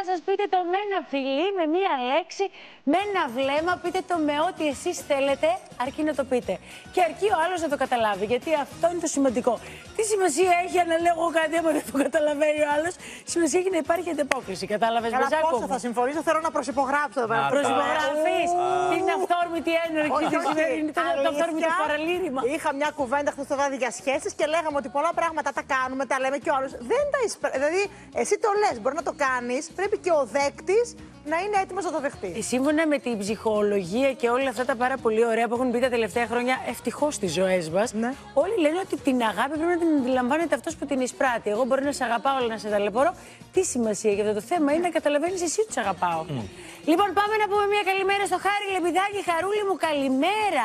να σας πείτε το με ένα φιλί, με μία λέξη, με ένα βλέμμα. Πείτε το με ό,τι εσείς θέλετε, αρκεί να το πείτε. Και αρκεί ο άλλος να το καταλάβει, γιατί αυτό είναι το σημαντικό. Τι σημασία έχει αν λέγω κάτι, άμα δεν το καταλαβαίνει ο άλλος? Σημασία έχει να υπάρχει ανταπόκριση. Κατάλαβες, Μπεζάκο? Πόσο θα συμφωνήσω, θέλω να προσυπογράψω εδώ πέρα. Προσυπογραφείς την αυθόρμητη έναρξη, το αυθόρμητο παραλήρημα. Είχα μια κουβέντα χθες το βράδυ για σχέσεις και λέγαμε ότι πολλά πράγματα τα κάνουμε, τα λέμε και ο άλλος δεν τα δηλαδή, εσύ το λες, μπορεί να το κάνεις, πρέπει και ο δέκτης να είναι έτοιμος να το δεχτεί. Σύμφωνα με την ψυχολογία και όλα αυτά τα πάρα πολύ ωραία που έχουν πει τα τελευταία χρόνια, ευτυχώς στις ζωές μας, ναι, όλοι λένε ότι την αγάπη πρέπει να την αντιλαμβάνεται αυτός που την εισπράττει. Εγώ μπορεί να σε αγαπάω, αλλά να σε ταλαιπωρώ. Τι σημασία για αυτό το θέμα είναι να καταλαβαίνεις εσύ ότι σε αγαπάω. Λοιπόν, πάμε να πούμε μια καλημέρα στο Χάρη Λεπιδάκη. Χαρούλη μου, καλημέρα.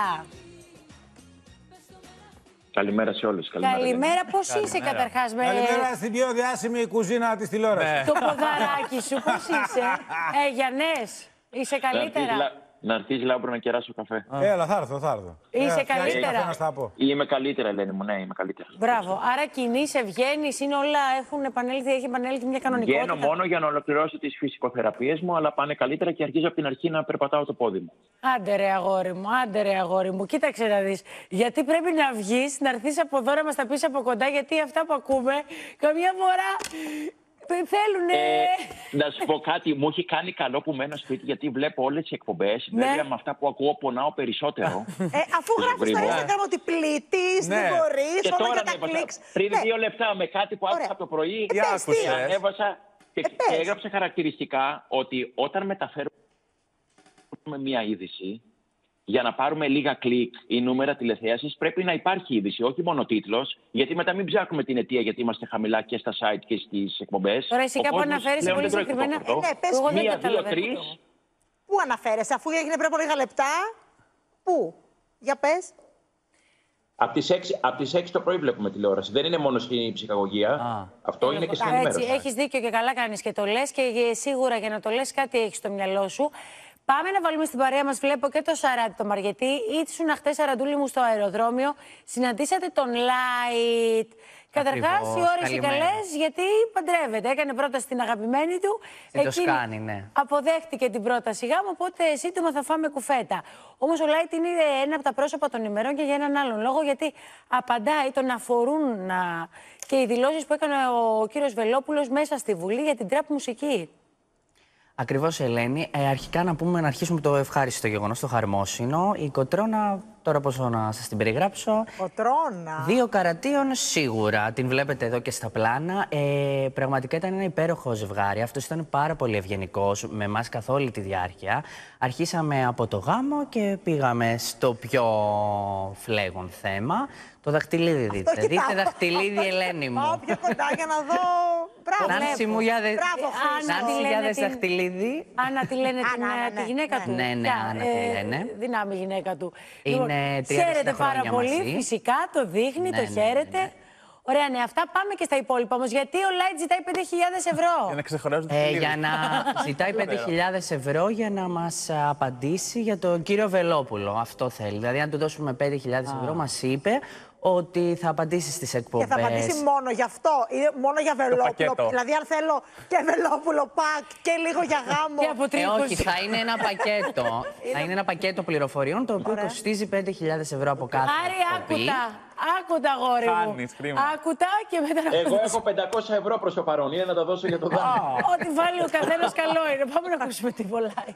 Καλημέρα σε όλους. Καλημέρα. Πώς είσαι καταρχάς? Καλημέρα στην πιο διάσημη κουζίνα της τηλεόρασης. Το ποδαράκι σου, πώς είσαι? Γιαννές, είσαι καλύτερα? Να έρθεις, Λάμπρο, να κεράσω καφέ. Έλα, θα έρθω. Είσαι καλύτερα? Είμαι καλύτερα, Ελένη μου, ναι, είμαι καλύτερα. Μπράβο. Άρα κινείσαι, βγαίνεις, είναι όλα, έχει επανέλθει μια κανονικότητα. Βγαίνω μόνο για να ολοκληρώσω τις φυσικοθεραπείες μου, αλλά πάνε καλύτερα και αρχίζω από την αρχή να περπατάω το πόδι μου. Άντε ρε αγόρι μου, κοίταξε να δεις. Γιατί πρέπει να βγεις, να έρθεις από εδώ να μας τα πεις από κοντά, γιατί αυτά που ακούμε καμιά φορά θέλουνε. Να σου πω κάτι, μου έχει κάνει καλό που μένω σπίτι, γιατί βλέπω όλες τις εκπομπές. Ναι. Βέβαια με αυτά που ακούω πονάω περισσότερο. Αφού γράφεις στο Instagram ότι πλήττεις, δεν μπορείς, και όλα τώρα για τα κλικς. πριν 2 λεπτά με κάτι που άκουσα το πρωί, έβασα και έγραψα χαρακτηριστικά ότι όταν μεταφέρουμε μια είδηση, για να πάρουμε λίγα κλικ ή νούμερα τηλεθέασης, πρέπει να υπάρχει είδηση, όχι μόνο τίτλος, γιατί μετά μην ψάχνουμε την αιτία, γιατί είμαστε χαμηλά και στα site και στις εκπομπές. Τώρα εσύ κάπου αναφέρεσαι πολύ συγκεκριμένα. Πες 1, 2, 3. Πού αναφέρεσαι, αφού έγινε πριν από λίγα λεπτά? Πού? Για πες. Από τις 6 το πρωί βλέπουμε τηλεόραση. Δεν είναι μόνο στην ψυχαγωγία. Αυτό είναι και στην ενημέρωση. Έτσι, έχεις δίκιο και καλά κάνεις και το λες, και σίγουρα για να το λες κάτι έχεις στο μυαλό σου. Πάμε να βάλουμε στην παρέα μας. Βλέπω και το Σαράτι το Μαργετή. Ήσουν χτες, Σαραντούλη μου, στο αεροδρόμιο. Συναντήσατε τον Light. Καταρχάς, οι ώρες οι καλές, γιατί παντρεύεται. Έκανε πρόταση στην αγαπημένη του. Στην Τοσκάνη, ναι. Αποδέχτηκε την πρόταση γάμου, οπότε σύντομα θα φάμε κουφέτα. Όμως ο Light είναι ένα από τα πρόσωπα των ημερών και για έναν άλλον λόγο, γιατί απαντάει, τον αφορούν και οι δηλώσεις που έκανε ο κύριος Βελόπουλος μέσα στη Βουλή για την τραπ μουσική. Ακριβώς, Ελένη. Αρχικά να αρχίσουμε το ευχάριστο γεγονός, το χαρμόσυνο. Η Κοτρώνα, τώρα πώς να σας την περιγράψω. Κοτρώνα. 2 καρατίων σίγουρα. Την βλέπετε εδώ και στα πλάνα. Πραγματικά ήταν ένα υπέροχο ζευγάρι. Αυτός ήταν πάρα πολύ ευγενικός με εμάς καθ' όλη τη διάρκεια. Αρχίσαμε από το γάμο και πήγαμε στο πιο φλέγον θέμα. Το δαχτυλίδι δείτε. Δείτε δαχτυλίδι, Ελένη μου. Πάω πιο κοντά για να δω. Μπράβο. Νάνση μου, για δες δαχτυλίδι. Άννα τη λένε τη γυναίκα του. Ναι, Άννα τη λένε. Δυνάμει γυναίκα του. Είναι 30 χαίρεται πάρα χρόνια πολύ, μαζί. φυσικά το δείχνει, το χαίρεται. Ωραία, ναι, αυτά πάμε και στα υπόλοιπα όμως. Γιατί ο Light ζητάει 5.000 ευρώ. Για να ξεχωράζουν για να ζητάει 5.000 ευρώ για να μας απαντήσει για τον κύριο Βελόπουλο. Αυτό θέλει. Δηλαδή, αν του δώσουμε 5.000 ευρώ, μας είπε ότι θα απαντήσει στις εκπομπές. Και θα απαντήσει μόνο γι' αυτό, ή μόνο για Βελόπουλο. Δηλαδή, αν θέλω και Βελόπουλο πακ και λίγο για γάμο. Όχι, θα είναι ένα πακέτο. Θα είναι ένα πακέτο πληροφοριών, το οποίο κοστίζει 5.000 ευρώ από κάθε εκπομπή. Άκουτα, αγόρι μου. Άκουτα και μετά. Εγώ έχω 500 ευρώ προς το παρόν. Είναι να τα δώσω για το δάνειο. Ό,τι βάλει ο καθένας καλό είναι. Πάμε να ακούσουμε τη Light.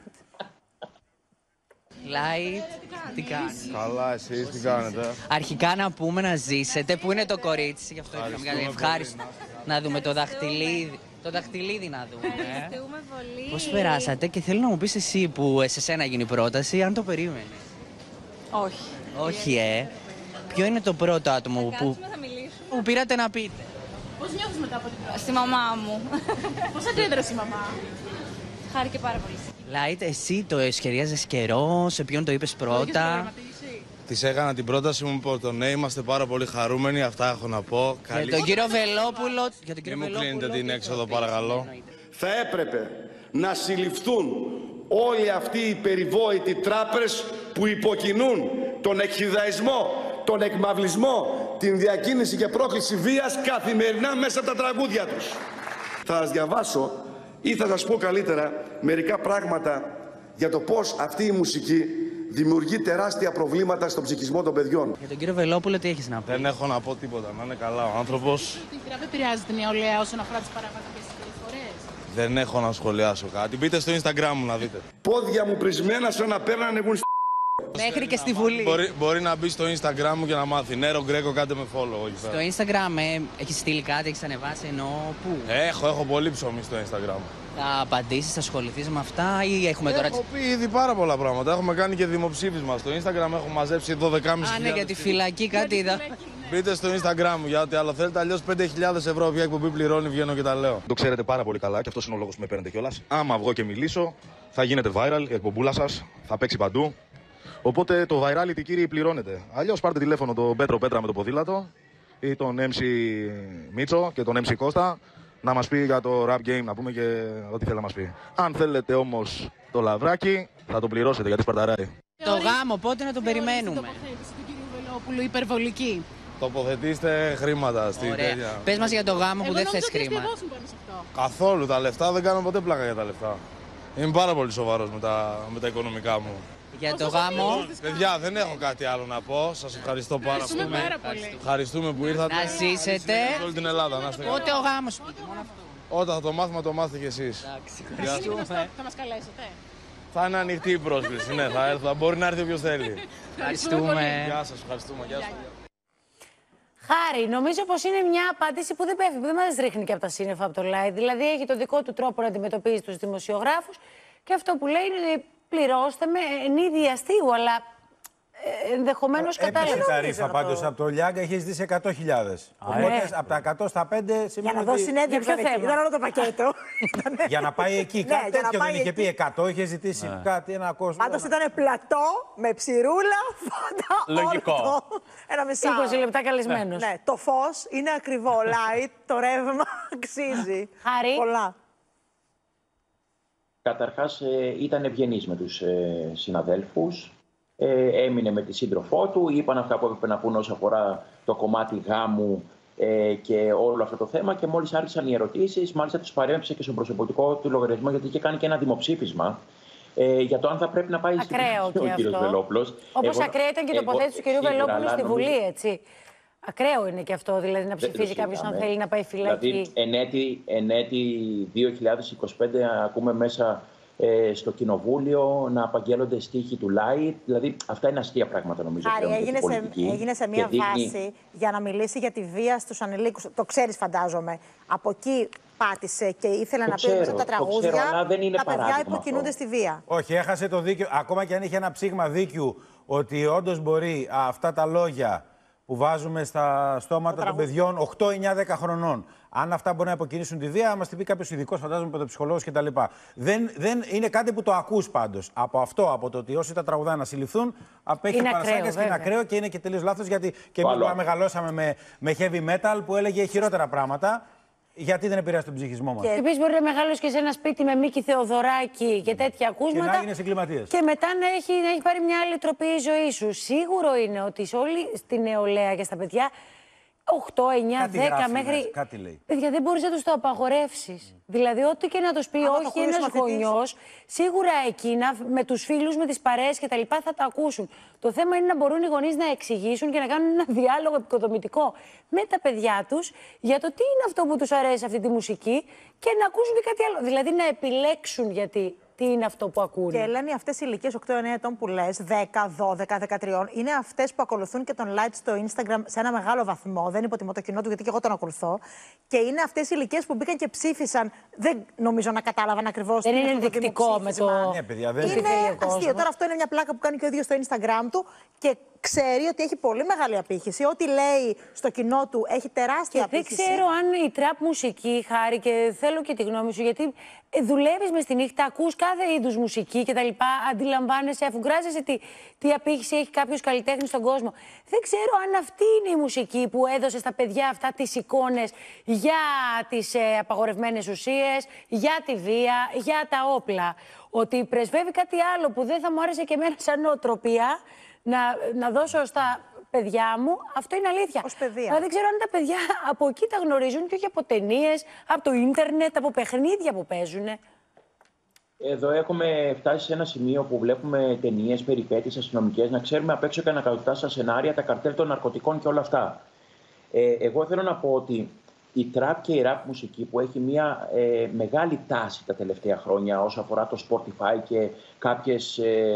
Light, τι κάνεις? Καλά, εσείς τι κάνετε? Αρχικά να πούμε να ζήσετε. Πού είναι το κορίτσι? Γι' αυτό ήρθαμε. Ευχάριστο. Να δούμε το δαχτυλίδι. Το δαχτυλίδι να δούμε. Ευχαριστούμε πολύ. Πώς περάσατε? Και θέλω να μου πεις εσύ που σε σένα γίνει η πρόταση, αν το περίμενες. Όχι. Όχι, Ποιο είναι το πρώτο άτομο που πήρατε να πείτε? Πώς νιώθεις μετά από την πρόταση? Στη μαμά μου. Πώς αντέδρασε η μαμά? Χάρηκε πάρα πολύ. Light, εσύ το σχεδιάζεις καιρό, σε ποιον το είπες πρώτα? Της έκανα την πρόταση μου, πω το ναι, είμαστε πάρα πολύ χαρούμενοι, αυτά έχω να πω. Για τον κύριο Βελόπουλο. Μην μου κλείνετε την έξοδο, παρακαλώ. Θα έπρεπε να συλληφθούν όλοι αυτοί οι περιβόητοι τράπερς που υποκινούν τον εκχυδαϊσμό, τον εκμαυλισμό, την διακίνηση και πρόκληση βίας καθημερινά μέσα από τα τραγούδια τους. Θα σας διαβάσω Ή θα σας πω καλύτερα μερικά πράγματα για το πώς αυτή η μουσική δημιουργεί τεράστια προβλήματα στον ψυχισμό των παιδιών. Για τον κύριο Βελόπουλο, τι έχεις να πει? Δεν έχω να πω τίποτα. Να είναι καλά ο άνθρωπος. Η γραφή επηρεάζει την νεολαία όσον αφορά τις παραβατικές συμπεριφορές. Δεν έχω να σχολιάσω κάτι. Μπείτε στο Instagram μου να δείτε. Πόδια μου πρισμένα σαν να παίρνανε γουν. Μέχρι και στη Βουλή. Μπορεί να μπει στο Instagram μου και να μάθει. Νέρο Γκρέκο, κάντε με follow. Στο Instagram έχεις στείλει κάτι, έχεις ανεβάσει, εννοώ πού? Έχω πολύ ψωμί στο Instagram. Θα απαντήσεις, θα ασχοληθείς με αυτά ή έχουμε τώρα... Έχω πει ήδη πάρα πολλά πράγματα. Έχουμε κάνει και δημοψήφισμα. Στο Instagram έχω μαζέψει 12.500. Ναι, για τη φυλακή κάτι είδα. Μπείτε στο Instagram μου για ό,τι άλλο θέλετε. Αλλιώς 5.000 ευρώ πια εκπομπή πληρώνει, βγαίνω και τα λέω. Το ξέρετε πάρα πολύ καλά και αυτός είναι ο λόγος που με παίρνετε κιόλας. Άμα βγω και μιλήσω, θα γίνετε viral, η εκπομπούλα σας θα παίξει παντού. Οπότε το virality, κύριοι, πληρώνεται. Αλλιώς πάρτε τηλέφωνο τον Πέτρο Πέτρα με το ποδήλατο ή τον MC Μίτσο και τον MC Κώστα να μας πει για το rap game, να πούμε και ό,τι θέλει να μας πει. Αν θέλετε όμως το λαβράκι, θα το πληρώσετε γιατί σπαρταράει. Το γάμο, πότε να τον περιμένουμε? Η τοποθέτηση του κυρίου Βελόπουλου υπερβολική. Τοποθετήστε χρήματα στην τέτοια. Πες μας για το γάμο που δεν θες χρήμα. Καθόλου τα λεφτά, δεν κάνω ποτέ πλάκα για τα λεφτά. Είμαι πάρα πολύ σοβαρός με τα οικονομικά μου. Για το γάμο. Παιδιά, δεν έχω κάτι άλλο να πω. Σας ευχαριστώ πάρα πολύ. Ευχαριστούμε που ήρθατε. Να ζήσετε. Σε όλη την Ελλάδα. Πότε ο γάμος? Όταν θα το μάθουμε, το μάθετε κι εσείς. Θα μας καλέσετε? Θα είναι ανοιχτή η πρόσκληση. Ναι, θα έρθω. Μπορεί να έρθει όποιος θέλει. Ευχαριστούμε. Γεια σας, ευχαριστούμε. Γεια σας. Χάρη, νομίζω πως είναι μια απάντηση που δεν πέφτει, που δεν μας ρίχνει και από τα σύννεφα από το live. Δηλαδή έχει το δικό του τρόπο να αντιμετωπίζει τους δημοσιογράφους και αυτό που λέει είναι ότι πληρώστε με εν είδη αστείου, αλλά ενδεχομένως κατάλαβε. Έπεσε τα ρήφα πάντως από το Λιάγκα, έχει ζητήσει 100.000. Οπότε από τα 100 στα 5 σημαίνει. Για να δώσει συνέντευξη, ήταν όλο το πακέτο. Για να πάει εκεί. Κάτι τέτοιο δεν είχε πει 100, είχε ζητήσει κάτι, ένα κόσμο. Πάντως ήταν πλατό, με ψηρούλα, φώτα. Λογικό. Ένα μισάωρο. 20 λεπτά καλεσμένος. Ναι, το φως είναι ακριβό, light, το ρεύμα αξίζει. Χάρη. Πολλά. Καταρχάς ήταν ευγενής με τους συναδέλφους, έμεινε με τη σύντροφό του, είπαν αυτά που έπρεπε να πούν όσον αφορά το κομμάτι γάμου και όλο αυτό το θέμα και μόλις άρχισαν οι ερωτήσεις, μάλιστα τους παρέμψε και στον προσωπικό του λογαριασμό γιατί είχε κάνει και ένα δημοψήφισμα για το αν θα πρέπει να πάει στην ο κ. Βελόπουλος. Όπως ακραία ήταν και η τοποθέτηση του κ. Βελόπουλου στη Βουλή, έτσι. Ακραίο είναι και αυτό, δηλαδή να ψηφίζει κάποιος αν θέλει να πάει φυλακή. Δηλαδή, εν έτη 2025 ακούμε μέσα στο κοινοβούλιο να απαγγέλλονται στίχοι του Λάι. Δηλαδή, αυτά είναι αστεία πράγματα, νομίζω. Άρη, έγινε σε μία βάση για να μιλήσει για τη βία στους ανηλίκους. Το ξέρεις, φαντάζομαι. Από εκεί πάτησε και ήθελε να πει ότι τα τραγούδια τα παιδιά υποκινούνται στη βία. Όχι, έχασε το δίκιο. Ακόμα και αν είχε ένα ψήγμα δίκιου ότι όντως μπορεί αυτά τα λόγια που βάζουμε στα στόματα των παιδιών 8, 9, 10 χρονών. Αν αυτά μπορούν να υποκινήσουν τη βία, μας την πει κάποιος ειδικός, φαντάζομαι, παιδοψυχολόγος κτλ. Δεν είναι κάτι που το ακούς πάντως. Από το ότι όσοι τα τραγουδάνε να συλληφθούν, απέχει παρασάγγες και είναι ακραίο και είναι και τελείως λάθος. Γιατί και εμείς που μεγαλώσαμε με heavy metal που έλεγε χειρότερα πράγματα. Γιατί δεν επηρεάζει τον ψυχισμό μας. Και επίσης μπορεί να μεγαλώσει και σε ένα σπίτι με Μίκη Θεοδωράκη και τέτοια ακούσματα. Και να γίνεις εγκληματίας. Και μετά να έχει πάρει μια άλλη τροπή η ζωή σου. Σίγουρο είναι ότι σε όλη στη νεολαία και στα παιδιά 8, 9, 10 μέχρι. Κάτι λέει. Παιδιά, δεν μπορείς να τους το απαγορεύσεις. Δηλαδή, ό,τι και να τους πει όχι ένας γονιός, σίγουρα εκεί με τους φίλους, με τις παρέες και τα λοιπά θα τα ακούσουν. Το θέμα είναι να μπορούν οι γονείς να εξηγήσουν και να κάνουν ένα διάλογο επικοδομητικό με τα παιδιά τους για το τι είναι αυτό που τους αρέσει αυτή τη μουσική και να ακούσουν και κάτι άλλο. Δηλαδή, να επιλέξουν γιατί. Τι είναι αυτό που ακούνε. Και λένε αυτές οι ηλικίες 8-9 ετών που λες, 10, 12, 13, είναι αυτές που ακολουθούν και τον live στο Instagram σε ένα μεγάλο βαθμό. Δεν υποτιμώ το κοινό του, γιατί και εγώ τον ακολουθώ. Και είναι αυτές οι ηλικίες που μπήκαν και ψήφισαν. Δεν νομίζω να κατάλαβαν ακριβώς. Δεν είναι ενδεικτικό με το. Ναι, παιδιά, δεν είναι αστείο. Τώρα αυτό είναι μια πλάκα που κάνει και ο ίδιος στο Instagram του και ξέρει ότι έχει πολύ μεγάλη απήχηση. Ό,τι λέει στο κοινό του έχει τεράστια απήχηση. Δεν ξέρω αν η τραπ μουσική, Χάρη, και θέλω και τη γνώμη σου, γιατί δουλεύεις μες τη νύχτα, ακούς κάθε είδους μουσική κτλ. Αντιλαμβάνεσαι, αφουγκράζεσαι τι απήχηση έχει κάποιος καλλιτέχνης στον κόσμο. Δεν ξέρω αν αυτή είναι η μουσική που έδωσε στα παιδιά αυτά τις εικόνες για τις απαγορευμένες ουσίες, για τη βία, για τα όπλα. Ότι πρεσβεύει κάτι άλλο που δεν θα μου άρεσε και εμένα σαν νοοτροπία. Να δώσω στα παιδιά μου, αυτό είναι αλήθεια. Ως παιδεία. Αλλά δεν ξέρω αν τα παιδιά από εκεί τα γνωρίζουν και όχι από ταινίες, από το ίντερνετ, από παιχνίδια που παίζουν. Εδώ έχουμε φτάσει σε ένα σημείο που βλέπουμε ταινίες, περιπέτειες αστυνομικές, να ξέρουμε απ' έξω και ανακαλυπτά στα σενάρια, τα καρτέλ των ναρκωτικών και όλα αυτά. Εγώ θέλω να πω ότι η τραπ και η ραπ μουσική που έχει μια μεγάλη τάση τα τελευταία χρόνια όσο αφορά το Spotify και κάποιες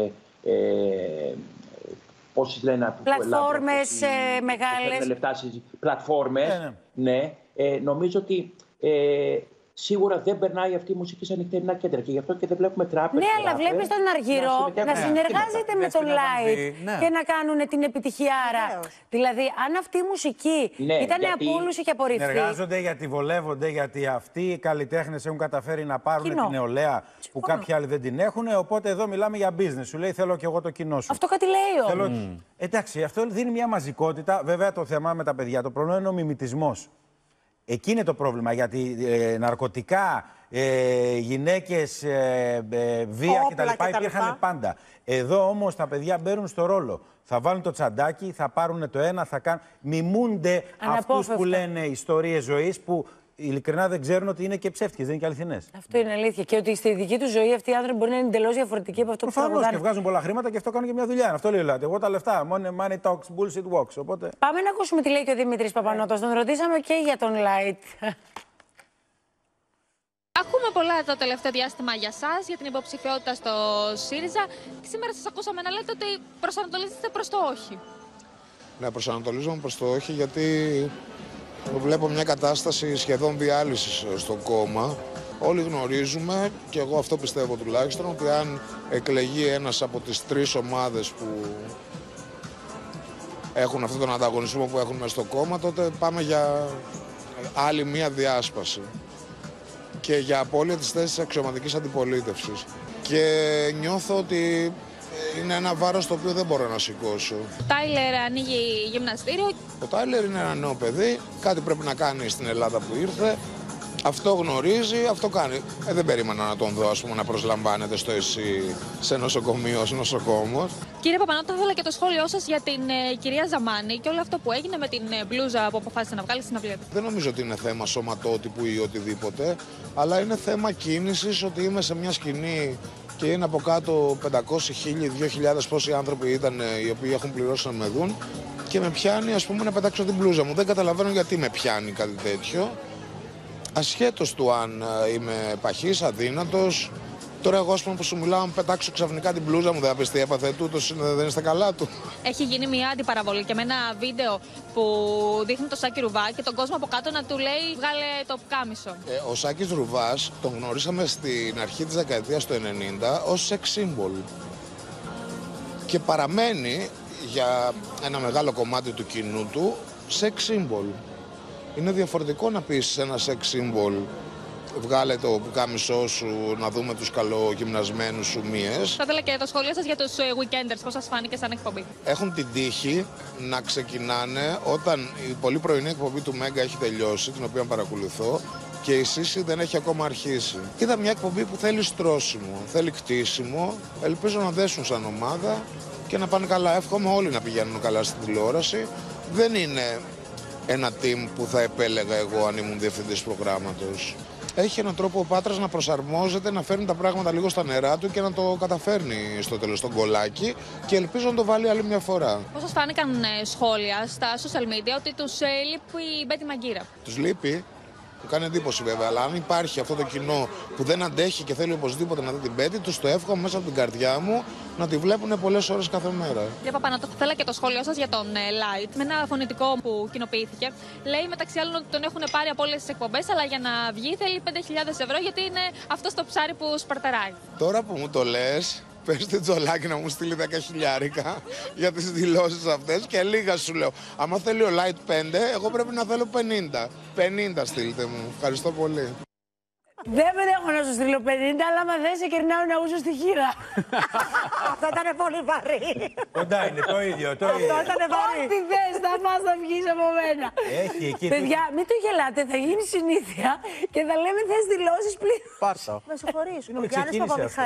πώς λένε, πλατφόρμες μεγάλες. Πλατφόρμες, ναι. Νομίζω ότι σίγουρα δεν περνάει αυτή η μουσική σε νυχτερινά κέντρα και γι' αυτό και δεν βλέπουμε τράπεζα. Ναι, αλλά βλέπεις τον Αργυρό να συνεργάζεται με τον Light και να κάνουν την επιτυχιάρα. Δηλαδή, αν αυτή η μουσική ήταν από όλους, είχε απορριφθεί. Συνεργάζονται γιατί βολεύονται, γιατί αυτοί οι καλλιτέχνες έχουν καταφέρει να πάρουν την νεολαία που κάποιοι άλλοι δεν την έχουν. Οπότε εδώ μιλάμε για business. Σου λέει θέλω και εγώ το κοινό σου. Αυτό κάτι λέει όμως. Εντάξει, αυτό δίνει μια μαζικότητα. Βέβαια το θέμα με τα παιδιά, το πρόβλημα είναι ο μιμητισμός. Εκεί είναι το πρόβλημα, γιατί ναρκωτικά, γυναίκες, βία κτλ. Υπήρχαν πάντα. Εδώ όμως τα παιδιά μπαίνουν στο ρόλο. Θα βάλουν το τσαντάκι, θα πάρουν το ένα, θα κάνουν. Μιμούνται αυτούς που λένε ιστορίες ζωής που ειλικρινά δεν ξέρουν ότι είναι και ψεύτικες, δεν είναι και αληθινές. Αυτό είναι αλήθεια. Και ότι στη δική του ζωή αυτοί οι άνθρωποι μπορεί να είναι εντελώς διαφορετικοί από αυτό που προφανώς και βγάζουν πολλά χρήματα και αυτό κάνουν και μια δουλειά. Αυτό λέει ο Λάτε. Εγώ τα λεφτά. Money talks, bullshit walks. Οπότε... Πάμε να ακούσουμε τι λέει και ο Δημήτρης Παπανώτος. Τον ρωτήσαμε και για τον Light. Ακούμε πολλά το τελευταίο διάστημα για σας, για την υποψηφιότητα στο ΣΥΡΙΖΑ. Σήμερα σας ακούσαμε να λέτε ότι προσανατολίζεστε προς το όχι. Ναι, προσανατολίζομαι προς το όχι γιατί βλέπω μια κατάσταση σχεδόν διάλυσης στο κόμμα. Όλοι γνωρίζουμε, και εγώ αυτό πιστεύω τουλάχιστον, ότι αν εκλεγεί ένας από τις τρεις ομάδες που έχουν αυτόν τον ανταγωνισμό που έχουν μέσα στο κόμμα, τότε πάμε για άλλη μία διάσπαση και για απώλεια της θέσης αξιωματικής αντιπολίτευσης. Και νιώθω ότι είναι ένα βάρος το οποίο δεν μπορώ να σηκώσω. Ο Τάιλερ ανοίγει γυμναστήριο. Ο Τάιλερ είναι ένα νέο παιδί, κάτι πρέπει να κάνει στην Ελλάδα που ήρθε. Αυτό γνωρίζει, αυτό κάνει. Δεν περίμενα να τον δω, ας πούμε, να προσλαμβάνεται στο ΕΣΥ σε νοσοκομείο, ως νοσοκόμος. Κύριε Παπανώτο, ήθελα και το σχόλιο σας για την κυρία Ζαμάνη και όλο αυτό που έγινε με την μπλούζα που αποφάσισε να βγάλει στην αυλία. Δεν νομίζω ότι είναι θέμα σωματότυπου ή οτιδήποτε, αλλά είναι θέμα κίνησης, ότι είμαι σε μια σκηνή και είναι από κάτω 500, 1000, 2000 πόσοι άνθρωποι ήταν οι οποίοι έχουν πληρώσει να με δουν και με πιάνει, ας πούμε, να πετάξω την μπλούζα μου. Δεν καταλαβαίνω γιατί με πιάνει κάτι τέτοιο. Ασχέτως του αν είμαι παχής, αδύνατος. Τώρα εγώ, ας πούμε, που σου μιλάω, αν πετάξω ξαφνικά την μπλούζα μου, δεν θα πεις τι έπαθε τούτος, δεν είναι στα καλά του. Έχει γίνει μια αντιπαραβολή και με ένα βίντεο που δείχνει το Σάκη Ρουβά και τον κόσμο από κάτω να του λέει βγάλε το πουκάμισο. Ο Σάκης Ρουβάς τον γνωρίσαμε στην αρχή της δεκαετίας του 90 ως sex symbol. Και παραμένει για ένα μεγάλο κομμάτι του κοινού του sex symbol. Είναι διαφορετικό να πεις σε ένα sex symbol βγάλε το πουκάμισό σου, να δούμε τους καλογυμνασμένους σου μύες. Θα ήθελα και το σχόλιο σας για τους Weekenders, πώς σας φάνηκε σαν εκπομπή. Έχουν την τύχη να ξεκινάνε όταν η πολύ πρωινή εκπομπή του Μέγκα έχει τελειώσει, την οποία παρακολουθώ, και η Σύση δεν έχει ακόμα αρχίσει. Είδα μια εκπομπή που θέλει στρώσιμο, θέλει κτίσιμο, ελπίζω να δέσουν σαν ομάδα και να πάνε καλά. Εύχομαι όλοι να πηγαίνουν καλά στην τηλεόραση. Δεν είναι ένα team που θα επέλεγα εγώ αν ήμουν διευθυντής προγράμματος. Έχει έναν τρόπο ο Πάτρας να προσαρμόζεται, να φέρνει τα πράγματα λίγο στα νερά του και να το καταφέρνει στο τέλος τον κολλάκι και ελπίζω να το βάλει άλλη μια φορά. Πώς σας φάνηκαν σχόλια στα social media ότι τους λείπει η Μπέτη Μαγκύρα? Τους λείπει. Μου κάνει εντύπωση βέβαια, αλλά αν υπάρχει αυτό το κοινό που δεν αντέχει και θέλει οπωσδήποτε να δει την Μπέτη, τους το εύχομαι μέσα από την καρδιά μου να τη βλέπουν πολλές ώρες κάθε μέρα. Κύριε Παπανώτο, θα ήθελα και το σχόλιο σας για τον Light. Με ένα φωνητικό που κοινοποιήθηκε, λέει μεταξύ άλλων ότι τον έχουν πάρει από όλες τις εκπομπές, αλλά για να βγει θέλει 5.000 ευρώ γιατί είναι αυτό το ψάρι που σπαρτεράει. Τώρα που μου το λες, πες την Τζολάκη να μου στείλει 10.000 για τις δηλώσεις αυτές και λίγα σου λέω. Άμα θέλει ο Light 5, εγώ πρέπει να θέλω 50. 50 στείλτε μου. Ευχαριστώ πολύ. Δεν με έχω να σου στείλω 50, αλλά άμα δεν σε κερνάω να ούσω στη χείρα. Αυτό ήταν πολύ βαρύ. Κοντά είναι, το ίδιο. Αυτό ήταν βαρύ. Ό,τι θες, θα πας να βγεις από μένα. Έχει εκεί. Παιδιά, μην το γελάτε, θα γίνει συνήθεια και θα λέμε θες δηλώσεις πλήρως. Πάρτο. Με συγχωρείς. Ο Γιάννης Παπαμιχαήλ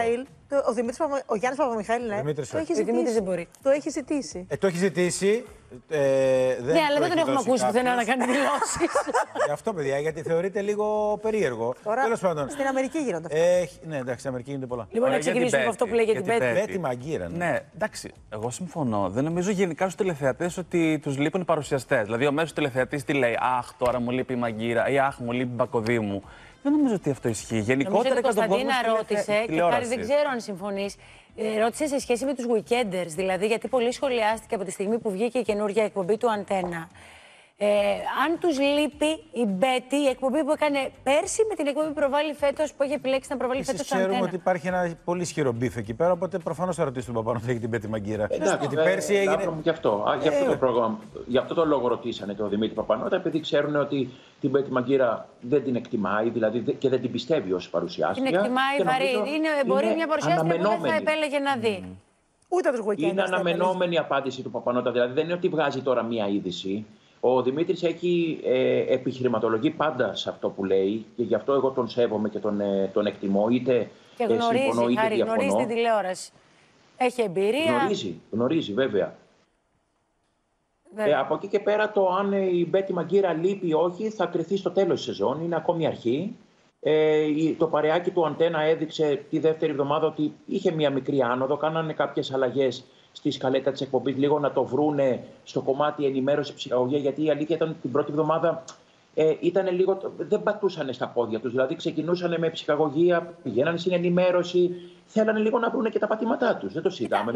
Ο Γιάννης Παπαμιχαήλ, ναι. Το έχει ζητήσει. Το έχει ζητήσει. Ναι, αλλά δεν τον έχουμε ακούσει πουθενά να κάνει δηλώσεις. Γι' αυτό, παιδιά, γιατί θεωρείται λίγο περίεργο. Τέλος πάντων. Στην Αμερική γίνονται. Ναι, εντάξει, στην Αμερική γίνονται πολλά. Λοιπόν, να ξεκινήσουμε από αυτό που λέει για την Πέτη. Πέτη μαγκύρα. Ναι, εντάξει, εγώ συμφωνώ. Δεν νομίζω γενικά στους τηλεθεατές ότι τους λείπουν οι παρουσιαστές. Δηλαδή, ο μέσος τηλεθεατής τι λέει? Αχ, τώρα μου λείπει η μαγκύρα ή αχ, μου λείπει η μπακωδί μου. Δεν νομίζω ότι αυτό ισχύει. Γενικότερα η Κωνσταντίνα ρώτησε, και Χάρη δεν ξέρω αν συμφωνείς, ρώτησε σε σχέση με τους weekenders, δηλαδή γιατί πολύ σχολιάστηκε από τη στιγμή που βγήκε η καινούργια εκπομπή του Αντένα. Αν τους λείπει η Μπέτη, η εκπομπή που έκανε πέρσι με την εκπομπή που προβάλλει φέτος, που έχει επιλέξει να προβάλλει φέτος το Αντένα. Ξέρουμε ότι υπάρχει ένα πολύ ισχυρό μπιφ εκεί πέρα, οπότε προφανώς θα ρωτήσει τον Παπανότα για την Πέτη μαγκύρα. Γιατί πέρσι έγινε. Γι' αυτό το λόγο ρωτήσανε τον Δημήτρη Παπανότα, επειδή ξέρουν ότι την Πέτη μαγκύρα δεν την εκτιμάει, δηλαδή και δεν την πιστεύει ως παρουσιάστρια. Την εκτιμάει βαρύ. Μπορεί μια παρουσιάστρια που δεν θα επέλεγε να δει. Ούτε τους weekenders. Είναι αναμενόμενη απάντηση του Παπανότα, δηλαδή δεν είναι ότι βγάζει τώρα μία είδηση. Ο Δημήτρης έχει επιχειρηματολογεί πάντα σε αυτό που λέει και γι' αυτό εγώ τον σέβομαι και τον εκτιμώ, είτε συμφωνώ είτε διαφωνώ. Γνωρίζει την τηλεόραση. Έχει εμπειρία. Γνωρίζει βέβαια. Από εκεί και πέρα το αν η Μπέτη μαγκύρα λείπει ή όχι θα κρυθεί στο τέλος της σεζόν, είναι ακόμη αρχή. Το παρεάκι του Αντένα έδειξε τη δεύτερη εβδομάδα ότι είχε μια μικρή άνοδο, κάνανε κάποιες αλλαγές στη σκαλέτα της εκπομπής, λίγο να το βρούνε στο κομμάτι ενημέρωση, ψυχαγωγία, γιατί η αλήθεια ήταν την πρώτη εβδομάδα δεν πατούσανε στα πόδια τους. Δηλαδή ξεκινούσαν με ψυχαγωγία, πηγαίνανε στην ενημέρωση, θέλανε λίγο να βρούνε και τα πατήματά τους. Δεν το συζητάμε.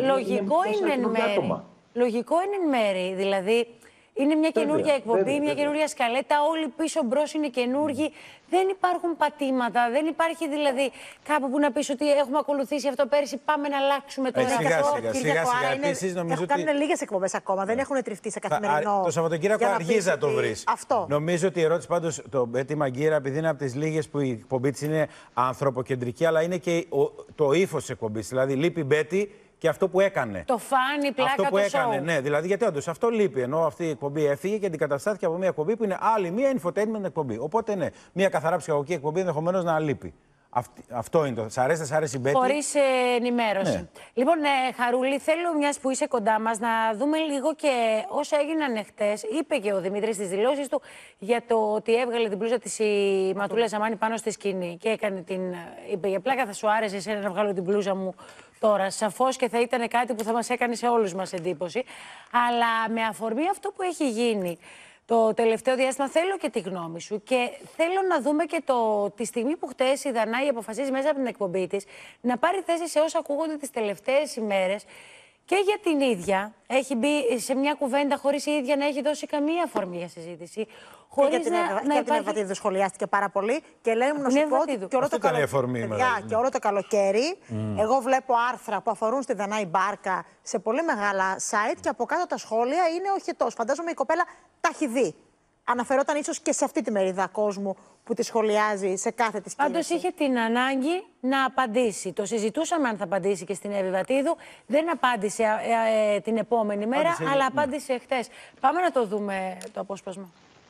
Λογικό είναι εν μέρη. Δηλαδή είναι μια καινούργια εκπομπή, μια καινούργια σκαλέτα. Όλοι πίσω μπρος είναι καινούργοι. Δεν υπάρχουν πατήματα. Δεν υπάρχει δηλαδή κάπου που να πεις ότι έχουμε ακολουθήσει αυτό πέρυσι. Πάμε να αλλάξουμε τώρα αυτό. Σιγά. Επίσης νομίζω ότι. Κάνουν λίγες εκπομπές ακόμα. Δεν έχουν τριφτεί σε καθημερινό. Το Σαββατοκύριακο αργείς να το βρεις. Νομίζω ότι η ερώτηση πάντως το Μπέτη μαγκύρα, επειδή είναι από τις λίγες που η εκπομπή της είναι ανθρωποκεντρική, αλλά είναι και το ύφος της εκπομπής. Δηλαδή λείπει η Μπέτη. Και αυτό που έκανε. Το φάνη, πλάκα, αυτό που το έκανε, show. ναι, δηλαδή γιατί όντως αυτό λείπει. Ενώ αυτή η εκπομπή έφυγε και αντικαταστάθηκε από μια εκπομπή που είναι άλλη, μια infotainment εκπομπή. Οπότε ναι, μια καθαρά ψυχαγωγική εκπομπή ενδεχομένως να λείπει. Αυτό είναι το. Σ' αρέσει η Μπέτη. Χωρίς ενημέρωση. Ναι. Λοιπόν, Χαρούλη, θέλω μιας που είσαι κοντά μας να δούμε λίγο και όσα έγιναν χτες. Είπε και ο Δημήτρης στις δηλώσεις του για το ότι έβγαλε την μπλούζα της η Ματούλα Ζαμάνη πάνω στη σκηνή. Και έκανε είπε για πλάκα, θα σου άρεσε εσένα να βγάλω την μπλούζα μου τώρα. Σαφώς και θα ήταν κάτι που θα μας έκανε σε όλους μας εντύπωση. Αλλά με αφορμή αυτό που έχει γίνει το τελευταίο διάστημα, θέλω και τη γνώμη σου και θέλω να δούμε και τη στιγμή που χτες η Δανάη αποφασίζει μέσα από την εκπομπή της να πάρει θέση σε όσα ακούγονται τις τελευταίες ημέρες και για την ίδια. Έχει μπει σε μια κουβέντα χωρίς η ίδια να έχει δώσει καμία αφορμή για συζήτηση. Χωρίς την Ευβατίδου σχολιάστηκε πάρα πολύ και λέει να σου πω ότι και όλο το καλοκαίρι εγώ βλέπω άρθρα που αφορούν στη Δανάη Μπάρκα σε πολύ μεγάλα site και από κάτω τα σχόλια είναι ο χετός. Φαντάζομαι η κοπέλα τα έχει δει. Αναφερόταν ίσως και σε αυτή τη μερίδα κόσμου που τη σχολιάζει σε κάθε της κίνηση. Πάντως είχε την ανάγκη να απαντήσει. Το συζητούσαμε αν θα απαντήσει και στην Ευβατίδου. Δεν απάντησε την επόμενη μέρα, αλλά απάντησε χτες. Πάμε να το δούμε το απόσπασμα.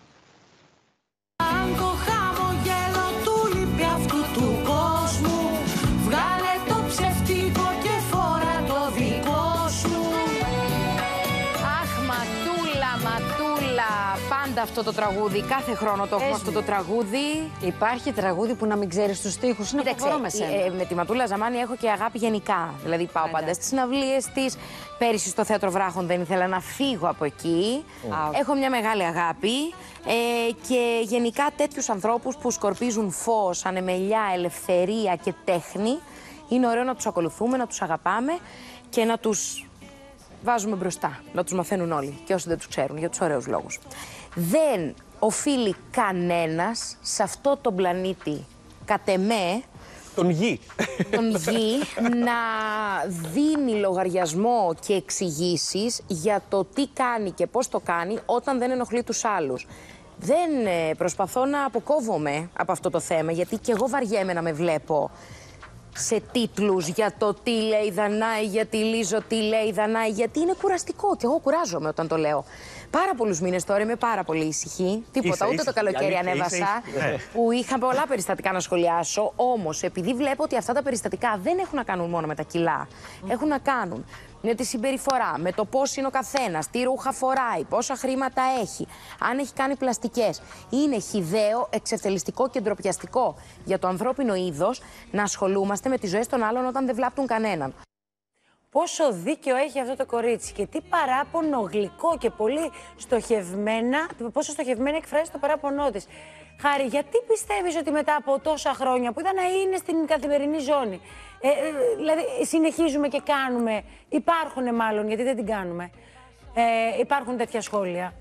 Αν το χαμογέλο του λείπει αυτού του κόσμου, βγάλε το ψευτικό και φορά το δικό σου. Αχ, Ματούλα, πάντα αυτό το τραγούδι, κάθε χρόνο το έχουμε αυτό το τραγούδι. Υπάρχει τραγούδι που να μην ξέρεις τους στίχους, είναι φοβερό με σένα. Με τη Ματούλα Ζαμάνη έχω και αγάπη γενικά, δηλαδή πάω πάντα στις συναυλίες της. Πέρυσι στο Θέατρο Βράχων δεν ήθελα να φύγω από εκεί. Έχω μια μεγάλη αγάπη και γενικά τέτοιους ανθρώπους που σκορπίζουν φως, ανεμελιά, ελευθερία και τέχνη, είναι ωραίο να τους ακολουθούμε, να τους αγαπάμε και να τους βάζουμε μπροστά, να τους μαθαίνουν όλοι και όσοι δεν τους ξέρουν για τους ωραίους λόγους. Δεν οφείλει κανένας σε αυτό τον πλανήτη, κατ' εμέ, τον Γη, να δίνει λογαριασμό και εξηγήσεις για το τι κάνει και πώς το κάνει όταν δεν ενοχλεί τους άλλους. Δεν προσπαθώ να αποκόβομαι από αυτό το θέμα, γιατί και εγώ βαριέμαι να με βλέπω σε τίτλους για το τι λέει η Δανάη, για τη Λίζο τι λέει η Δανάη, γιατί είναι κουραστικό και εγώ κουράζομαι όταν το λέω. Πάρα πολλούς μήνες τώρα είμαι πάρα πολύ ήσυχη. Τίποτα, ούτε το καλοκαίρι ανέβασα, που είχα πολλά περιστατικά να σχολιάσω. Όμως, επειδή βλέπω ότι αυτά τα περιστατικά δεν έχουν να κάνουν μόνο με τα κιλά, έχουν να κάνουν με τη συμπεριφορά, με το πώς είναι ο καθένας, τι ρούχα φοράει, πόσα χρήματα έχει, αν έχει κάνει πλαστικές. Είναι χυδαίο, εξευτελιστικό και ντροπιαστικό για το ανθρώπινο είδος να ασχολούμαστε με τις ζωές των άλλων όταν δεν βλάπτουν κανέναν. Πόσο δίκιο έχει αυτό το κορίτσι και τι παράπονο γλυκό και πολύ στοχευμένα, πόσο στοχευμένα εκφράζει το παράπονό της. Χάρη, γιατί πιστεύεις ότι μετά από τόσα χρόνια που ήταν να είναι στην καθημερινή ζώνη, δηλαδή συνεχίζουμε και κάνουμε, υπάρχουν μάλλον, γιατί δεν την κάνουμε, υπάρχουν τέτοια σχόλια?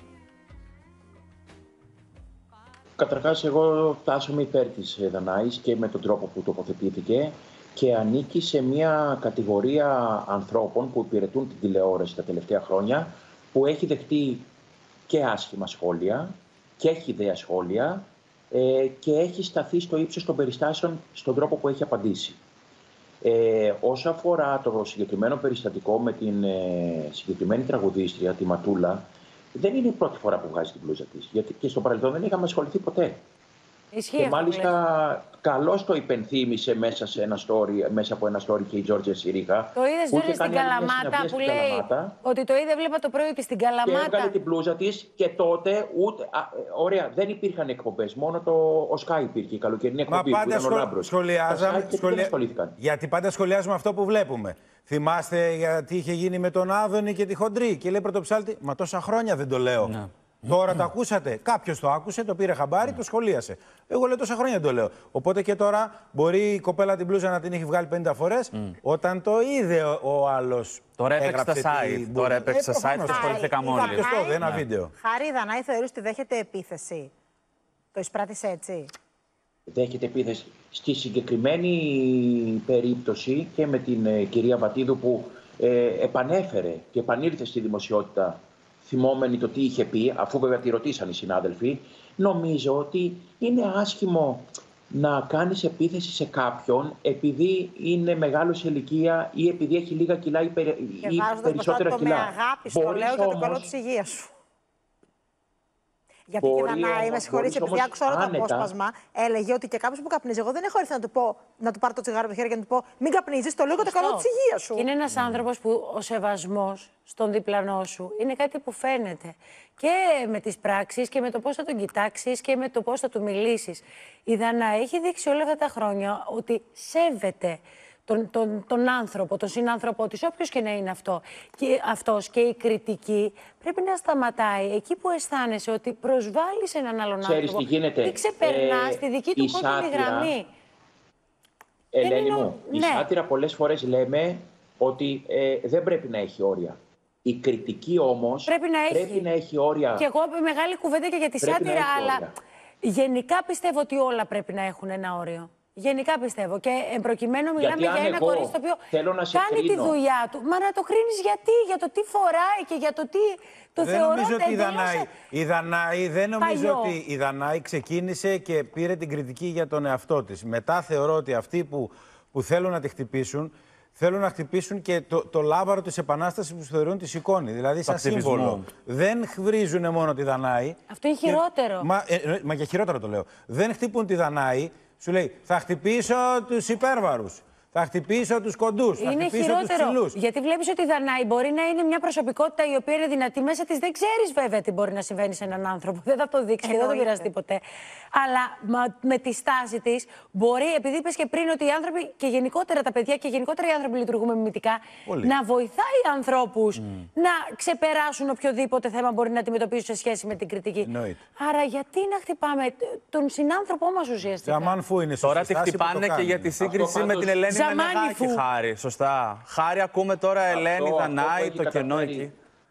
Καταρχάς, εγώ φτάσαμε υπέρ της Δανάης και με τον τρόπο που τοποθετήθηκε και ανήκει σε μια κατηγορία ανθρώπων που υπηρετούν την τηλεόραση τα τελευταία χρόνια, που έχει δεχτεί και άσχημα σχόλια και έχει ιδέα σχόλια και έχει σταθεί στο ύψος των περιστάσεων στον τρόπο που έχει απαντήσει. Όσο αφορά το συγκεκριμένο περιστατικό με την συγκεκριμένη τραγουδίστρια, τη Ματούλα, δεν είναι η πρώτη φορά που βγάζει την μπλούζα της, γιατί και στο παρελθόν δεν είχαμε ασχοληθεί ποτέ. Ισχύει, και μάλιστα καλώς το υπενθύμησε μέσα από ένα story και η Τζόρτζια Σιρίκα. Το είδες Τζόρτζια στην Καλαμάτα που λέει ότι το είδε, βλέπα το πρωί της στην Καλαμάτα. Και έβγαλε την μπλούζα της και τότε ούτε. Ωραία, δεν υπήρχαν εκπομπές. Μόνο ο Sky υπήρχε, η καλοκαιρινή εκπομπή που ήταν ο Λάμπρος. Γιατί πάντα σχολιάζουμε αυτό που βλέπουμε. Θυμάστε γιατί είχε γίνει με τον Άδωνη και τη Χοντρή. Και λέει πρωτοψάλτη, μα τόσα χρόνια δεν το λέω. Ναι. Τώρα το ακούσατε. Κάποιος το άκουσε, το πήρε χαμπάρι, το σχολίασε. Εγώ λέω τόσα χρόνια το λέω. Οπότε και τώρα μπορεί η κοπέλα την μπλούζα να την έχει βγάλει 50 φορές όταν το είδε ο άλλος. Τώρα έπαιξε στα site. Τώρα έπαιξε στα site και ασχολήθηκαν όλοι. Κάποιος το είδε ένα βίντεο. Χάρη, η Δανάη θεωρείς ότι δέχεται επίθεση? Το εισπράττησε έτσι? Δέχεται επίθεση. Στη συγκεκριμένη περίπτωση και με την κυρία Βατίδου που επανέφερε και επανήλθε στη δημοσιότητα, θυμόμενοι το τι είχε πει, αφού βέβαια τη ρωτήσαν οι συνάδελφοι, νομίζω ότι είναι άσχημο να κάνεις επίθεση σε κάποιον επειδή είναι μεγάλος σε ηλικία ή επειδή έχει λίγα κιλά ή περισσότερα κιλά. Με αγάπη σου, το λέω για το καλό της υγείας σου. Γιατί και Δανάη, με συγχωρείς, επειδή άκουσα όλο το απόσπασμα, έλεγε ότι και κάποιος που καπνίζει, εγώ δεν έχω έρθει να του πάρω το τσιγάρο από το χέρι και να του πω μην καπνίζεις, το λέω για το καλό της υγείας σου. Είναι ένας άνθρωπος που ο σεβασμός στον διπλανό σου είναι κάτι που φαίνεται και με τις πράξεις και με το πώς θα τον κοιτάξεις και με το πώς θα του μιλήσεις. Η Δανάη έχει δείξει όλα αυτά τα χρόνια ότι σέβεται τον άνθρωπο, τον συνάνθρωπό της, όποιος και να είναι αυτός. Και η κριτική πρέπει να σταματάει εκεί που αισθάνεσαι ότι προσβάλλεις έναν άλλον άνθρωπο. Τι γίνεται. Ή ξεπερνάς τη δική του κόκκινη γραμμή. Ελένη μου, η σάτυρα πολλές φορές λέμε ότι δεν πρέπει να έχει όρια. Η κριτική όμως πρέπει να έχει όρια. Και εγώ μεγάλη κουβέντα και για τη σάτυρα, αλλά γενικά πιστεύω ότι όλα πρέπει να έχουν ένα όριο. Γενικά πιστεύω. Και προκειμένου μιλάμε για ένα κορίτσι το οποίο κάνει τη δουλειά του. Μα να το κρίνεις γιατί, για το τι φοράει και για το τι το θεωρώ δεν νομίζω ότι η Δανάη ξεκίνησε και πήρε την κριτική για τον εαυτό της. Μετά θεωρώ ότι αυτοί που θέλουν να τη χτυπήσουν, θέλουν να χτυπήσουν και το λάβαρο της επανάστασης που θεωρούν τη σηκώνει. Δηλαδή σαν σύμβολο. Δεν βρίζουν μόνο τη Δανάη. Αυτό είναι χειρότερο. Μα για χειρότερο το λέω. Δεν χτυπούν τη Δανάη. Σου λέει, θα χτυπήσω τους υπέρβαρους, θα χτυπήσω τους κοντούς, θα χτυπήσω τους ψηλούς. Γιατί βλέπεις ότι η Δανάη μπορεί να είναι μια προσωπικότητα η οποία είναι δυνατή μέσα της. Δεν ξέρεις βέβαια τι μπορεί να συμβαίνει σε έναν άνθρωπο. Δεν θα το δείξει και δεν το πειράζει ποτέ. Αλλά με τη στάση της μπορεί, επειδή είπες και πριν ότι οι άνθρωποι και γενικότερα τα παιδιά και γενικότερα οι άνθρωποι λειτουργούμε μιμητικά, να βοηθάει ανθρώπους να ξεπεράσουν οποιοδήποτε θέμα μπορεί να αντιμετωπίσουν σε σχέση με την κριτική. Άρα γιατί να χτυπάμε τον συνάνθρωπό μας ουσιαστικά? Τώρα τη χτυπάνε και για τη σύγκριση με την Ελένη Μενεγάκη, Χάρη. Σωστά. Χάρη, ακούμε τώρα Ελένη, Δανάη, το κενό εκεί.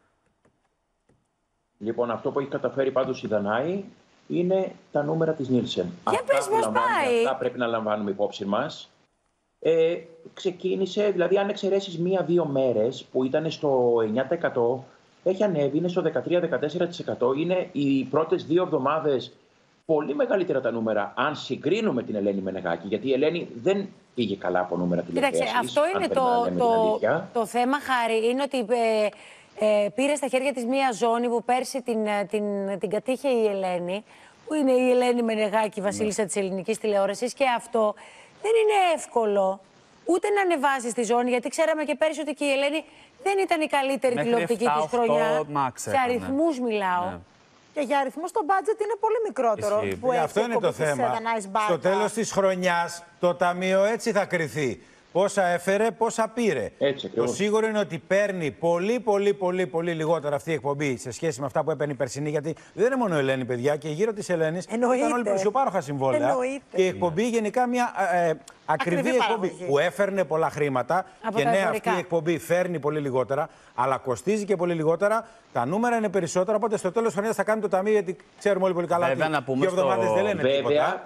Λοιπόν, αυτό που έχει καταφέρει πάντως η Δανάη είναι τα νούμερα της Νίλσεν. Αυτά πρέπει να λαμβάνουμε υπόψη μας. Ξεκίνησε, δηλαδή αν εξαιρέσεις 1-2 μέρες που ήταν στο 9%, έχει ανέβει, είναι στο 13-14%. Είναι οι πρώτες 2 εβδομάδες πολύ μεγαλύτερα τα νούμερα, αν συγκρίνουμε την Ελένη Μενεγάκη. Γιατί η Ελένη δεν πήγε καλά από νούμερα τηλεθέασης. Κοίταξε, αυτό είναι το θέμα, Χάρη, είναι ότι πήρε στα χέρια της μία ζώνη που πέρσι την κατήχε η Ελένη, που είναι η Ελένη Μενεγάκη, βασίλισσα της ελληνικής τηλεόρασης, και αυτό δεν είναι εύκολο ούτε να ανεβάσει στη ζώνη, γιατί ξέραμε και πέρσι ότι και η Ελένη δεν ήταν η καλύτερη τηλεοπτική της χρονιά. Σε αριθμούς μιλάω. Ναι. Και για αριθμούς το budget είναι πολύ μικρότερο. Που αυτό είναι το θέμα. Στο τέλος της χρονιάς το ταμείο έτσι θα κριθεί. Πόσα έφερε, πόσα πήρε. Το σίγουρο είναι ότι παίρνει πολύ λιγότερα αυτή η εκπομπή σε σχέση με αυτά που έπαιρνε η περσινή. Γιατί δεν είναι μόνο η Ελένη, παιδιά, και γύρω της Ελένης ήταν όλοι πλουσιοπάροχα συμβόλαια. Και η εκπομπή γενικά μια ακριβή εκπομπή που έφερνε πολλά χρήματα. Και ναι, αυτή η εκπομπή φέρνει πολύ λιγότερα, αλλά κοστίζει και πολύ λιγότερα. Τα νούμερα είναι περισσότερα. Οπότε στο τέλος της χρονιάς θα κάνει το ταμείο, γιατί ξέρουμε όλοι πολύ καλά ότι 2 εβδομάδες δεν λένε τίποτα.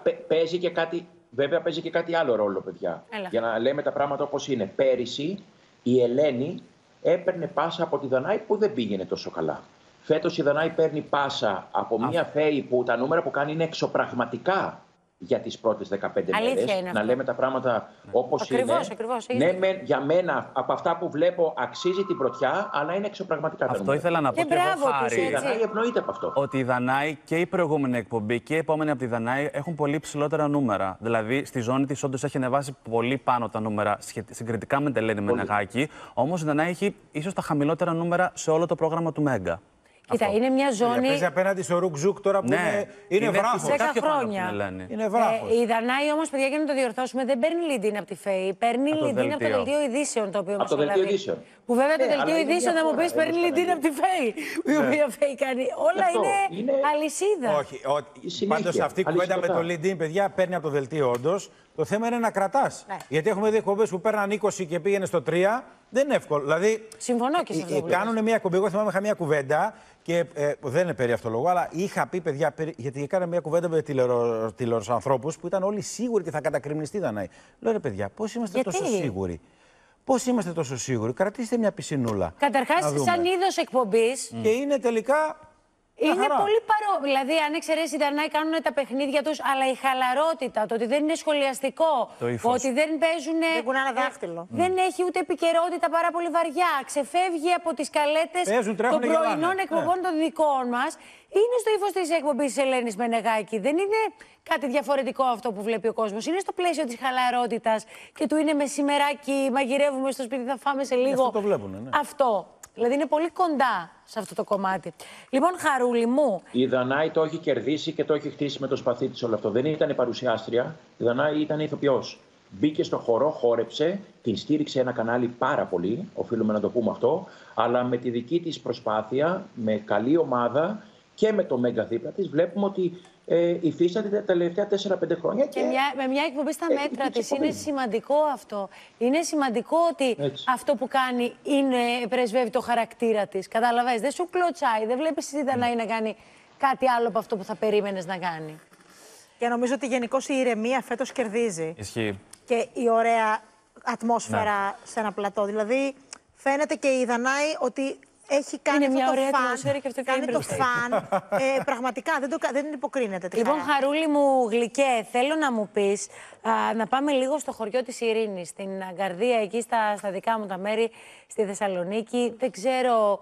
Βέβαια, παίζει και κάτι άλλο ρόλο, παιδιά. Για να λέμε τα πράγματα όπως είναι. Πέρυσι η Ελένη έπαιρνε πάσα από τη Δανάη που δεν πήγαινε τόσο καλά. Φέτος η Δανάη παίρνει πάσα από μια Φέη που τα νούμερα που κάνει είναι εξωπραγματικά για τις πρώτες 15 μέρες. Να λέμε τα πράγματα όπως είναι. Ακριβώς. Ναι, για μένα από αυτά που βλέπω αξίζει την πρωτιά, αλλά είναι εξωπραγματικά τα νούμερα. Αυτό ήθελα να πω και εγώ, Χάρη. Η Δανάη ευνοείται από αυτό. Ότι η Δανάη και η προηγούμενη εκπομπή και η επόμενη από τη Δανάη έχουν πολύ ψηλότερα νούμερα. Δηλαδή στη ζώνη της όντως έχει ανεβάσει πολύ πάνω τα νούμερα συγκριτικά με την Ελένη Μενεγάκη. Όμως η Δανάη έχει ίσως τα χαμηλότερα νούμερα σε όλο το πρόγραμμα του Μέγκα. Κοίτα, είναι μια ζώνη. Παίζει απέναντι στο Ρουκζούκ τώρα που είναι βράχος. 10 χρόνια. Είναι βράχος. Η Δανάη όμως, παιδιά, για να το διορθώσουμε, δεν παίρνει lead-in από τη ΦΕΗ. Παίρνει lead-in από το δελτίο ειδήσεων. Από το δελτίο ειδήσεων. Που βέβαια το δελτίο ειδήσεων θα μου πει παίρνει lead-in από τη ΦΕΗ. Η οποία ΦΕΗ κάνει. Όλα είναι αλυσίδα. Όχι. Πάντως αυτή η κουβέντα με το lead-in, παιδιά, παίρνει από το δελτίο όντως. Το θέμα είναι να κρατάς. Γιατί έχουμε δει εκπομπές που παίρναν 20 και πήγαινε στο 3. Δεν είναι εύκολο. Δηλαδή, συμφωνώ και σε αυτό. Κάνουν μια εκπομπή. Εγώ θυμάμαι, είχα μια κουβέντα και δεν είναι περί αυτό λόγο, αλλά είχα πει, παιδιά, γιατί έκανα μια κουβέντα με τηλεορασανθρώπους που ήταν όλοι σίγουροι και θα κατακριμνιστεί η Δανάη. Λέω, ρε παιδιά, πώς είμαστε τόσο σίγουροι. Πώς είμαστε τόσο σίγουροι. Κρατήστε μια πισινούλα. Καταρχάς, σαν είδος εκπομπής. Και είναι τελικά. Είναι πολύ παρόμοιο. Δηλαδή, αν εξαιρέσει η Δανάη, κάνουν τα παιχνίδια τους, αλλά η χαλαρότητα, το ότι δεν είναι σχολιαστικό, ότι δεν παίζουν. Δεν κουνάνε δάχτυλο. Δεν έχει ούτε επικαιρότητα πάρα πολύ βαριά. Ξεφεύγει από τις καλέτες των πρωινών εκπομπών των δικών μας. Είναι στο ύφος της εκπομπής της Ελένης Μενεγάκη. Δεν είναι κάτι διαφορετικό αυτό που βλέπει ο κόσμος. Είναι στο πλαίσιο της χαλαρότητας και του είναι μεσημεράκι, μαγειρεύουμε στο σπίτι, θα φάμε σε λίγο. Αυτό το βλέπουνε, ναι. Αυτό. Δηλαδή είναι πολύ κοντά σε αυτό το κομμάτι. Λοιπόν, Χαρούλη μου. Η Δανάη το έχει κερδίσει και το έχει χτίσει με το σπαθί της όλο αυτό. Δεν ήταν παρουσιάστρια. Η Δανάη ήταν ηθοποιός. Μπήκε στο χορό, χόρεψε, την στήριξε ένα κανάλι πάρα πολύ. Οφείλουμε να το πούμε αυτό. Αλλά με τη δική της προσπάθεια, με καλή ομάδα και με το Μέγκα δίπλα της, βλέπουμε ότι υφίσταται τα τελευταία 4-5 χρόνια. Και με μια εκπομπή στα μέτρα της. Είναι σημαντικό αυτό. Είναι σημαντικό ότι αυτό που κάνει πρεσβεύει το χαρακτήρα της. Καταλαβαίνεις, δεν σου κλωτσάει, δεν βλέπεις η Δανάη να κάνει κάτι άλλο από αυτό που θα περίμενες να κάνει. Και νομίζω ότι γενικώς η ηρεμία φέτος κερδίζει. Ισχύει. Και η ωραία ατμόσφαιρα σε ένα πλατό. Δηλαδή, φαίνεται και η Δανάη ότι έχει κάνει είναι αυτό μια ωραία φαν. Και αυτό κάνει το φαν. Πραγματικά δεν υποκρίνεται. Λοιπόν, Χαρούλη μου γλυκέ, θέλω να μου πεις να πάμε λίγο στο χωριό της Ειρήνης, στην Αγκαρδία, εκεί στα δικά μου τα μέρη, στη Θεσσαλονίκη. Δεν ξέρω,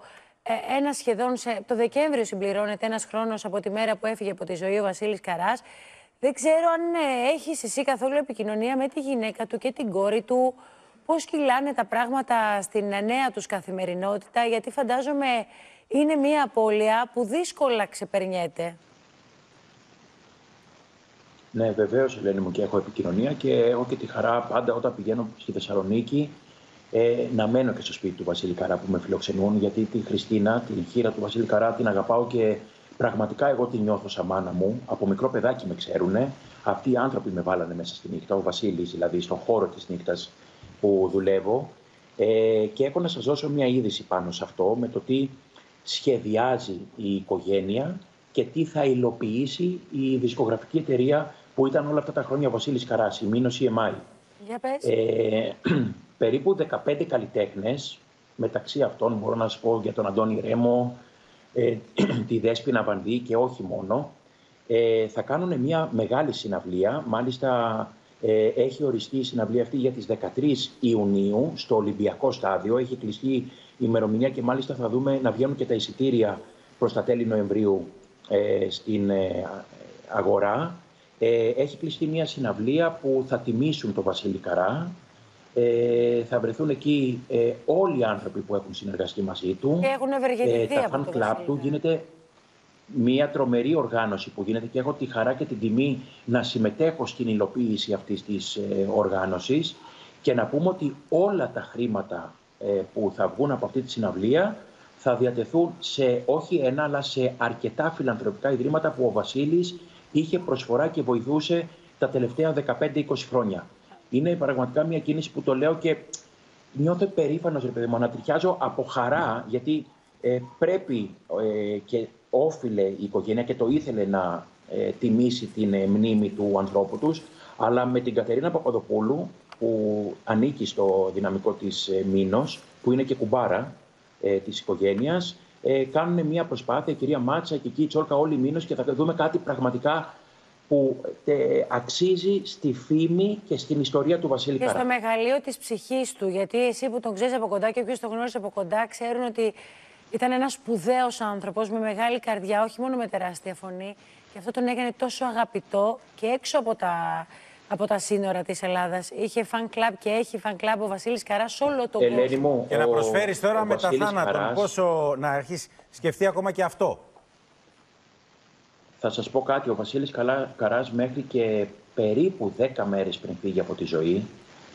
το Δεκέμβριο συμπληρώνεται ένας χρόνος από τη μέρα που έφυγε από τη ζωή ο Βασίλης Καράς. Δεν ξέρω αν έχεις εσύ καθόλου επικοινωνία με τη γυναίκα του και την κόρη του. Πώς κυλάνε τα πράγματα στην νέα τους καθημερινότητα, γιατί φαντάζομαι είναι μια απώλεια που δύσκολα ξεπερνιέται. Ναι, βεβαίως, Ελένη μου, και έχω επικοινωνία και έχω και τη χαρά πάντα όταν πηγαίνω στη Θεσσαλονίκη να μένω και στο σπίτι του Βασίλη Καρά που με φιλοξενούν, γιατί τη Χριστίνα, την χείρα του Βασίλη Καρά, την αγαπάω και πραγματικά εγώ την νιώθω σαν μάνα μου. Από μικρό παιδάκι με ξέρουνε. Αυτοί οι άνθρωποι με βάλανε μέσα στη νύχτα, ο Βασίλης δηλαδή, στον χώρο της νύχτας που δουλεύω, και έχω να σας δώσω μια είδηση πάνω σε αυτό, με το τι σχεδιάζει η οικογένεια και τι θα υλοποιήσει η δισκογραφική εταιρεία που ήταν όλα αυτά τα χρόνια ο Βασίλης Καράς, η Μήνος EMI. Για πες. Περίπου 15 καλλιτέχνες, μεταξύ αυτών μπορώ να σας πω για τον Αντώνη Ρέμο, τη Δέσποινα Βανδύ και όχι μόνο, θα κάνουν μια μεγάλη συναυλία, μάλιστα Έχει οριστεί η συναυλία αυτή για τις 13 Ιουνίου στο Ολυμπιακό Στάδιο. Έχει κλειστεί η ημερομηνία και μάλιστα θα δούμε να βγαίνουν και τα εισιτήρια προς τα τέλη Νοεμβρίου στην αγορά. Έχει κλειστεί μια συναυλία που θα τιμήσουν τον Βασίλη Καρά. Θα βρεθούν εκεί όλοι οι άνθρωποι που έχουν συνεργαστεί μαζί του. Και έχουν ευεργετηθεί τα από fan το club του. Γίνεται μια τρομερή οργάνωση που γίνεται και έχω τη χαρά και την τιμή να συμμετέχω στην υλοποίηση αυτής της οργάνωσης και να πούμε ότι όλα τα χρήματα που θα βγουν από αυτή τη συναυλία θα διατεθούν σε όχι ένα αλλά σε αρκετά φιλανθρωπικά ιδρύματα που ο Βασίλης είχε προσφορά και βοηθούσε τα τελευταία 15-20 χρόνια. Είναι πραγματικά μια κίνηση που το λέω και νιώθω περήφανος, ρε παιδί μου, ανατριχιάζω από χαρά, γιατί πρέπει και όφιλε η οικογένεια και το ήθελε να τιμήσει την μνήμη του ανθρώπου τους, αλλά με την Κατερίνα Παπαδοπούλου, που ανήκει στο δυναμικό της Μήνος, που είναι και κουμπάρα της οικογένειας, κάνουν μια προσπάθεια, η κυρία Μάτσα και εκεί η Τσόλκα, όλοι οι Μήνος, και θα δούμε κάτι πραγματικά που αξίζει στη φήμη και στην ιστορία του Βασίλη Καρά. Και στο μεγαλείο της ψυχής του, γιατί εσύ που τον ξέρεις από κοντά και όποιος τον γνώρισε από κοντά, ξέρουν ότι ήταν ένας σπουδαίος άνθρωπος με μεγάλη καρδιά, όχι μόνο με τεράστια φωνή. Και αυτό τον έκανε τόσο αγαπητό και έξω από τα σύνορα της Ελλάδας. Είχε φαν κλαμπ και έχει φαν κλαμπ ο Βασίλης Καράς σε όλο τον κόσμο. Και να προσφέρεις τώρα μετά θάνατον, πόσο να αρχίσει σκεφτεί ακόμα και αυτό. Θα σας πω κάτι, ο Βασίλης Καράς μέχρι και περίπου 10 μέρες πριν φύγει από τη ζωή,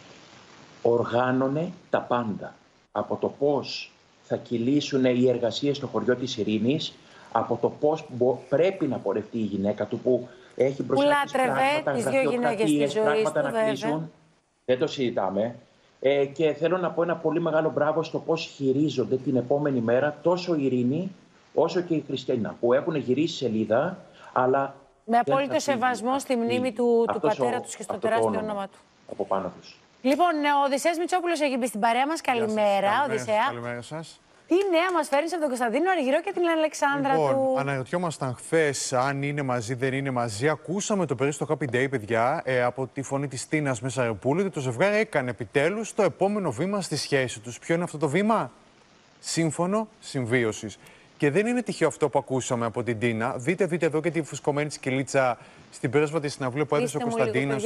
οργάνωνε τα πάντα. Από το πώς θα κυλήσουν οι εργασίες στο χωριό της Ειρήνης, από το πώς πρέπει να πορευτεί η γυναίκα του που έχει μπροστά της πράγματα, τις δύο γυναίκες στη ζωή πράγματα του, να κλείσουν. Δεν το συζητάμε. Και θέλω να πω ένα πολύ μεγάλο μπράβο στο πώς χειρίζονται την επόμενη μέρα τόσο η Ειρήνη όσο και η Χριστίνα, που έχουν γυρίσει σελίδα, αλλά με απόλυτο σεβασμό στη μνήμη του πατέρα τους και στο τεράστιο όνομα του. Από πάνω τους. Λοιπόν, ο Οδυσσέας Μητσόπουλος έχει μπει στην παρέα μας. Καλημέρα, Οδυσσέα. Καλημέρα σας. Τι νέα μας φέρνεις από τον Κωνσταντίνο Αργυρό και την Αλεξάνδρα του? Αναρωτιόμασταν χθες αν είναι μαζί, δεν είναι μαζί. Ακούσαμε το πρωί στο Happy Day, παιδιά, από τη φωνή της Τίνας Μεσαροπούλου, ότι το ζευγάρι έκανε επιτέλους το επόμενο βήμα στη σχέση τους. Ποιο είναι αυτό το βήμα? Σύμφωνο συμβίωσης. Και δεν είναι τυχαίο αυτό που ακούσαμε από την Τίνα. Δείτε εδώ και τη φουσκωμένη της κυλίτσα στην πρόσφατη συναυλία που έδωσε ο Κωνσταντίνος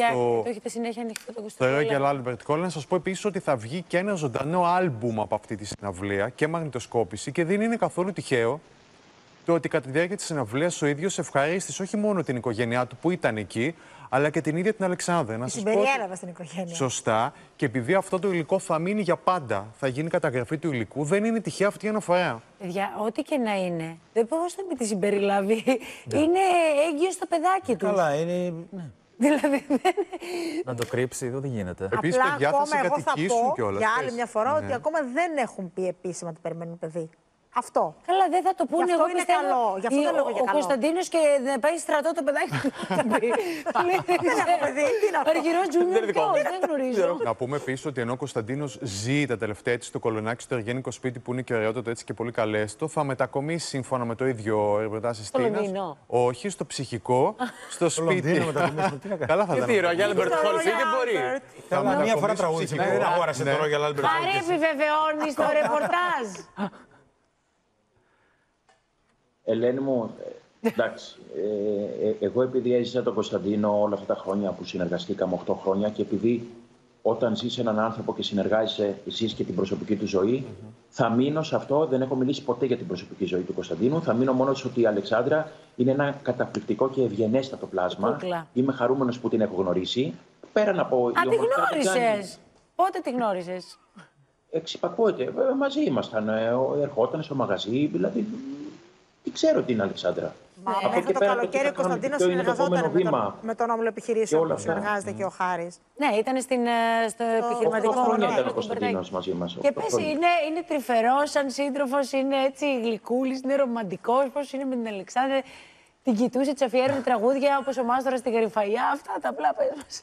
στο Royal Albert Hall. Να σας πω επίσης ότι θα βγει και ένα ζωντανό άλμπουμ από αυτή τη συναυλία και μαγνητοσκόπηση. Και δεν είναι καθόλου τυχαίο το ότι κατά τη διάρκεια της συναυλίας ο ίδιος ευχαρίστησε όχι μόνο την οικογένειά του που ήταν εκεί, αλλά και την ίδια την Αλεξάνδρα. Συμπεριέλαβα στην οικογένεια. Σωστά. Και επειδή αυτό το υλικό θα μείνει για πάντα, θα γίνει καταγραφή του υλικού, δεν είναι τυχαία αυτή η αναφορά. Παιδιά, ό,τι και να είναι, δεν μπορώ να μην τη συμπεριλάβει. Είναι έγκυο στο παιδάκι του. Καλά, είναι. Δηλαδή, να το κρύψει, δεν γίνεται. Επίσης, παιδιά, θα συγκατοικήσουν κιόλας. Για άλλη μια φορά ότι ακόμα δεν έχουν πει επίσημα ότι περιμένουν παιδί. Αυτό. Καλά, δεν θα το πούνε. Εγώ είναι καλό. Γι' αυτό το λέω για καλό. Ο Κωνσταντίνος και να πάει στρατό το παιδάκι του. Δεν έχω παιδί. Τι να πω. Αργυρός Τζούνιορ, δεν γνωρίζω. Να πούμε επίσης ότι ενώ ο Κωνσταντίνος ζει τα τελευταία έτσι στο Κολονάκι, στο εργένικο σπίτι που είναι και ωραιότατο έτσι και πολύ καλέστο, θα μετακομίσει σύμφωνα με το ίδιο ρεπορτάζ της Τίνας. Όχι, στο ψυχικό, στο σπίτι. Καλά θα ήταν. Τι, Royal Albert Hall, δεν μπορεί. Καλά, μία φορά τραγούδισε. Δεν αγόρασε το Royal Albert Hall. Άρα επιβεβαιώνεις το ρεπορτάζ. Ελένη μου, εντάξει, εγώ επειδή έζησα τον Κωνσταντίνο όλα αυτά τα χρόνια που συνεργαστήκαμε, 8 χρόνια, και επειδή όταν ζεις έναν άνθρωπο και συνεργάζεσαι, ζεις και την προσωπική του ζωή, θα μείνω σε αυτό. Δεν έχω μιλήσει ποτέ για την προσωπική ζωή του Κωνσταντίνου. Θα μείνω μόνο ότι η Αλεξάνδρα είναι ένα καταπληκτικό και ευγενέστατο πλάσμα. Είμαι χαρούμενος που την έχω γνωρίσει. Πέραν από. Τη γνώρισες! Πότε τη γνώρισες? Εξυπακούεται. Μαζί ήμασταν. Ερχόταν στο μαγαζί, δηλαδή. Τι ξέρω την Αλεξάνδρα. Μέχρι το καλοκαίρι ο Κωνσταντίνος συνεργαζόταν με τον όμιλο επιχειρήσεων που συνεργάζεται και ο Χάρης. Ναι, ήταν στο επιχειρηματικό όμιλο. Ήταν ο Κωνσταντίνος μαζί μας. Και πες, είναι τρυφερός σαν σύντροφος, είναι έτσι γλυκούλης, είναι ρομαντικός. Πώς είναι με την Αλεξάνδρα? Την κοιτούσε, της αφιέρωνε τραγούδια όπως ο Μάστορας στην Γαριφαγιά. Αυτά τα απλά πες μας.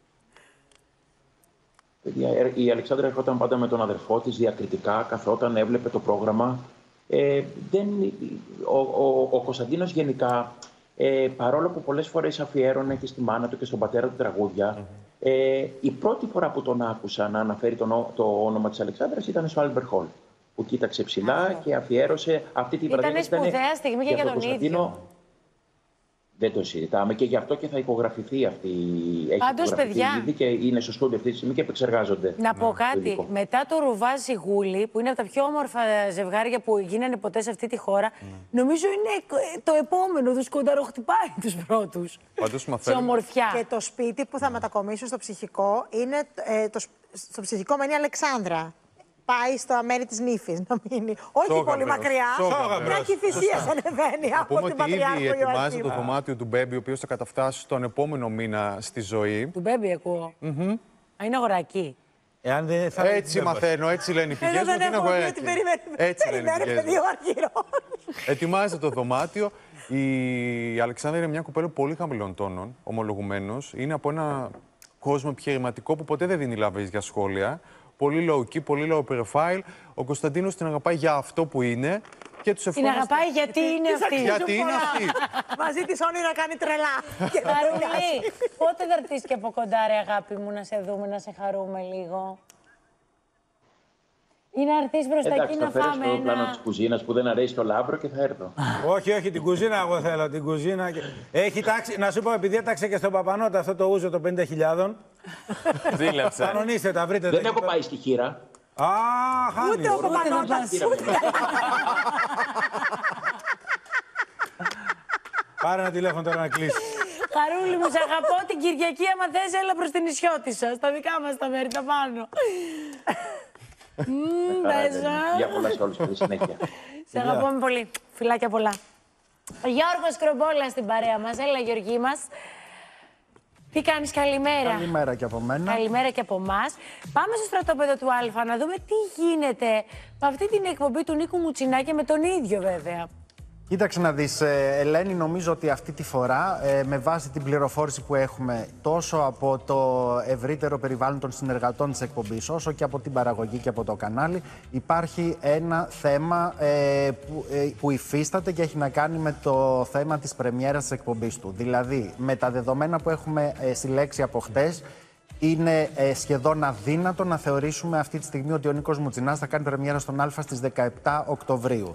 Η Αλεξάνδρα ερχόταν πάντα με τον αδερφό της διακριτικά, καθόταν, έβλεπε το πρόγραμμα. Ο Κωνσταντίνος γενικά παρόλο που πολλές φορές αφιέρωνε και στη μάνα του και στον πατέρα του τραγούδια, η πρώτη φορά που τον άκουσα να αναφέρει το όνομα της Αλεξάνδρας ήταν στο Albert Hall, που κοίταξε ψηλά και αφιέρωσε αυτή τη βραδιά. Ήταν σπουδαία στιγμή και για τον ίδιο. Δεν το συζητάμε και γι' αυτό και θα υπογραφηθεί αυτή Πάντως, παιδιά, ήδη και είναι στο στούντιο αυτή τη στιγμή και επεξεργάζονται. Να πω κάτι. Μετά το Ρουβάζι Γούλη, που είναι από τα πιο όμορφα ζευγάρια που γίνανε ποτέ σε αυτή τη χώρα, νομίζω είναι το επόμενο. Τους κονταροχτυπάει τους πρώτους. Σε ομορφιά. Και το σπίτι που θα μετακομίσουν στο ψυχικό είναι. Στο ψυχικό μένει η Αλεξάνδρα. Πάει στο μέρη της νύφης να μείνει. Όχι πολύ μακριά. Μια Κηφισίας ανεβαίνει από την Πατριάρχο Ιωακήμ. Ετοιμάζεται το δωμάτιο του Μπέμπι, ο οποίος θα καταφτάσει τον επόμενο μήνα στη ζωή. Του Μπέμπι ακούω. Είναι αγορακή. Έτσι μαθαίνω, έτσι λένε οι πηγές μου. Είναι αγορακή. Έτσι λένε οι πηγές μου. Ετοιμάζεται το δωμάτιο. Η Αλεξάνδρα είναι μια κοπέλα πολύ χαμηλών τόνων, ομολογουμένως. Είναι από ένα κόσμο επιχειρηματικό που ποτέ δεν δίνει λαβές για σχόλια. Πολύ low key, πολύ low profile. Ο Κωνσταντίνος την αγαπάει για αυτό που είναι και τους ευχόμαστε. Την αγαπάει γιατί είναι αυτή. Γιατί είναι αυτή. Μαζί της όνειρα κάνει τρελά. Χαρούλη, πότε θα έρθεις και από κοντά, ρε αγάπη μου, να σε δούμε, να σε χαρούμε λίγο. Ή να έρθεις προς τα εκεί να φάμε ένα... στο πλάνο της κουζίνας που δεν αρέσει το Λάμπρο και θα έρθω. Όχι, την κουζίνα εγώ θέλω, την κουζίνα. Έχει τάξει, να σου πω, επειδή έταξε και στον Παπανότα αυτό το ούζο των 50.000. Ζήλεψε. Κανονίστε τα, βρείτε. Δεν έχω πάει στη χείρα. Χάνει. Ούτε ο Παπανότας. Πάρε ένα τηλέφωνο τώρα να κλείσει. Χαρούλη μου, σε αγαπώ. Την Κυριακή, άμα θες, έλα προς την Νησιώτισσα. Στα δικά μας τα μέρη, τα πάνω. Για πολλά σε όλους, καλή συνέχεια. Σε αγαπάμε πολύ. Φιλάκια πολλά. Ο Γιώργος Κρομπόλας στην παρέα μας. Έλα, Γιώργη μας. Τι κάνεις, καλημέρα. Καλημέρα και από μένα. Καλημέρα και από εμάς. Πάμε στο στρατόπεδο του Α να δούμε τι γίνεται με αυτή την εκπομπή του Νίκου Μουτσινά και με τον ίδιο βέβαια. Κοίταξε να δεις, Ελένη, νομίζω ότι αυτή τη φορά, με βάση την πληροφόρηση που έχουμε τόσο από το ευρύτερο περιβάλλον των συνεργατών της εκπομπής, όσο και από την παραγωγή και από το κανάλι, υπάρχει ένα θέμα που υφίσταται και έχει να κάνει με το θέμα της πρεμιέρας της εκπομπής του. Δηλαδή, με τα δεδομένα που έχουμε συλλέξει από χτες, είναι σχεδόν αδύνατο να θεωρήσουμε αυτή τη στιγμή ότι ο Νίκος Μουτσινάς θα κάνει πρεμιέρα στον Α στις 17 Οκτωβρίου.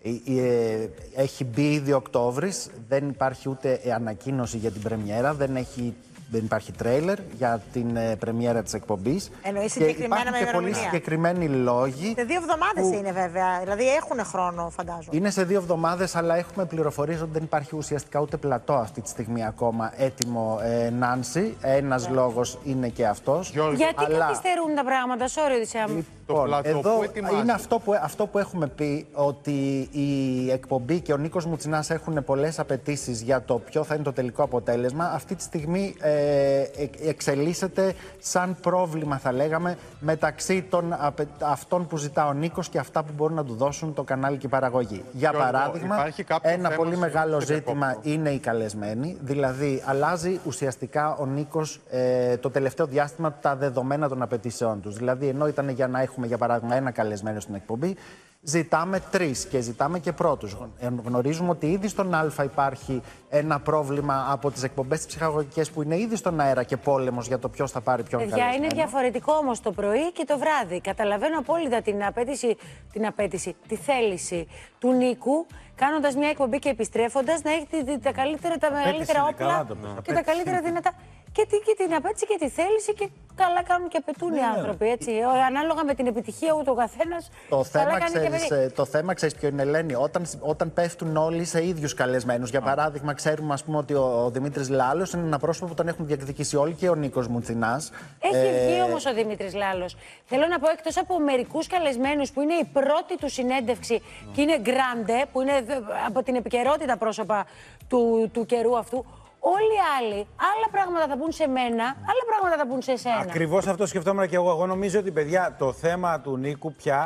Έχει μπει ήδη Οκτώβρης, δεν υπάρχει ούτε ανακοίνωση για την πρεμιέρα, δεν υπάρχει τρέιλερ για την πρεμιέρα της εκπομπής. Εννοείς συγκεκριμένα με και πολύ συγκεκριμένοι λόγοι. Σε 2 εβδομάδες είναι βέβαια, δηλαδή έχουν χρόνο φαντάζομαι. Είναι σε 2 εβδομάδες, αλλά έχουμε πληροφορίες ότι δεν υπάρχει ουσιαστικά ούτε πλατό αυτή τη στιγμή ακόμα έτοιμο, Νάνση. Ένας λόγος είναι και αυτός. Γιατί καθυστερούν τα πράγματα, sorry Οδυσσέα μου. Εδώ είναι αυτό που έχουμε πει, ότι η εκπομπή και ο Νίκος Μουτσινάς έχουν πολλές απαιτήσεις για το ποιο θα είναι το τελικό αποτέλεσμα. Αυτή τη στιγμή εξελίσσεται σαν πρόβλημα, θα λέγαμε, μεταξύ των αυτών που ζητά ο Νίκος και αυτά που μπορούν να του δώσουν το κανάλι και η παραγωγή. Για παράδειγμα, ένα πολύ μεγάλο ζήτημα είναι οι καλεσμένοι. Δηλαδή, αλλάζει ουσιαστικά ο Νίκος το τελευταίο διάστημα τα δεδομένα των απαιτήσεών τους. Δηλαδή, ενώ ήταν για να έχουμε, για παράδειγμα, ένα καλεσμένο στην εκπομπή, ζητάμε 3 και ζητάμε και πρώτους. Γνωρίζουμε ότι ήδη στον Α υπάρχει ένα πρόβλημα από τις εκπομπές τις ψυχαγωγικές που είναι ήδη στον αέρα και πόλεμος για το ποιος θα πάρει ποιον καλεσμένο. Είναι διαφορετικό όμως το πρωί και το βράδυ. Καταλαβαίνω απόλυτα τη θέληση του Νίκου, κάνοντας μια εκπομπή και επιστρέφοντας, να έχει τα μεγαλύτερα όπλα και τα καλύτερα δυνατά. Και την απέτηση και τη θέληση, και καλά κάνουν και απαιτούν οι άνθρωποι. Έτσι. Ανάλογα με την επιτυχία ούτε ο καθένας. Το θέμα, ξέρεις ποιο είναι, Ελένη, όταν πέφτουν όλοι σε ίδιους καλεσμένους. Για παράδειγμα, ξέρουμε, ας πούμε, ότι ο Δημήτρης Λάλος είναι ένα πρόσωπο που τον έχουν διεκδικήσει όλοι, και ο Νίκος Μουτσινάς. Έχει βγει όμως ο Δημήτρης Λάλος. Θέλω να πω, εκτός από μερικούς καλεσμένους που είναι η πρώτη του συνέντευξη και είναι γκράντε, που είναι από την επικαιρότητα πρόσωπα του καιρού αυτού. Όλοι οι άλλοι, άλλα πράγματα θα πούν σε μένα, άλλα πράγματα θα πούν σε εσένα. Ακριβώς αυτό σκεφτόμουν και εγώ. Εγώ νομίζω ότι, παιδιά, το θέμα του Νίκου πια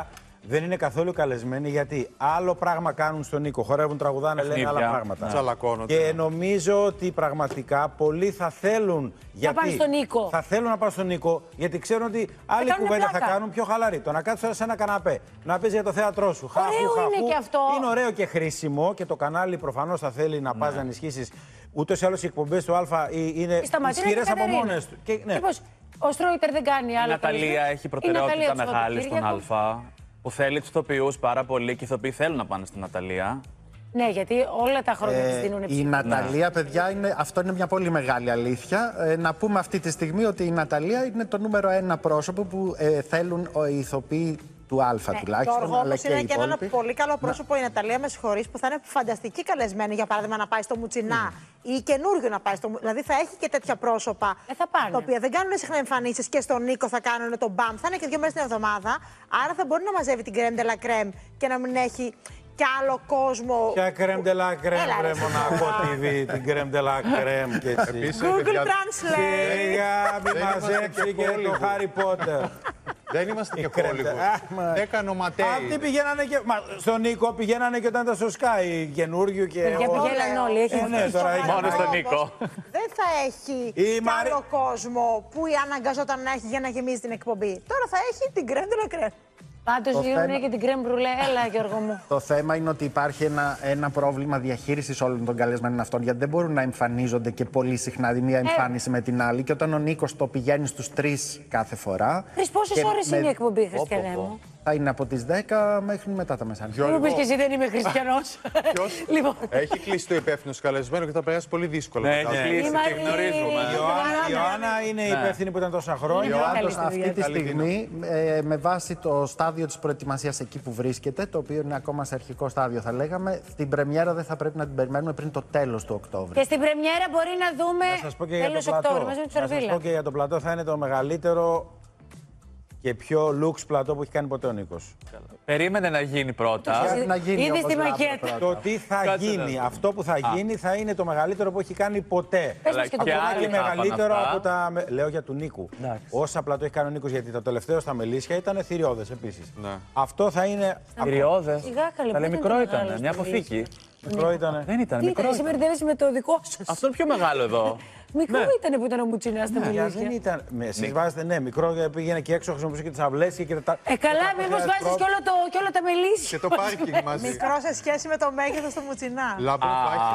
δεν είναι καθόλου καλεσμένοι, γιατί άλλο πράγμα κάνουν στον Νίκο. Χορεύουν, τραγουδάνε, λένε άλλα πράγματα. Τσαλακώνονται. Και νομίζω ότι πραγματικά πολλοί θα θέλουν. Να πάνε στον Νίκο. Θα θέλουν να πάνε στον Νίκο, γιατί ξέρουν ότι άλλη κουβέντα θα κάνουν πιο χαλαρή. Το να κάτσεις σε ένα καναπέ, να πεις για το θέατρό σου. Ωραίο είναι και αυτό. Είναι ωραίο και χρήσιμο και το κανάλι προφανώς θα θέλει να πας να ενισχύσεις. Ούτως ή άλλως οι εκπομπές του Α είναι ισχυρές από μόνες του. Μήπως ο Στρόιτερ δεν κάνει άλλο. Η Ναταλία έχει προτεραιότητα μεγάλη στον Α. Που θέλει τους ηθοποιούς πάρα πολύ και οι ηθοποιοί θέλουν να πάνε στην Ναταλία. Ναι, γιατί όλα τα χρόνια της δίνουν ψυχή. Η Ναταλία, παιδιά, αυτό είναι μια πολύ μεγάλη αλήθεια. Να πούμε αυτή τη στιγμή ότι η Ναταλία είναι το νούμερο 1 πρόσωπο που θέλουν οι ηθοποιοί του Α τουλάχιστον. Το Αργό είναι και ένα πολύ καλό πρόσωπο η Ναταλία, με συγχωρείς, που θα είναι φανταστική καλεσμένη, για παράδειγμα, να πάει στο Μουτσινά ή καινούριο να πάει στο Μουτσινά. Δηλαδή θα έχει και τέτοια πρόσωπα τα οποία δεν κάνουν συχνά εμφανίσεις και στον Νίκο θα κάνουν τον μπαμ. Θα είναι και 2 μέρες την εβδομάδα. Άρα θα μπορεί να μαζεύει την κρέμ de la crème και να μην έχει κι άλλο κόσμο. Ποια κρέμ de la crème, βρε Μονακό TV, την κρέμ de la crème και έτσι. Google Translate. Σιγά, μην μαζέψει και το Harry Potter. Δεν είμαστε και Hollywood. Έκανε ο Ματέι. Αυτοί πηγαίνανε και. Στον Νίκο πηγαίνανε και όταν ήταν στο Sky καινούριου και. Παιδιά πηγαίνανε όλοι. Μόνο στον Νίκο. Δεν θα έχει κι άλλο κόσμο που αναγκαζόταν να έχει για να γεμίζει την εκπομπή. Τώρα θα έχει την κρέμ de la crème. Πάντως λίγο και την κρέμ μπρουλέ. Έλα, Γιώργο μου. Το θέμα είναι ότι υπάρχει ένα πρόβλημα διαχείρισης όλων των καλεσμένων αυτών, γιατί δεν μπορούν να εμφανίζονται και πολύ συχνά η μία εμφάνιση με την άλλη. Και όταν ο Νίκος το πηγαίνει στους 3 κάθε φορά. Πόσες ώρες είναι η εκπομπή, Χριστιανέ μου? Θα είναι από τις 10 μέχρι μετά τα μεσάνυχτα. Μου πεις και εσύ δεν είμαι χριστιανός. Λοιπόν. Έχει κλείσει το υπεύθυνο καλεσμένο και θα περάσει πολύ δύσκολα. Ναι, έχει κλείσει και γνωρίζουμε. Η Ιωάννα είναι υπεύθυνη που ήταν τόσα χρόνια. Αυτή τη στιγμή, με βάση το στάδιο της προετοιμασίας εκεί που βρίσκεται, το οποίο είναι ακόμα σε αρχικό στάδιο θα λέγαμε, την πρεμιέρα δεν θα πρέπει να την περιμένουμε πριν το τέλος του Οκτώβρη. Και στην πρεμιέρα μπορεί να δούμε τέλος Οκτώβρη μαζί με τους Ορβίλα. Να σας πω και για το πλατό, θα είναι το μεγαλύτερο και πιο λουξ πλατό που έχει κάνει ποτέ ο Νίκος. Περίμενε να γίνει πρώτα. Ήδη στη μακέτα. Το τι θα γίνει, αυτό που θα γίνει θα είναι το μεγαλύτερο που έχει κάνει ποτέ. Και άλλο μεγαλύτερο από τα. Λέω για του Νίκου. Όσα πλατό έχει κάνει ο Νίκος, γιατί το τελευταίο στα Μελίσια ήταν θηριώδες επίσης. Αυτό θα είναι. Θηριώδες. Αλλά μικρό ήταν, μια αποθήκη. Μικρό ήταν. Δεν ήταν μικρό. Εσύ μπερδεύεσαι με το δικό σας. Αυτό είναι πιο μεγάλο εδώ. Μικρό ήταν που ήταν ο Μουτσινάς στα Μελίσια. Δεν ήταν. Εσείς βάζετε, μικρό, πήγαινε και έξω, χρησιμοποιούσε και τις αυλές και τα. Καλά, μήπως βάζεις και όλα τα Μελίσια. Και το πάρκινγκ μαζί. Μικρό σε σχέση με το μέγεθος του Μουτσινά. Λάμπρο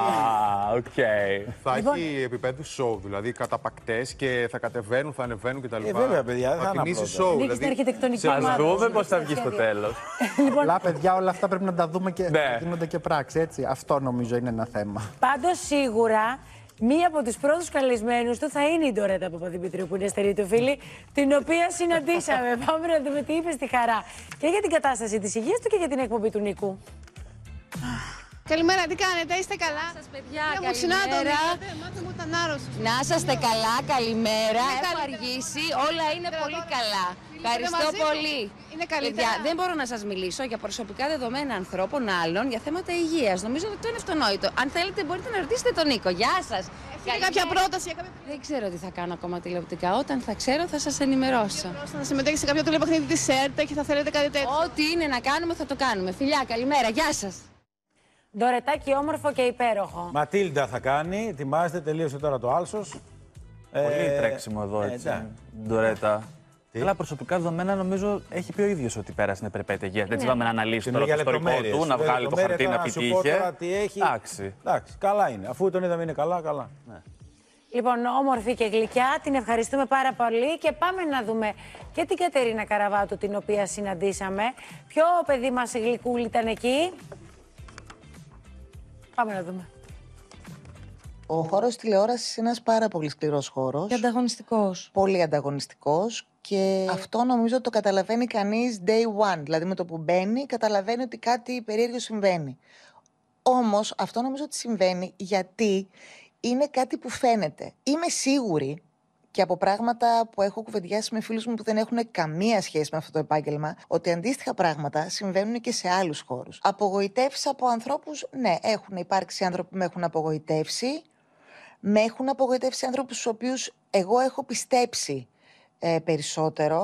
θα Λοιπόν. έχει επίπεδου show, δηλαδή καταπακτές και θα κατεβαίνουν, θα ανεβαίνουν κτλ. Βέβαια, παιδιά, δεν θα κινήσει show. Δείξει την αρχιτεκτονική ομάδα. Ας δούμε πώς θα βγει στο τέλος. Πολλά παιδιά, όλα αυτά πρέπει να τα δούμε και να γίνονται και πράξη, έτσι. Αυτό νομίζω είναι ένα θέμα. Πάντως σίγουρα μία από τους πρώτους καλεσμένους του θα είναι η Ντορέτα Παπαδημητρίου, που είναι στερή του φίλη, την οποία συναντήσαμε. Πάμε να δούμε τι είπε στη Χαρά. Και για την κατάσταση της υγείας του και για την εκπομπή του Νίκου. Καλημέρα, τι κάνετε, είστε καλά? Σας παιδιά, καλημέρα. Να είσαστε καλά, καλημέρα. Έχω αργήσει, όλα είναι πολύ καλά. Ευχαριστώ πολύ. Είναι καλύτερα. Δεν μπορώ να σας μιλήσω για προσωπικά δεδομένα ανθρώπων άλλων για θέματα υγείας. Νομίζω ότι αυτό είναι αυτονόητο. Αν θέλετε μπορείτε να ρωτήσετε τον Νίκο. Γεια σας. Έχετε κάποια πρόταση? Δεν ξέρω τι θα κάνω ακόμα τηλεοπτικά. Όταν θα ξέρω θα σας ενημερώσω. Να συμμετέχετε σε κάποιο τηλεπαιχνίδι της ΕΡΤ και θα θέλετε κάτι τέτοιο? Ό,τι είναι να κάνουμε θα το κάνουμε. Φιλιά, καλημέρα. Γεια σας. Ντορετάκι όμορφο και υπέροχο. Ματίλντα θα κάνει, ετοιμάζεται, τελείωσε τώρα το άλσος. Πολύ τρέξιμο εδώ, έτσι. Ντορέτα. Αλλά προσωπικά δεδομένα νομίζω έχει πει ο ίδιος ότι πέρασε την περιπέτεια. Δεν πάμε να αναλύσουμε τώρα το ιστορικό του, να βγάλει το χαρτί να πει τι είχε. Εντάξει, καλά είναι. Αφού τον είδαμε είναι καλά, καλά. Λοιπόν, όμορφη και γλυκιά, την ευχαριστούμε πάρα πολύ και πάμε να δούμε και την Κατερίνα Καραβάτου, την οποία συναντήσαμε. Ποιο παιδί μας γλυκούλη ήταν εκεί? Πάμε να δούμε. Ο χώρος τηλεόρασης είναι ένας πάρα πολύ σκληρός χώρος. Και ανταγωνιστικός. Πολύ ανταγωνιστικός. Και αυτό νομίζω το καταλαβαίνει κανείς day one. Δηλαδή με το που μπαίνει καταλαβαίνει ότι κάτι περίεργο συμβαίνει. Όμως αυτό νομίζω ότι συμβαίνει γιατί είναι κάτι που φαίνεται. Είμαι σίγουρη και από πράγματα που έχω κουβεντιάσει με φίλους μου που δεν έχουν καμία σχέση με αυτό το επάγγελμα, ότι αντίστοιχα πράγματα συμβαίνουν και σε άλλους χώρους. Απογοητεύσεις από ανθρώπους, ναι, έχουν υπάρξει άνθρωποι που με έχουν απογοητεύσει. Με έχουν απογοητεύσει άνθρωπους στους οποίους εγώ έχω πιστέψει περισσότερο,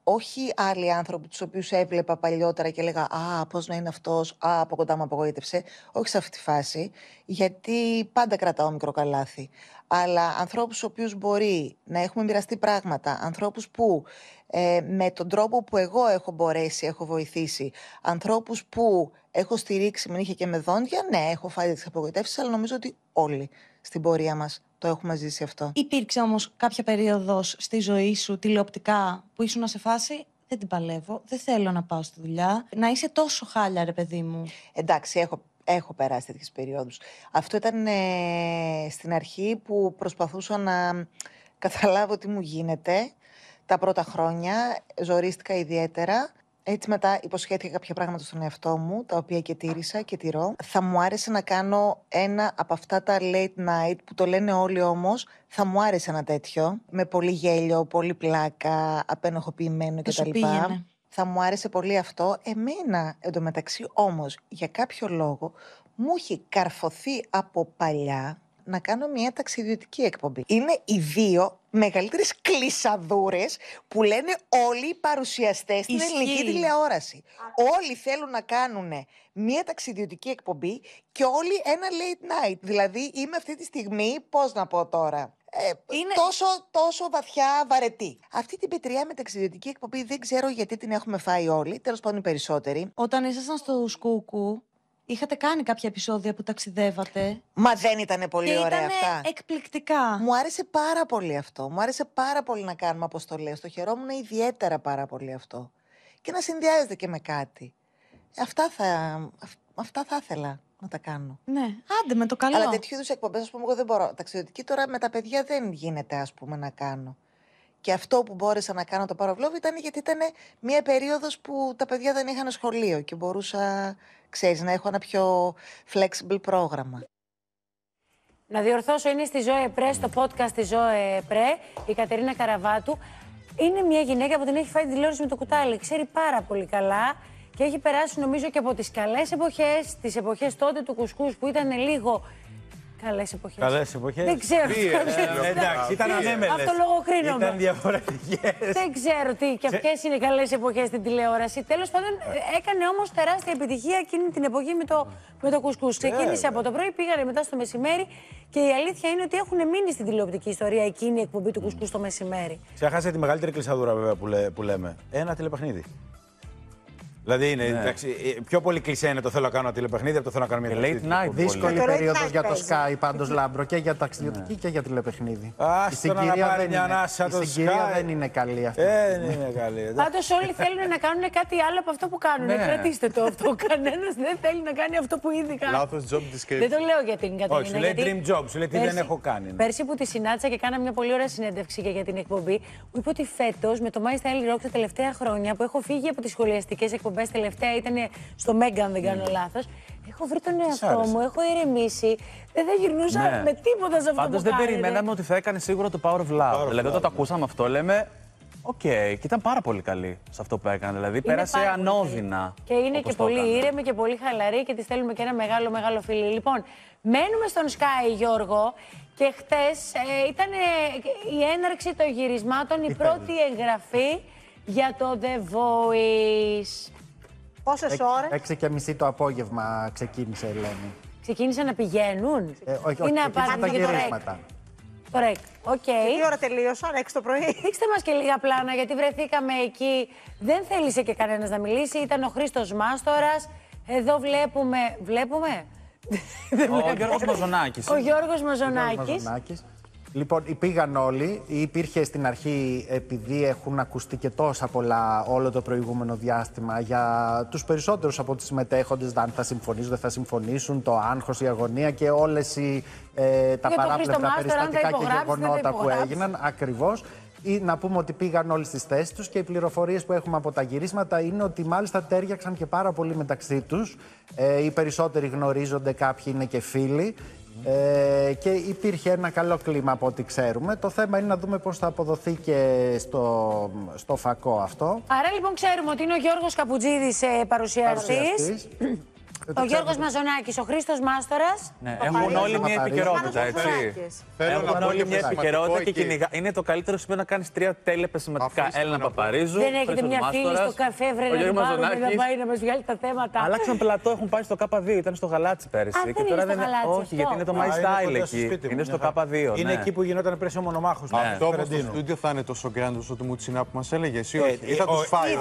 όχι άλλοι άνθρωποι τους οποίους έβλεπα παλιότερα και έλεγα «Α, πώς να είναι αυτός, α, από κοντά μου απογοήτευσε». Όχι σε αυτή τη φάση, γιατί πάντα κρατάω μικρό καλάθι. Αλλά ανθρώπους στους οποίους μπορεί να έχουμε μοιραστεί πράγματα, ανθρώπους που με τον τρόπο που εγώ έχω μπορέσει, έχω βοηθήσει, ανθρώπους που έχω στηρίξει με νύχια και με δόντια, ναι, έχω φάει τις απογοητεύσεις, αλλά νομίζω ότι όλοι στην πορεία μας το έχουμε ζήσει αυτό. Υπήρξε όμως κάποια περίοδος στη ζωή σου τηλεοπτικά που ήσουν σε φάση δεν την παλεύω, δεν θέλω να πάω στη δουλειά, να είσαι τόσο χάλια ρε παιδί μου? Εντάξει, έχω περάσει τέτοιες περιόδους. Αυτό ήταν στην αρχή που προσπαθούσα να καταλάβω τι μου γίνεται. Τα πρώτα χρόνια ζορίστηκα ιδιαίτερα. Έτσι μετά υποσχέθηκα κάποια πράγματα στον εαυτό μου, τα οποία και τήρησα και τηρώ. Θα μου άρεσε να κάνω ένα από αυτά τα late night που το λένε όλοι όμως. Θα μου άρεσε ένα τέτοιο, με πολύ γέλιο, πολύ πλάκα, απενοχοποιημένο κτλ. Θα μου άρεσε πολύ αυτό. Εμένα εντωμεταξύ όμως για κάποιο λόγο μου έχει καρφωθεί από παλιά να κάνω μια ταξιδιωτική εκπομπή. Είναι οι δύο μεγαλύτερες κλεισαδούρες που λένε όλοι οι παρουσιαστές στην ελληνική τηλεόραση. Όλοι θέλουν να κάνουν μια ταξιδιωτική εκπομπή και όλοι ένα late night. Δηλαδή είμαι αυτή τη στιγμή, πώς να πω τώρα, είναι τόσο βαθιά βαρετή. Αυτή την πετριά με ταξιδιωτική εκπομπή δεν ξέρω γιατί την έχουμε φάει όλοι, τέλος πάντων οι περισσότεροι. Όταν ήσασταν στο Σκούκου, είχατε κάνει κάποια επεισόδια που ταξιδεύατε. Μα δεν ήταν πολύ ωραία ήτανε αυτά? Εκπληκτικά. Μου άρεσε πάρα πολύ αυτό. Μου άρεσε πάρα πολύ να κάνουμε αποστολές. Το χαιρόμουν ιδιαίτερα πάρα πολύ αυτό. Και να συνδυάζεται και με κάτι. Αυτά θα ήθελα να τα κάνω. Ναι, άντε με το καλό. Αλλά τέτοιου είδους εκπομπές, ας πούμε, εγώ δεν μπορώ. Ταξιδιωτική τώρα με τα παιδιά δεν γίνεται, ας πούμε, να κάνω. Και αυτό που μπόρεσα να κάνω το Παροβλόβ ήταν γιατί ήταν μια περίοδος που τα παιδιά δεν είχαν σχολείο και μπορούσα, ξέρεις, να έχω ένα πιο flexible πρόγραμμα. Να διορθώσω, είναι στη Ζωέ Πρέ, στο podcast τη Ζωέ Πρέ, η Κατερίνα Καραβάτου. Είναι μια γυναίκα που την έχει φάει την τηλεόραση με το κουτάλι. Ξέρει πάρα πολύ καλά και έχει περάσει, νομίζω, και από τις καλές εποχές, τις εποχές τότε του κουσκούς που ήταν λίγο. Καλές εποχές. Καλές εποχές. Δεν ξέρω. Εντάξει, ήταν ανέμελες. Αυτό λογοκρίνομαι. Ήταν διαφορετικές. Δεν ξέρω τι και ποιες είναι οι καλές εποχές στην τηλεόραση. Τέλος πάντων, έκανε όμως τεράστια επιτυχία εκείνη την εποχή με το κουσκούς. Ξεκίνησε από το πρωί, πήγανε μετά στο μεσημέρι και η αλήθεια είναι ότι έχουν μείνει στην τηλεοπτική ιστορία εκείνη η εκπομπή του κουσκούς το μεσημέρι. Ξέχασε τη μεγαλύτερη κλεισαδούρα, βέβαια, που λέμε. Ένα τηλεπαιχνίδι. Δηλαδή είναι, εντάξει, πιο πολύ κλεισέ είναι το θέλω να κάνω ένα τηλεπαιχνίδι από το θέλω να κάνω μια late night. Δύσκολη περίοδος για το Sky, πάντως, Λάμπρο, και για ταξιδιωτική και για τηλεπαιχνίδι. Η συγκυρία δεν είναι καλή αυτή. Δεν είναι καλή. Πάντως όλοι θέλουν να κάνουν κάτι άλλο από αυτό που κάνουν. Κρατήστε το αυτό. Κανένας δεν θέλει να κάνει αυτό που ήδη κάνει. Λάθος job description. Δεν το λέω για την Κατερίνα. Όχι, σου λέει dream job, σου λέει τι δεν έχω κάνει. Πέρσι που τη συνάντησα και κάνα μια πολύ ωραία συνέντευξη για την εκπομπή, μου είπε ότι φέτος με το My Style Rock τα τελευταία χρόνια που έχω φύγει από τις σχολιαστικές εκπομπές, τελευταία ήταν στο Μέγκα, αν δεν κάνω λάθος. Έχω βρει τον εαυτό μου, έχω ηρεμήσει. Δεν θα γυρνούσα με τίποτα σε αυτό. Πάντως δεν περιμέναμε ότι θα έκανε σίγουρα το Power of Love. Δηλαδή όταν το ακούσαμε αυτό, λέμε. Οκ, και ήταν πάρα πολύ καλή σε αυτό που έκανε. Δηλαδή πέρασε ανώδυνα. Και είναι και πολύ ήρεμη και πολύ χαλαρή και τη στέλνουμε και ένα μεγάλο φίλι. Λοιπόν, μένουμε στον Sky, Γιώργο. Και χτες ήταν η έναρξη των γυρισμάτων, η πρώτη εγγραφή για το The Voice. Πόσες ώρες? 6:30 το απόγευμα ξεκίνησε, η Ελένη. Ξεκίνησαν να πηγαίνουν. Όχι, ή να ξεκίνησαν τα γυρίσματα. Ωραία, οκ. Τι ώρα τελείωσαν, 6 το πρωί? Δείξτε μας και λίγα πλάνα, γιατί βρεθήκαμε εκεί. Δεν θέλησε και κανένας να μιλήσει. Ήταν ο Χρήστος Μάστορας. Εδώ βλέπουμε. Ο Γιώργος Μαζονάκης. Ο Γιώργος Μαζονάκης. Λοιπόν, πήγαν όλοι. Υπήρχε στην αρχή, επειδή έχουν ακουστεί και τόσα πολλά όλο το προηγούμενο διάστημα, για τους περισσότερους από τους συμμετέχοντες, αν θα συμφωνήσουν, δεν θα συμφωνήσουν, το άγχος, η αγωνία και όλες τα παράπλευρα περιστατικά και γεγονότα που έγιναν. Ακριβώς. Ή να πούμε ότι πήγαν όλοι στις θέσεις τους και οι πληροφορίες που έχουμε από τα γυρίσματα είναι ότι μάλιστα τέριαξαν και πάρα πολύ μεταξύ τους. Οι περισσότεροι γνωρίζονται, κάποιοι είναι και φίλοι. Και υπήρχε ένα καλό κλίμα από ό,τι ξέρουμε. Το θέμα είναι να δούμε πώς θα αποδοθεί και στο φακό αυτό. Άρα λοιπόν ξέρουμε ότι είναι ο Γιώργος Καπουτζίδης παρουσιαστής. Ο Γιώργος Μαζονάκης, ο Χρήστος Μάστορας. Ναι, έχουν όλοι μια επικαιρότητα, έτσι. Έχουν όλοι μια επικαιρότητα και κυνηγά. Είναι το καλύτερο σημείο να κάνεις 3 τηλεπεσηματικά. Έλληνα Παπαρίζου. Δεν έχετε μια φίλη στο καφέ, βρε να πάει να μας βγάλει τα θέματα. Αλλάξαν πλατό, έχουν πάει στο K2, ήταν στο Γαλάτσι πέρυσι. Και τώρα δεν είναι. Όχι, γιατί είναι το My Style εκεί. Είναι στο K2. Είναι εκεί που γινόταν πριν ο μονομάχος. Αυτό όμως στο στούντιο θα είναι τόσο γκράντ όσο το Μουτσινά που μας έλεγε εσύ, όχι? Ή θα τους φάει?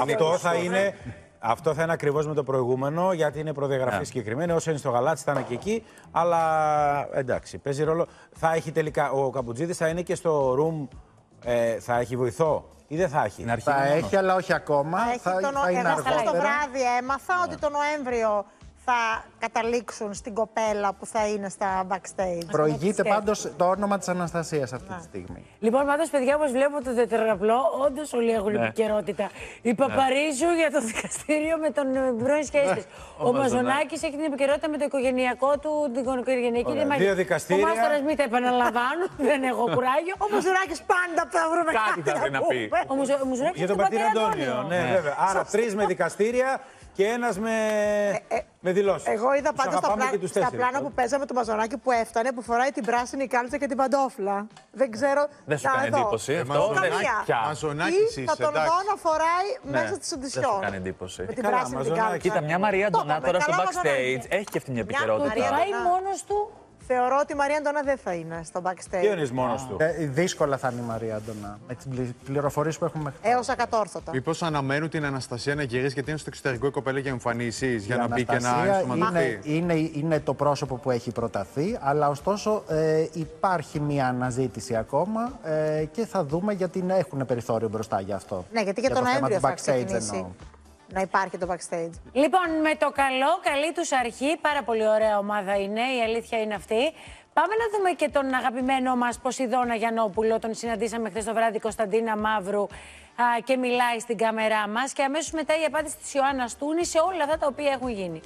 Αυτό θα είναι ακριβώς με το προηγούμενο, γιατί είναι προδιαγραφή συγκεκριμένη. Όσο είναι στο Γαλάτσι θα είναι και εκεί. Αλλά εντάξει, παίζει ρόλο. Θα έχει τελικά ο Καμπουτζίδης, θα είναι και στο room, θα έχει βοηθό ή δεν θα έχει? Θα έχει, αλλά όχι ακόμα. Εγώ το βράδυ έμαθα ότι το Νοέμβριο θα καταλήξουν στην κοπέλα που θα είναι στα backstage. Προηγείται πάντως το όνομα της Αναστασίας αυτή τη στιγμή. Λοιπόν, πάντως, παιδιά, όπως βλέπω το τετραγραπλό, όντως όλοι έχουν επικαιρότητα. Η Παπαρίζου για το δικαστήριο με τον πρώην σχέση της. Ο Μαζονάκης έχει την επικαιρότητα με το οικογενειακό του, την οικογενειακή διαμάχη. 2 δικαστήρια. Ο Μάστορας μην τα επαναλαμβάνω, δεν έχω κουράγιο. Ο Μαζονάκης πάντα θα βρούμε κάτι να πούμε. Για τον πατήρα Αντώνιο, ναι, βέβαια. Άρα 3 με δικαστήρια και ένας με δηλώσεις. Εγώ είδα πάντως στα πλάνα που παίζαμε το Μαζονάκι που έφτανε, που φοράει την πράσινη κάλτσα και την παντόφλα. Δεν ξέρω. Δεν σου κάνει εντύπωση αυτό? Μαζονάκης είσαι, θα τον δω να φοράει μέσα της οντισιόν. Δεν σου κάνει εντύπωση. Με την πράσινη την κάλτσα. Κοίτα, μια Μαρία Αντωνά τώρα στο backstage έχει και αυτή μια επικαιρότητα. Πάει μόνος του. Θεωρώ ότι η Μαρία Αντωνά δεν θα είναι στο backstage. Τι εννοείς μόνος του? Δύσκολα θα είναι η Μαρία Αντωνά. Με τις πληροφορίες που έχουμε. Έως ακατόρθωτα. Μήπως αναμένουν την Αναστασία να γυρίσει, γιατί είναι στο εξωτερικό η κοπέλα για εμφανίσεις, για να μπει και να ενσωματωθεί? Είναι το πρόσωπο που έχει προταθεί, αλλά ωστόσο υπάρχει μια αναζήτηση ακόμα και θα δούμε, γιατί έχουν περιθώριο μπροστά για αυτό. Ναι, γιατί για το Νοέμβριο θα ξεκινήσει. Να υπάρχει το backstage. Λοιπόν, με το καλό, καλή τους αρχή. Πάρα πολύ ωραία ομάδα είναι, η αλήθεια είναι αυτή. Πάμε να δούμε και τον αγαπημένο μας Ποσειδώνα Γιαννόπουλο. Τον συναντήσαμε χθες το βράδυ, Κωνσταντίνα Μαύρου, και μιλάει στην κάμερά μας. Και αμέσως μετά η απάντηση της Ιωάννας Τούνη σε όλα αυτά τα οποία έχουν γίνει.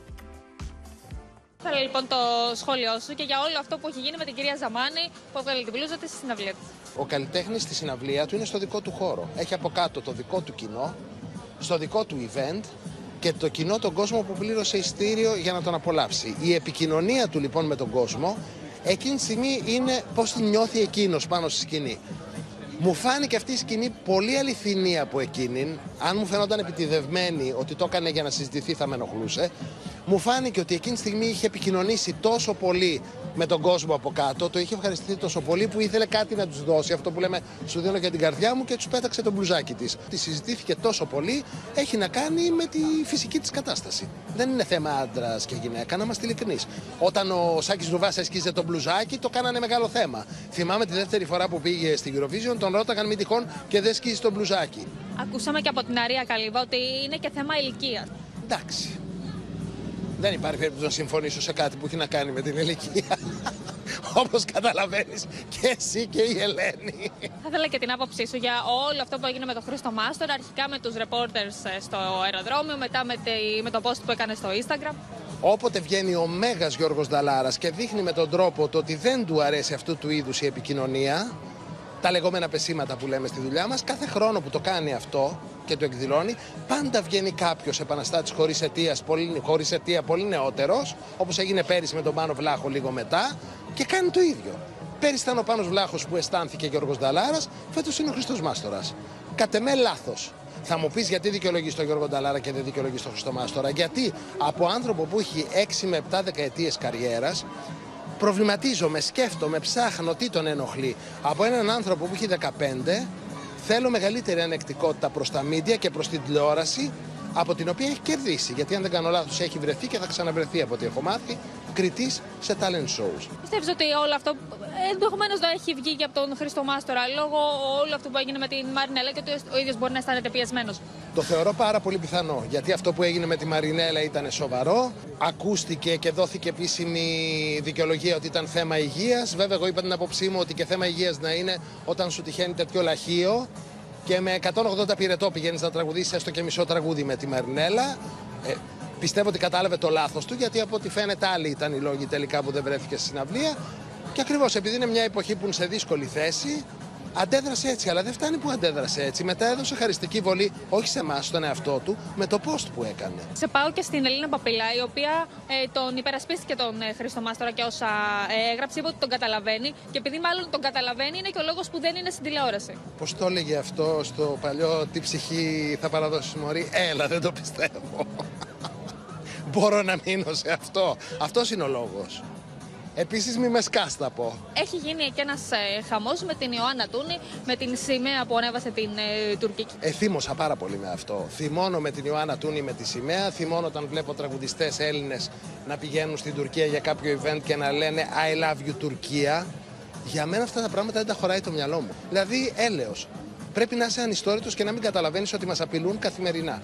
Θέλω λοιπόν το σχόλιο σου και για όλο αυτό που έχει γίνει με την κυρία Ζαμάνη που έβγαλε την μπλούζα της στη συναυλία της. Ο καλλιτέχνης στη συναυλία του είναι στο δικό του χώρο. Έχει από κάτω το δικό του κοινό, στο δικό του event και το κοινό, τον κόσμο που πλήρωσε ειστήριο για να τον απολαύσει. Η επικοινωνία του λοιπόν με τον κόσμο εκείνη τη στιγμή είναι πώς την νιώθει εκείνος πάνω στη σκηνή. Μου φάνηκε αυτή η σκηνή πολύ αληθινή από εκείνην. Αν μου φαινόταν επιτηδευμένη ότι το έκανε για να συζητηθεί θα με ενοχλούσε. Μου φάνηκε ότι εκείνη τη στιγμή είχε επικοινωνήσει τόσο πολύ με τον κόσμο από κάτω, το είχε ευχαριστηθεί τόσο πολύ που ήθελε κάτι να τους δώσει. Αυτό που λέμε, σου δίνω για την καρδιά μου, και τους πέταξε τον μπλουζάκι της. Τη συζητήθηκε τόσο πολύ, έχει να κάνει με τη φυσική της κατάσταση. Δεν είναι θέμα άντρας και γυναίκα, να είμαστε ειλικρινείς. Όταν ο Σάκης Ρουβάς έσκιζε τον μπλουζάκι, το κάνανε μεγάλο θέμα. Θυμάμαι τη δεύτερη φορά που πήγε στη Eurovision, τον ρώταγαν μη τυχόν και δεν σκίζει τον μπλουζάκι. Ακούσαμε και από την Αρία Καλύβα ότι είναι και θέμα ηλικίας. Εντάξει. Δεν υπάρχει περίπτωση να συμφωνήσω σε κάτι που έχει να κάνει με την ηλικία. Όπως καταλαβαίνεις και εσύ και η Ελένη. Θα ήθελα και την άποψή σου για όλο αυτό που έγινε με τον Χρήστο Μάστορα, αρχικά με τους reporters στο αεροδρόμιο, μετά με το post που έκανε στο Instagram. Όποτε βγαίνει ο Μέγας Γιώργος Νταλάρας και δείχνει με τον τρόπο το ότι δεν του αρέσει αυτού του είδους η επικοινωνία, τα λεγόμενα πεσήματα που λέμε στη δουλειά μας, κάθε χρόνο που το κάνει αυτό και το εκδηλώνει, πάντα βγαίνει κάποιος επαναστάτης χωρίς αιτία, πολύ νεότερος, όπως έγινε πέρυσι με τον Πάνο Βλάχο λίγο μετά, και κάνει το ίδιο. Πέρυσι ήταν ο Πάνος Βλάχος που αισθάνθηκε Γιώργος Νταλάρας, φέτος είναι ο Χρήστος Μάστορας. Κατ' εμέ λάθος. Θα μου πεις γιατί δικαιολογείς τον Γιώργο Νταλάρα και δεν δικαιολογείς τον Χρήστο Μάστορα? Γιατί από άνθρωπο που έχει 6 με 7 δεκαετίες καριέρας, προβληματίζομαι, σκέφτομαι, ψάχνω τι τον ενοχλεί. Από έναν άνθρωπο που έχει 15, θέλω μεγαλύτερη ανεκτικότητα προς τα μίντια και προς την τηλεόραση, από την οποία έχει κερδίσει. Γιατί αν δεν κάνω λάθος, έχει βρεθεί και θα ξαναβρεθεί, από ό,τι έχω μάθει, κριτής σε talent shows. Πιστεύεις ότι όλο αυτό ενδεχομένως δεν έχει βγει και από τον Χρήστο Μάστορα λόγω όλου αυτού που έγινε με την Μαρινέλα και ότι ο ίδιος μπορεί να αισθάνεται πιεσμένος? Το θεωρώ πάρα πολύ πιθανό. Γιατί αυτό που έγινε με τη Μαρινέλα ήταν σοβαρό. Ακούστηκε και δόθηκε επίσημη δικαιολογία ότι ήταν θέμα υγείας. Βέβαια, εγώ είπα την άποψή μου ότι και θέμα υγείας να είναι όταν σου τυχαίνει τέτοιο λαχείο και με 180 πυρετό πηγαίνεις να τραγουδήσεις έστω και μισό τραγούδι με τη Μαρινέλα. Πιστεύω ότι κατάλαβε το λάθος του, γιατί από ό,τι φαίνεται άλλοι ήταν οι λόγοι τελικά που δεν βρέθηκε στη συναυλία. Και ακριβώς επειδή είναι μια εποχή που είναι σε δύσκολη θέση, Αντέδρασε έτσι, αλλά δεν φτάνει που αντέδρασε έτσι. Μετά έδωσε χαριστική βολή, όχι σε εμάς, στον εαυτό του, με το post που έκανε. Σε πάω και στην Ελίνα Παπηλά, η οποία τον υπερασπίστηκε τον Χρήστο Μάστορα και όσα έγραψε, είπε ότι τον καταλαβαίνει. Και επειδή μάλλον τον καταλαβαίνει, είναι και ο λόγος που δεν είναι στην τηλεόραση. Πώς το έλεγε αυτό στο παλιό «Τι ψυχή θα παραδώσεις μωρή»? Έλα, δεν το πιστεύω. Μπορώ να μείνω σε αυτό. Αυτός είναι ο λόγος. Επίσης μη με σκάς, θα πω. Έχει γίνει και ένας χαμός με την Ιωάννα Τούνη, με την σημαία που ανέβασε την τουρκική. Θύμωσα πάρα πολύ με αυτό. Θυμώνω με την Ιωάννα Τούνη με τη σημαία. Θυμώνω όταν βλέπω τραγουδιστές Έλληνες να πηγαίνουν στην Τουρκία για κάποιο event και να λένε I love you Τουρκία. Για μένα αυτά τα πράγματα δεν τα χωράει το μυαλό μου. Δηλαδή, έλεος. Πρέπει να είσαι ανιστόρητος και να μην καταλαβαίνεις ότι μας απειλούν καθημερινά.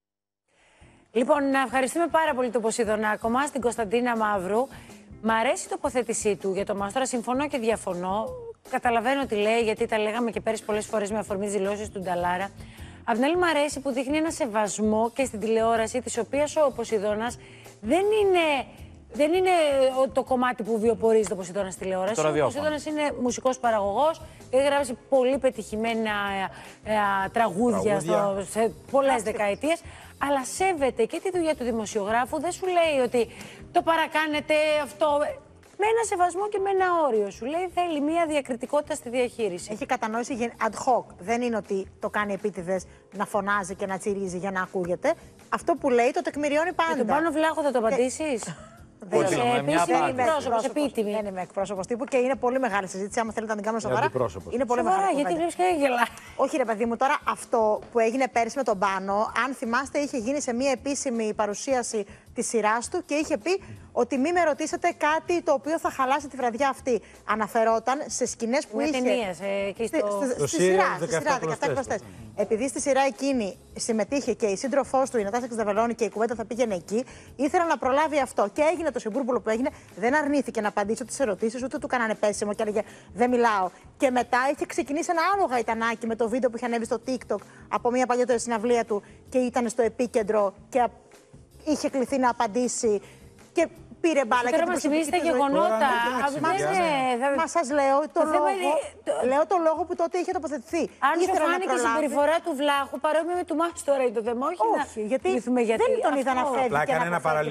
Λοιπόν, να ευχαριστούμε πάρα πολύ τον Ποσειδονάκο μας, την Κωνσταντίνα Μαύρου. Μ' αρέσει η τοποθέτησή του για το Μάστορα. Συμφωνώ και διαφωνώ. Καταλαβαίνω τι λέει, γιατί τα λέγαμε και πέρυσι πολλές φορές με αφορμή δηλώσεις του Νταλάρα. Απ' την άλλη, μ' αρέσει που δείχνει ένα σεβασμό και στην τηλεόραση, της οποίας ο Ποσειδώνας δεν είναι το κομμάτι που βιοπορίζει το Ποσειδώνα στη τηλεόραση. Ο Ποσειδώνας είναι μουσικός παραγωγός, έχει γράψει πολύ πετυχημένα τραγούδια σε πολλές δεκαετίες. Αλλά σέβεται και τη δουλειά του δημοσιογράφου. Δεν σου λέει ότι το παρακάνετε αυτό. Με ένα σεβασμό και με ένα όριο. Σου λέει θέλει μια διακριτικότητα στη διαχείριση. Έχει κατανόηση ad hoc. Δεν είναι ότι το κάνει επίτηδες να φωνάζει και να τσιρίζει για να ακούγεται. Αυτό που λέει το τεκμηριώνει πάντα. Και τον Πάνο Βλάχο θα το απαντήσεις? Δεν είμαι εκπρόσωπος τύπου και είναι πολύ μεγάλη συζήτηση. Άμα θέλετε να την κάνουμε σοβαρά. Είναι πολύ μεγάλη. Γιατί βλέπει και έγελα. Όχι, ρε παιδί μου, τώρα αυτό που έγινε πέρυσι με τον Πάνο, αν θυμάστε, είχε γίνει σε μια επίσημη παρουσίαση της σειράς του και είχε πει ότι μη με ρωτήσετε κάτι το οποίο θα χαλάσει τη βραδιά αυτή. Αναφερόταν σε σκηνές που είχε. Ταινίες, στη σειρά 17 Επειδή στη σειρά εκείνη συμμετείχε και η σύντροφός του, η Νατάσα Ξδαβελώνη, και η κουβέντα θα πήγαινε εκεί, ήθελα να προλάβει αυτό. Και έγινε το συμπούρμπουλο που έγινε, δεν αρνήθηκε να απαντήσει ούτε σε ερωτήσεις, ούτε του κάνανε πέσιμο και έλεγε δεν μιλάω. Και μετά είχε ξεκινήσει ένα άλλο γαϊτανάκι με το βίντεο που είχε ανέβει στο TikTok από μια παλιότερη συναυλία του και ήταν στο επίκεντρο και είχε κληθεί να απαντήσει. Και πήρε μπάλα και μας θυμίζει τα γεγονότα. Μα σας λέω το λόγο που τότε είχε τοποθετηθεί. Αν σου φάνηκε η συμπεριφορά του Βλάχου παρόμοια με του Μάστορα είναι το θέμα, όχι, γιατί δεν τον είδα να φεύγει. Έκανε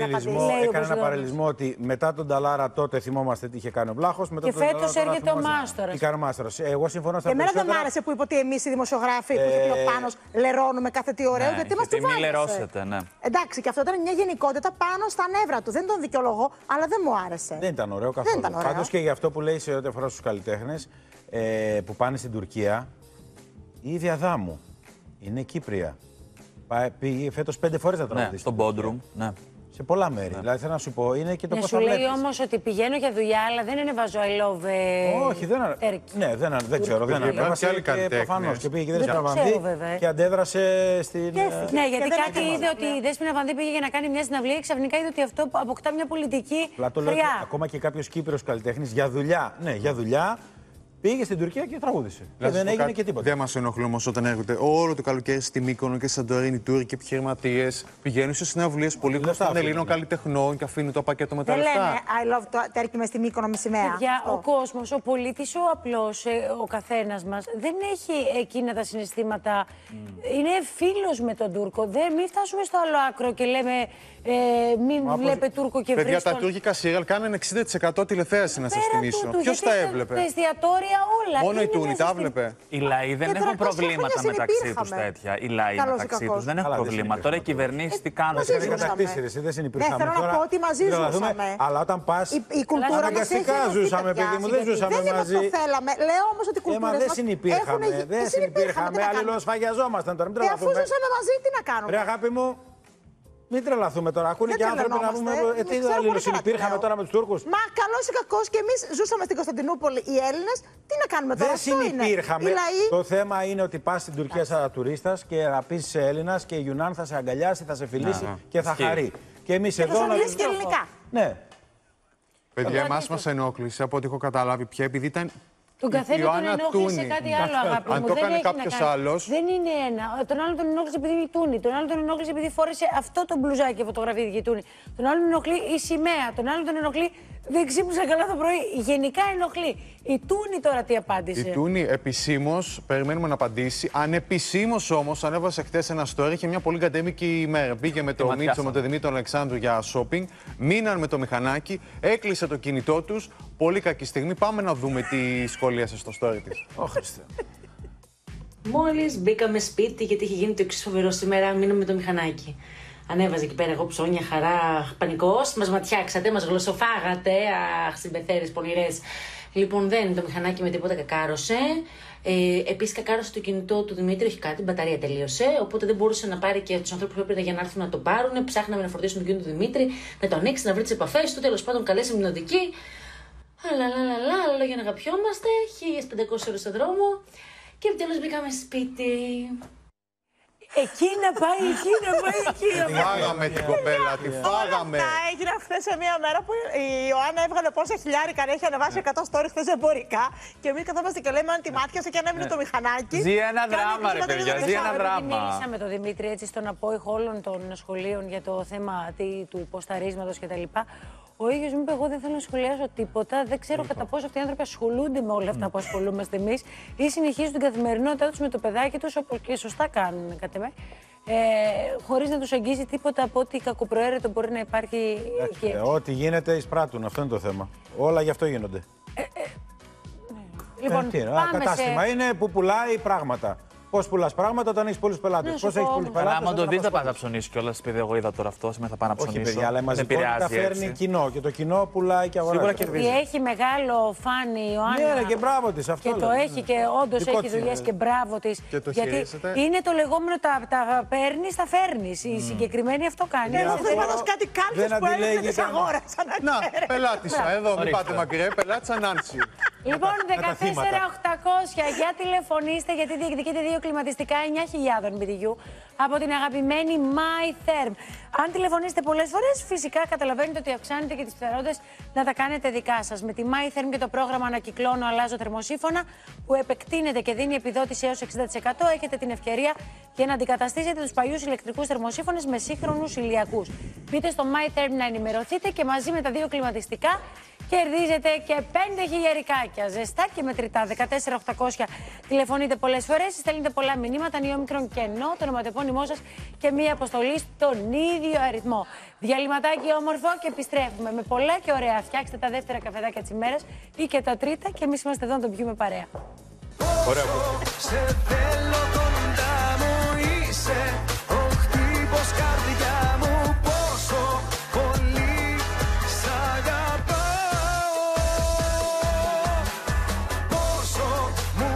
ένα παραλληλισμό ότι μετά τον Νταλάρα τότε θυμόμαστε τι είχε κάνει ο Βλάχος. Και φέτος έρχεται ο Μάστορας. Τι κάνει ο Μάστορας. Εγώ συμφωνώ στα περισσότερα. Εμένα δεν μ' άρεσε που είπε ότι εμείς οι δημοσιογράφοι που είχε πει ο Πάνος λερώνουμε κάθε τι ωραίο, γιατί μας του βάλεσε. Εντάξει, και αυτό ήταν μια γενικότητα πάνω στα νεύρα του. Δεν τον δικαιολογώ. Αλλά δεν μου άρεσε. Δεν ήταν ωραίο καθόλου. Πάντως και για αυτό που λέει σε ό,τι αφορά στους καλλιτέχνες που πάνε στην Τουρκία, η ίδια Αδάμου είναι Κύπρια. Πήγε φέτος 5 φορές να τραγουδήσει. Ναι, στο Μπόντρουμ. Ναι. Σε πολλά μέρη. Δηλαδή θέλω να σου πω, είναι και το πώς θα βλέπεις. Σου λέει όμως ότι πηγαίνω για δουλειά, αλλά δεν είναι βάζω I love. Όχι, δεν ξέρω. Δεν ανέβασε και προφανώς. Και πήγε και δεν και αντέδρασε στην. Ναι, γιατί κάτι είδε ότι η Δέσποινα Βανδύ πήγε για να κάνει μια συναυλία και ξαφνικά είδε ότι αυτό αποκτά μια πολιτική χρειά. Ακόμα και κάποιος Κύπριος καλλιτέχνης για δουλειά. Ναι, για δουλειά. Πήγε στην Τουρκία και τραγούδισε. Δηλαδή δεν έγινε και τίποτα. Δεν μας ενοχλεί όμως όταν έρχονται όλο το καλοκαίρι στη Μύκονο και στη Σαντορίνη Τούρκοι επιχειρηματίες. Πηγαίνουν σε συναυλίες πολύ γνωστών Ελλήνων καλλιτεχνών και αφήνουν το πακέτο με τα λεφτά. Δεν λένε I love το τέρκι μες στη Μύκονο με σημαία. Ο κόσμος, ο πολίτης, ο απλός, ο καθένας μας δεν έχει εκείνα τα συναισθήματα. Είναι φίλος με τον Τούρκο. Μην φτάσουμε στο άλλο άκρο και λέμε μην βλέπε Τούρκο και βρίσκον. Παιδιά, τα τουρκικά σύριαλ κάνανε 60% τηλεθέαση, να σας θυμίσω. Ποιος τα έβλεπε? Τα εστιατόρια όλα. Μόνο η Τούνη τα έβλεπε. Οι λαοί δεν έχουν προβλήματα μεταξύ τους τέτοια. Οι λαοί μεταξύ τους δεν έχουν προβλήματα. Τώρα οι κυβερνήσεις τι κάνουν? Δεν συνυπήρχαμε. Θέλω να πω ότι μαζί ζούσαμε. Αλλά όταν πας. Η κουλτούρα μας αναγκαστικά ζούσαμε, παιδί μου, δεν ζούσαμε μαζί. Δεν θέλαμε. Λέω όμως ότι η κουλτούρα μας. Δεν συνυπήρχαμε. Αλληλοσφαγιαζόμασταν τώρα. Αφού ζούσαμε μαζί, τι να κάνουμε? Ρε αγάπη μου. Μην τρελαθούμε τώρα. Ακούνε και άνθρωποι να πούμε. Τι αλληλοσυνυπήρχαμε τώρα με τους Τούρκους? Μα καλώς ή κακώς και εμείς ζούσαμε στην Κωνσταντινούπολη οι Έλληνες. Τι να κάνουμε τώρα? Δεν συνυπήρχαμε. Το θέμα είναι ότι πας στην Τουρκία σαν τουρίστας και να πεις σε Έλληνας και η Γιουνάν θα σε αγκαλιάσει, θα σε φιλήσει και θα χαρεί. Και εμείς εδώ. Θα σε μιλήσει και ελληνικά. Ναι. Παιδιά, εμάς μας ενόχλησε από ό,τι έχω καταλάβει πια, επειδή ήταν Τον καθένα τον ενόχλησε κάτι άλλο, αγάπη μου. Αν το έκανε κάποιο άλλο. Δεν είναι ένα. Τον άλλον τον ενόχλησε επειδή είναι τούνη. Τον άλλον τον ενόχλησε επειδή φόρεσε αυτό το μπλουζάκι και φωτογραφήθηκε τούνη. Τον άλλον ενοχλεί η σημαία. Τον άλλον τον ενοχλεί δεν ξύπνησα καλά το πρωί. Γενικά ενοχλεί. Η τούνη τώρα τι απάντησε? Η τούνη επισήμως περιμένουμε να απαντήσει. Ανεπισήμως όμως ανέβασε χτες ένα story. Είχε μια πολύ κατέμικη ημέρα. Πήγε με το Μίτσο, με τον Δημήτρη Αλεξάνδρου για shopping. Μείναν με το μηχανάκι. Έκλεισε το κινητό τους. Πολύ κακή στιγμή. Πάμε να δούμε τι σχολίασε στο story της. Μόλις μπήκαμε σπίτι, γιατί είχε γίνει το εξής φοβερό σήμερα, μείναμε με το μηχανάκι. Ανέβαζε εκεί πέρα εγώ ψώνια, χαρά, πανικός. Μας ματιάξατε, μας γλωσσοφάγατε. Αχ, συμπεθέρες πονηρές. Λοιπόν, δεν το μηχανάκι με τίποτα κακάρωσε. Επίσης, κακάρωσε το κινητό του Δημήτρη, όχι κάτι, η μπαταρία τελείωσε. Οπότε δεν μπορούσε να πάρει και τους ανθρώπους που έπρεπε για να έρθουν να το πάρουν. Ψάχναμε να φορτίσουμε το κινητό του Δημήτρη, να το ανοίξει, να βρει τις επαφές του. Τέλος πάντων, καλέσαμε την οδική. Αλλά για να αγαπιόμαστε. 1500 ώρες στον δρόμο. Και επιτέλους μπήκαμε σπίτι. Εκεί να πάει, εκεί να πάει, εκεί να πάει. Φάγαμε την κοπέλα, τη φάγαμε. Αυτά έγιναν χθες σε μια μέρα που η Ιωάννα έβγαλε πόσα χιλιάρικα, έχει ανεβάσει 100 stories χθες εμπορικά. Και εμείς καθόμαστε και λέμε αν τη μάτιασε και ανέβαινε το μηχανάκι. Ζει ένα δράμα, ρε παιδιά, ζει ένα δράμα. Μίλησα με τον Δημήτρη έτσι στον απόϊχο όλων των σχολείων για το θέμα του ποσταρίσματος κτλ. Ο ίδιος μου είπε: εγώ δεν θέλω να σχολιάσω τίποτα. Δεν ξέρω κατά πόσο αυτοί οι άνθρωποι ασχολούνται με όλα αυτά που ασχολούμαστε εμείς ή συνεχίζουν την καθημερινότητά τους με το παιδάκι τους, όπως και σωστά κάνουν κατά με. Χωρίς να τους αγγίζει τίποτα από ό,τι κακοπροαίρετο μπορεί να υπάρχει εκεί. Ό,τι γίνεται εισπράττουν, αυτό είναι το θέμα. Όλα γι' αυτό γίνονται. Λοιπόν, κατάστημα είναι που πουλάει πράγματα. Πώς πουλάς πράγματα όταν έχεις πολλούς πελάτες? Πώς έχεις πολλούς πελάτες? Αλλά άμα το δεις, θα πας να ψωνίσεις κιόλας. Επειδή εγώ είδα τώρα αυτό, σήμερα θα πάω να ψωνίσω. Όχι, παιδιά, αλλά η μαζικότητα φέρνει κοινό και το κοινό πουλάει και αγοράζει. Σίγουρα κερδίζει. Έχει μεγάλο φαν η Ιωάννα. Ναι, και μπράβο της αυτό. Και το έχει και όντως έχει δουλειές και μπράβο της. Γιατί είναι το λεγόμενο τα παίρνεις, τα φέρνεις. Η συγκεκριμένη αυτό κάνει. Εδώ θα κάτι κάλυψες που έλεγε τις αγόρασαν. Να, πελάτησα. Εδώ, μην πάτε μακριά, πελάτησα Νάνση. Λοιπόν, 14.800 για τηλεφωνήστε γιατί διεκδικείτε 2 κλιματιστικά 9.000 BTU από την αγαπημένη MyTherm. Αν τηλεφωνήσετε πολλές φορές, φυσικά καταλαβαίνετε ότι αυξάνετε και τις πιθανότητες να τα κάνετε δικά σας. Με τη MyTherm και το πρόγραμμα Ανακυκλώνω, Αλλάζω θερμοσύφωνα που επεκτείνεται και δίνει επιδότηση έως 60%, έχετε την ευκαιρία για να αντικαταστήσετε τους παλιούς ηλεκτρικούς θερμοσύφωνες με σύγχρονους ηλιακούς. Μπείτε στο MyTherm να ενημερωθείτε και μαζί με τα 2 κλιματιστικά κερδίζετε και 5 χιλιαρικάκια. Ζεστά και μετρητά. 14.800 τηλεφωνείτε πολλές φορές, στέλνετε πολλά μηνύματα, νιόμικρον κενό, το ονοματεπώνυμό σας και μία αποστολή στον ίδιο αριθμό. Διαλυματάκι όμορφο και επιστρέφουμε με πολλά και ωραία. Φτιάξτε τα δεύτερα καφεδάκια της ημέρας ή και τα τρίτα και εμείς είμαστε εδώ να το πιούμε παρέα. Ωραία. Σε θέλω κοντά μου είσαι, ο χτύπος καρδιά μου πόσο πολύ σ' αγαπάω, πόσο μου.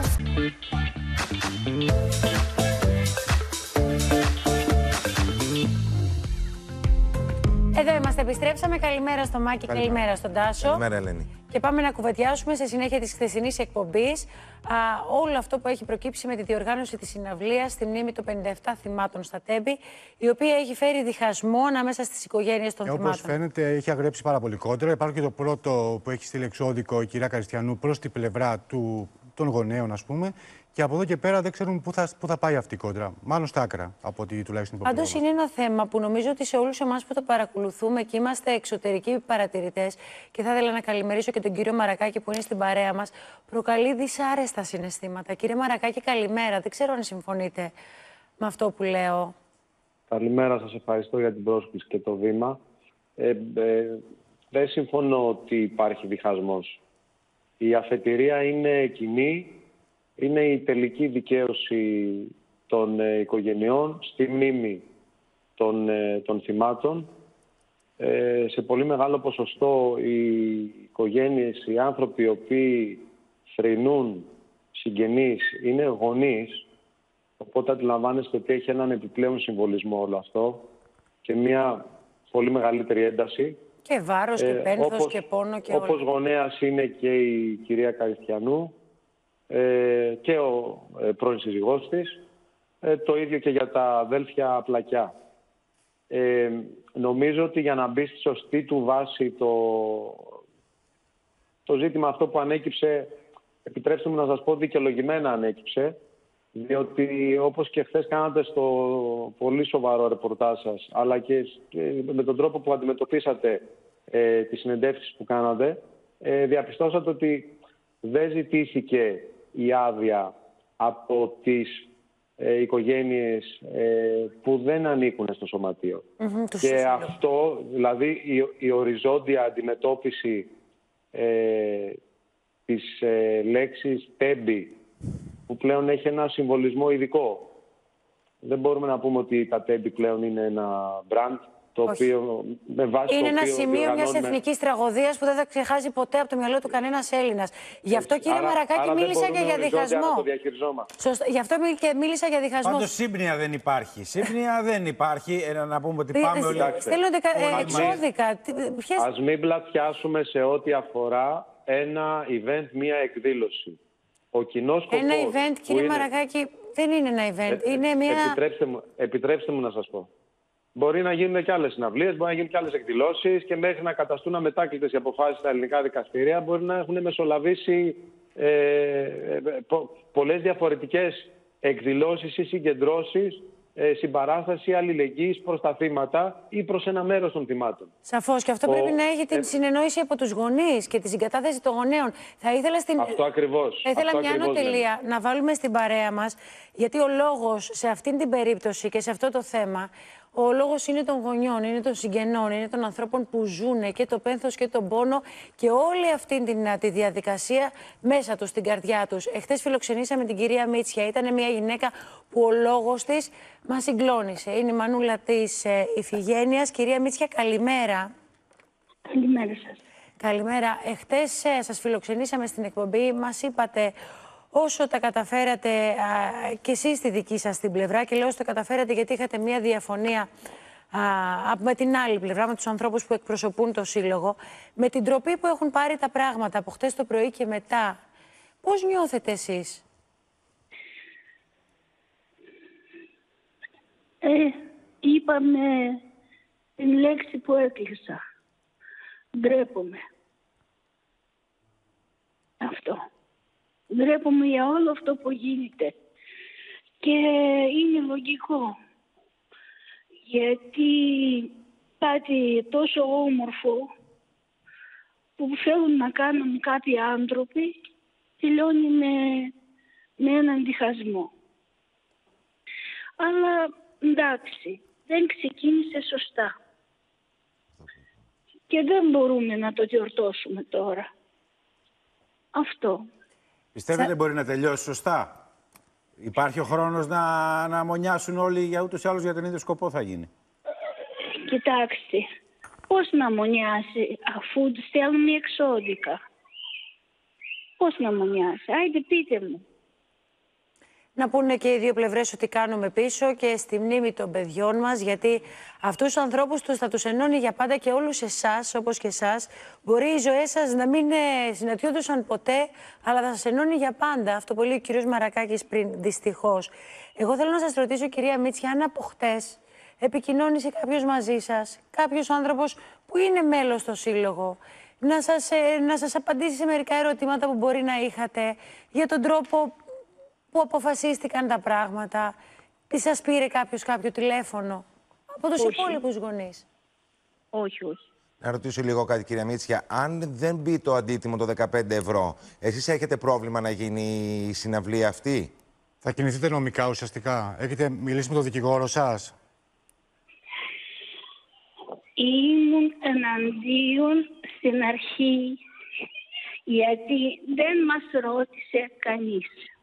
Εδώ είμαστε, επιστρέψαμε. Καλημέρα στο Μάκη, καλημέρα στον Τάσο. Καλημέρα, Ελένη. Και πάμε να κουβεντιάσουμε σε συνέχεια της χθεσινής εκπομπής όλο αυτό που έχει προκύψει με τη διοργάνωση της συναυλίας στη μνήμη των 57 θυμάτων στα Τέμπη, η οποία έχει φέρει διχασμό ανάμεσα στις οικογένειες των θυμάτων. Όπως φαίνεται, έχει αγρέψει πάρα πολύ κόντρα. Υπάρχει και το πρώτο που έχει στείλει εξώδικο η κυρία Καριστιανού προς την πλευρά των γονέων, ας πούμε. Και από εδώ και πέρα δεν ξέρουμε πού θα πάει αυτή η κόντρα. Μάλλον στα άκρα, από ό,τι τουλάχιστον υποπτεύω. Πάντως είναι ένα θέμα που νομίζω ότι σε όλους εμάς που το παρακολουθούμε και είμαστε εξωτερικοί παρατηρητές, και θα ήθελα να καλημερίσω και τον κύριο Μαρακάκη που είναι στην παρέα μας, προκαλεί δυσάρεστα συναισθήματα. Κύριε Μαρακάκη, καλημέρα. Δεν ξέρω αν συμφωνείτε με αυτό που λέω. Καλημέρα, σας ευχαριστώ για την πρόσκληση και το βήμα. Δεν συμφωνώ ότι υπάρχει διχασμός. Η αφετηρία είναι κοινή. Είναι η τελική δικαίωση των οικογενειών στη μνήμη των θυμάτων. Σε πολύ μεγάλο ποσοστό οι οικογένειες, οι άνθρωποι οι οποίοι θρηνούν συγγενείς είναι γονείς. Οπότε αντιλαμβάνεστε ότι έχει έναν επιπλέον συμβολισμό όλο αυτό και μια πολύ μεγαλύτερη ένταση. Και βάρος και πένθος και πόνο και όλα. Όπως γονέας είναι και η κυρία Καριστιανού και ο πρώην σύζυγός της, το ίδιο και για τα αδέλφια Πλακιά. Νομίζω ότι για να μπει στη σωστή του βάση το ζήτημα αυτό που ανέκυψε επιτρέψτε μου να σας πω, δικαιολογημένα ανέκυψε, διότι όπως και χθες κάνατε στο πολύ σοβαρό ρεπορτάζ σας, αλλά και με τον τρόπο που αντιμετωπίσατε τις συνεντεύξεις που κάνατε, διαπιστώσατε ότι δεν ζητήθηκε η άδεια από τις οικογένειες που δεν ανήκουν στο σωματείο. Και αυτό, δηλαδή η οριζόντια αντιμετώπιση της λέξης τέμπη, που πλέον έχει ένα συμβολισμό ειδικό. Δεν μπορούμε να πούμε ότι τα τέμπη πλέον είναι ένα μπραντ, το οποίο με βάση είναι το ένα οποίο σημείο μιας εθνικής τραγωδίας που δεν θα ξεχάσει ποτέ από το μυαλό του κανένας Έλληνας. Γι' αυτό, κύριε Μαρακάκη, μίλησα και για διχασμό. Σωστά. Γι' αυτό και μίλησα για διχασμό. Πάντως σύμπνοια δεν υπάρχει. Σύμπνοια δεν υπάρχει. Να πούμε ότι πάμε όλοι. Στέλνονται εξώδικα. Ας μην πλατιάσουμε σε ό,τι αφορά ένα event, μία εκδήλωση. Ο κοινός σκοπός. Ένα event, κύριε Μαρακάκη, δεν είναι ένα event. Είναι μια... Επιτρέψτε μου να σας πω. Μπορεί να γίνουν και άλλες συναυλίες, μπορεί να γίνουν και άλλες εκδηλώσεις και μέχρι να καταστούν αμετάκλητες οι αποφάσεις στα ελληνικά δικαστήρια μπορεί να έχουν μεσολαβήσει πολλές διαφορετικές εκδηλώσεις ή συγκεντρώσεις συμπαράσταση αλληλεγγύης προς τα θύματα ή προς ένα μέρος των θυμάτων. Σαφώς, και αυτό πρέπει να έχει την συνεννόηση από τους γονείς και τη συγκατάθεση των γονέων. Θα ήθελα Αυτό ακριβώς. Θα ήθελα μια ανωτελεία να βάλουμε στην παρέα μας, γιατί ο λόγος σε αυτήν την περίπτωση και σε αυτό το θέμα, ο λόγος είναι των γονιών, είναι των συγγενών, είναι των ανθρώπων που ζουν και το πένθος και τον πόνο και όλη αυτή τη διαδικασία μέσα τους, στην καρδιά τους. Εχθές φιλοξενήσαμε την κυρία Μίτσια. Ήταν μια γυναίκα που ο λόγος της μας συγκλώνησε. Είναι η μανούλα της Ιφηγένειας. Κυρία Μίτσια, καλημέρα. Καλημέρα σας. Καλημέρα. Εχθές σας φιλοξενήσαμε στην εκπομπή. Μας είπατε όσο τα καταφέρατε και εσείς στη δική σας την πλευρά, και λέω όσο τα καταφέρατε γιατί είχατε μια διαφωνία με την άλλη πλευρά, με τους ανθρώπους που εκπροσωπούν το Σύλλογο, με την τροπή που έχουν πάρει τα πράγματα από χτες το πρωί και μετά. Πώς νιώθετε εσείς? Είπαμε την λέξη που έκλεισα. Ντρέπομαι. Αυτό. Ντρέπομαι για όλο αυτό που γίνεται. Και είναι λογικό. Γιατί κάτι τόσο όμορφο που θέλουν να κάνουν κάποιοι άνθρωποι τελειώνει με έναν διχασμό. Αλλά εντάξει, δεν ξεκίνησε σωστά. Και δεν μπορούμε να το διορθώσουμε τώρα. Αυτό. Πιστεύετε μπορεί να τελειώσει σωστά? Υπάρχει ο χρόνος να μονιάσουν όλοι για ούτως ή άλλως για τον ίδιο σκοπό θα γίνει? Κοιτάξτε, πώς να μονιάσει αφού στέλνουμε εξώδικα? Πώς να μονιάσει? Άιντε πείτε μου. Να πούνε και οι δύο πλευρές ότι κάνουμε πίσω και στη μνήμη των παιδιών μας, γιατί αυτούς τους ανθρώπους θα τους ενώνει για πάντα και όλους εσάς, όπως και εσάς. Μπορεί οι ζωές σας να μην συναντιόντουσαν ποτέ, αλλά θα σας ενώνει για πάντα. Αυτό που λέει ο κύριος Μαρακάκης πριν, δυστυχώς. Εγώ θέλω να σας ρωτήσω, κυρία Μίτσια, αν από χτες επικοινώνησε κάποιος μαζί σας, κάποιος άνθρωπος που είναι μέλος στο Σύλλογο, να σας απαντήσει σε μερικά ερωτήματα που μπορεί να είχατε για τον τρόπο που αποφασίστηκαν τα πράγματα? Τι σας πήρε κάποιο τηλέφωνο από τους υπόλοιπους γονείς? Όχι. Να ρωτήσω λίγο κάτι, κυρία Μίτσια. Αν δεν μπει το αντίτιμο το 15 ευρώ, εσείς έχετε πρόβλημα να γίνει η συναυλία αυτή? Θα κινηθείτε νομικά ουσιαστικά? Έχετε μιλήσει με τον δικηγόρο σας? Ήμουν εναντίον στην αρχή, γιατί δεν μας ρώτησε κανείς.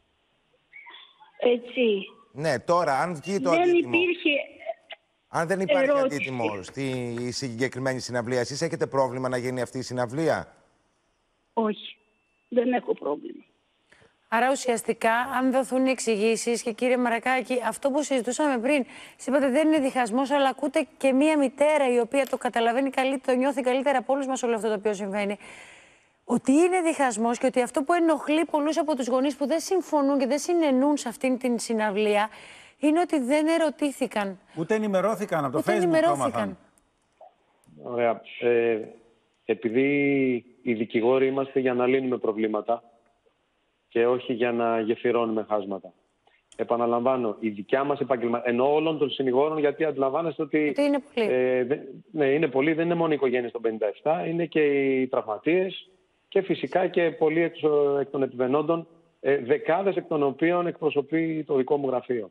Έτσι. Ναι, τώρα αν βγει το αντίτιμο. Αν δεν υπάρχει αντίτιμο στη συγκεκριμένη συναυλία, εσείς έχετε πρόβλημα να γίνει αυτή η συναυλία? Όχι, δεν έχω πρόβλημα. Άρα ουσιαστικά, αν δοθούν εξηγήσεις, και κύριε Μαρακάκη, αυτό που συζητούσαμε πριν, είπατε δεν είναι διχασμός, αλλά ακούτε και μία μητέρα η οποία το καταλαβαίνει καλύτερα, το νιώθει καλύτερα από όλους μας όλο αυτό το οποίο συμβαίνει. Ότι είναι διχασμός και ότι αυτό που ενοχλεί πολλούς από τους γονείς που δεν συμφωνούν και δεν συνενούν σε αυτήν την συναυλία είναι ότι δεν ερωτήθηκαν. Ούτε ενημερώθηκαν από το Facebook το έμαθαν. Ωραία. Επειδή οι δικηγόροι είμαστε για να λύνουμε προβλήματα, και όχι για να γεφυρώνουμε χάσματα. Επαναλαμβάνω, η δικιά μας ενώ όλων των συνηγόρων, γιατί αντιλαμβάνεστε ότι είναι πολλοί. Ναι, είναι πολλοί, δεν είναι μόνο οι οικογένειες των 57, είναι και οι τραυματίες και φυσικά και πολλοί εκ των επιβενόντων, δεκάδες εκ των οποίων εκπροσωπεί το δικό μου γραφείο.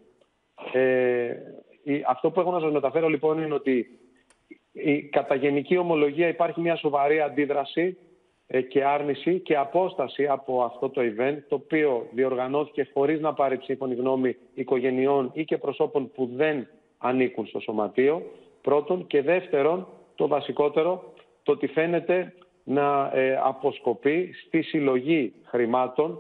Αυτό που έχω να σας μεταφέρω λοιπόν είναι ότι κατά γενική ομολογία υπάρχει μια σοβαρή αντίδραση και άρνηση και απόσταση από αυτό το event, το οποίο διοργανώθηκε χωρίς να πάρει σύμφωνη γνώμη οικογενειών ή και προσώπων που δεν ανήκουν στο σωματείο, πρώτον, και δεύτερον, το βασικότερο, το ότι φαίνεται να αποσκοπεί στη συλλογή χρημάτων,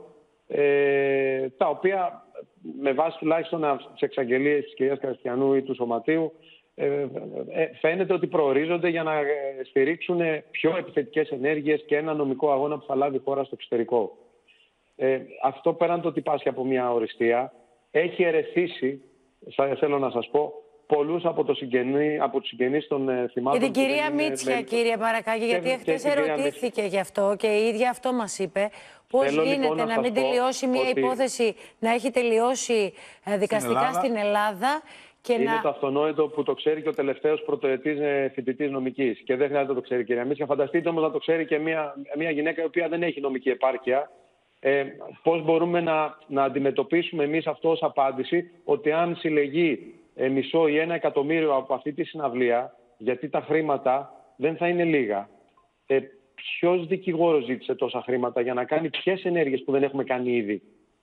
τα οποία με βάση τουλάχιστον τις εξαγγελίες της κυρίας Καριστιανού ή του σωματείου φαίνεται ότι προορίζονται για να στηρίξουν πιο επιθετικές ενέργειες και ένα νομικό αγώνα που θα λάβει η χώρα στο εξωτερικό. Αυτό πέραν το ότι πάσχει από μια οριστία, έχει ερεθίσει, θέλω να σας πω, πολλούς από τους συγγενείς των θυμάτων. Και την κυρία Μίτσια, κύριε Μαρακάκη, γιατί χτες ερωτήθηκε γι' αυτό και η ίδια αυτό μας είπε. Πώς γίνεται λοιπόν να μην τελειώσει μια υπόθεση, να έχει τελειώσει δικαστικά στην Ελλάδα. Είναι το αυτονόητο που το ξέρει και ο τελευταίος πρωτοετής φοιτητής νομικής. Και δεν χρειάζεται να το ξέρει, κυρία Μίτσια. Φανταστείτε όμως να το ξέρει και μια γυναίκα η οποία δεν έχει νομική επάρκεια. Πώς μπορούμε να αντιμετωπίσουμε εμείς αυτό ως απάντηση, ότι αν συλλεγεί μισό ή 1 εκατομμύριο από αυτή τη συναυλία, γιατί τα χρήματα δεν θα είναι λίγα. Ποιος δικηγόρος ζήτησε τόσα χρήματα για να κάνει ποιες ενέργειες που δεν έχουμε κάνει ήδη?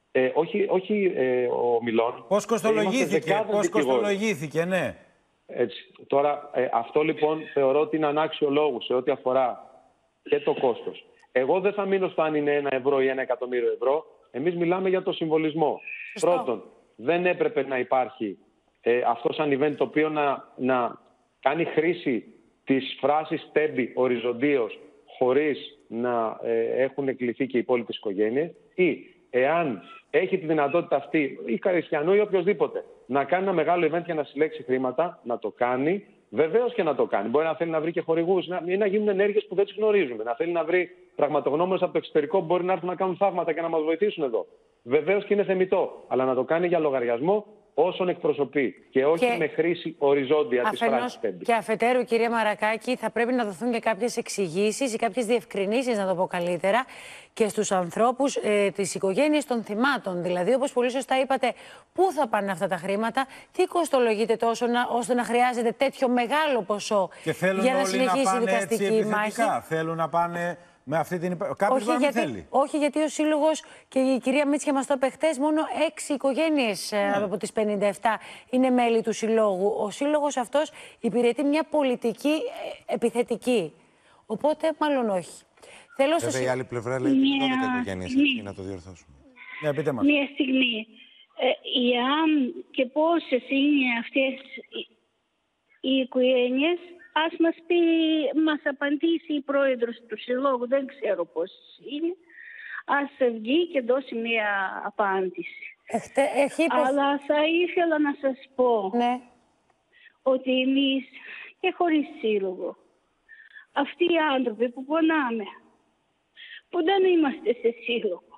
Όχι ο Μιλών. Πώς κοστολογήθηκε, ναι. Έτσι. Τώρα, αυτό λοιπόν θεωρώ ότι είναι ανάξιο λόγου σε ό,τι αφορά και το κόστος. Εγώ δεν θα μείνω στο αν είναι 1 ευρώ ή 1 εκατομμύριο ευρώ. Εμείς μιλάμε για το συμβολισμό. Πρώτον, δεν έπρεπε να υπάρχει αυτό σαν event το οποίο να κάνει χρήση της φράσης τέμπη οριζοντίως χωρίς να έχουν κληθεί και οι υπόλοιπες οικογένειες, ή εάν έχει τη δυνατότητα αυτή η Καριστιανού ή οποιοδήποτε να κάνει ένα μεγάλο event για να συλλέξει χρήματα, να το κάνει, βεβαίως και να το κάνει. Μπορεί να θέλει να βρει και χορηγούς ή να γίνουν ενέργειες που δεν τις γνωρίζουμε. Να θέλει να βρει πραγματογνώμονες από το εξωτερικό που μπορεί να έρθουν να κάνουν θαύματα και να μας βοηθήσουν εδώ. Βεβαίως και είναι θεμιτό, αλλά να το κάνει για λογαριασμό όσων εκπροσωπεί και όχι με χρήση οριζόντια της φράσης τέμπη. Και αφετέρου, κυρία Μαρακάκη, θα πρέπει να δοθούν και κάποιες εξηγήσεις ή κάποιες διευκρινήσεις, να το πω καλύτερα, και στους ανθρώπους της οικογένειας των θυμάτων. Δηλαδή, όπως πολύ σωστά είπατε, πού θα πάνε αυτά τα χρήματα, τι κοστολογείται τόσο ώστε να χρειάζεται τέτοιο μεγάλο ποσό για να συνεχίσει η δικαστική μάχη. Θέλουν να πάνε με αυτή την κάποιος δεν θέλει. Όχι, γιατί ο Σύλλογος, και η κυρία Μίτσια μας το είπε χτες, μόνο 6 οικογένειες από τις 57 είναι μέλη του Συλλόγου. Ο Σύλλογος αυτός υπηρετεί μια πολιτική επιθετική. Οπότε, μάλλον όχι. Βέβαια, η άλλη πλευρά λέει 12 οικογένειες, για να το διορθώσουμε. Ναι, πείτε μας. Μια στιγμή. Εάν και πόσες είναι αυτές οι οικογένειες, ας μας απαντήσει η πρόεδρος του Συλλόγου, δεν ξέρω πόσες είναι, ας βγει και δώσει μια απάντηση. Αλλά θα ήθελα να σας πω ότι εμείς και χωρίς Σύλλογο, αυτοί οι άνθρωποι που πονάμε, που δεν είμαστε σε Σύλλογο,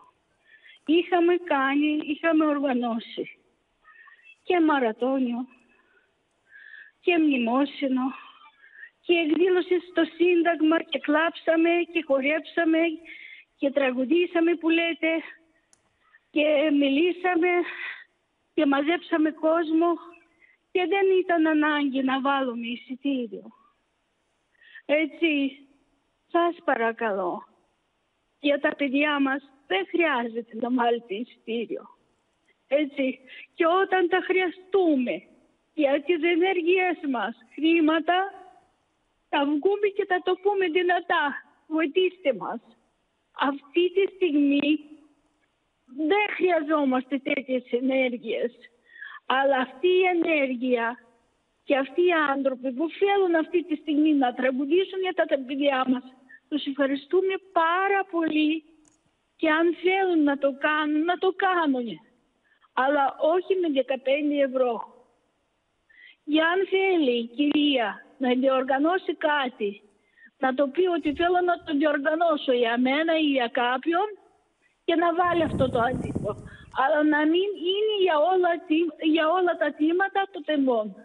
είχαμε οργανώσει και μαραθώνιο και μνημόσυνο και εκδήλωση στο Σύνταγμα και κλάψαμε και χορέψαμε και τραγουδήσαμε που λέτε και μιλήσαμε και μαζέψαμε κόσμο και δεν ήταν ανάγκη να βάλουμε εισιτήριο. Έτσι, σας παρακαλώ, για τα παιδιά μας δεν χρειάζεται να βάλετε εισιτήριο. Έτσι, και όταν τα χρειαστούμε για τις ενέργειές μας χρήματα, θα βγούμε και θα το πούμε δυνατά. Βοηθήστε μας. Αυτή τη στιγμή δεν χρειαζόμαστε τέτοιες ενέργειες. Αλλά αυτή η ενέργεια και αυτοί οι άνθρωποι που θέλουν αυτή τη στιγμή να τραγουδήσουν για τα παιδιά μας, τους ευχαριστούμε πάρα πολύ και αν θέλουν να το κάνουν, να το κάνουν. Αλλά όχι με 15 ευρώ. Για αν θέλει η κυρία να διοργανώσει κάτι, να το πει ότι θέλω να το διοργανώσω για μένα ή για κάποιον, και να βάλει αυτό το αντίτυπο. Αλλά να μην είναι για όλα τα θύματα των τεμπών.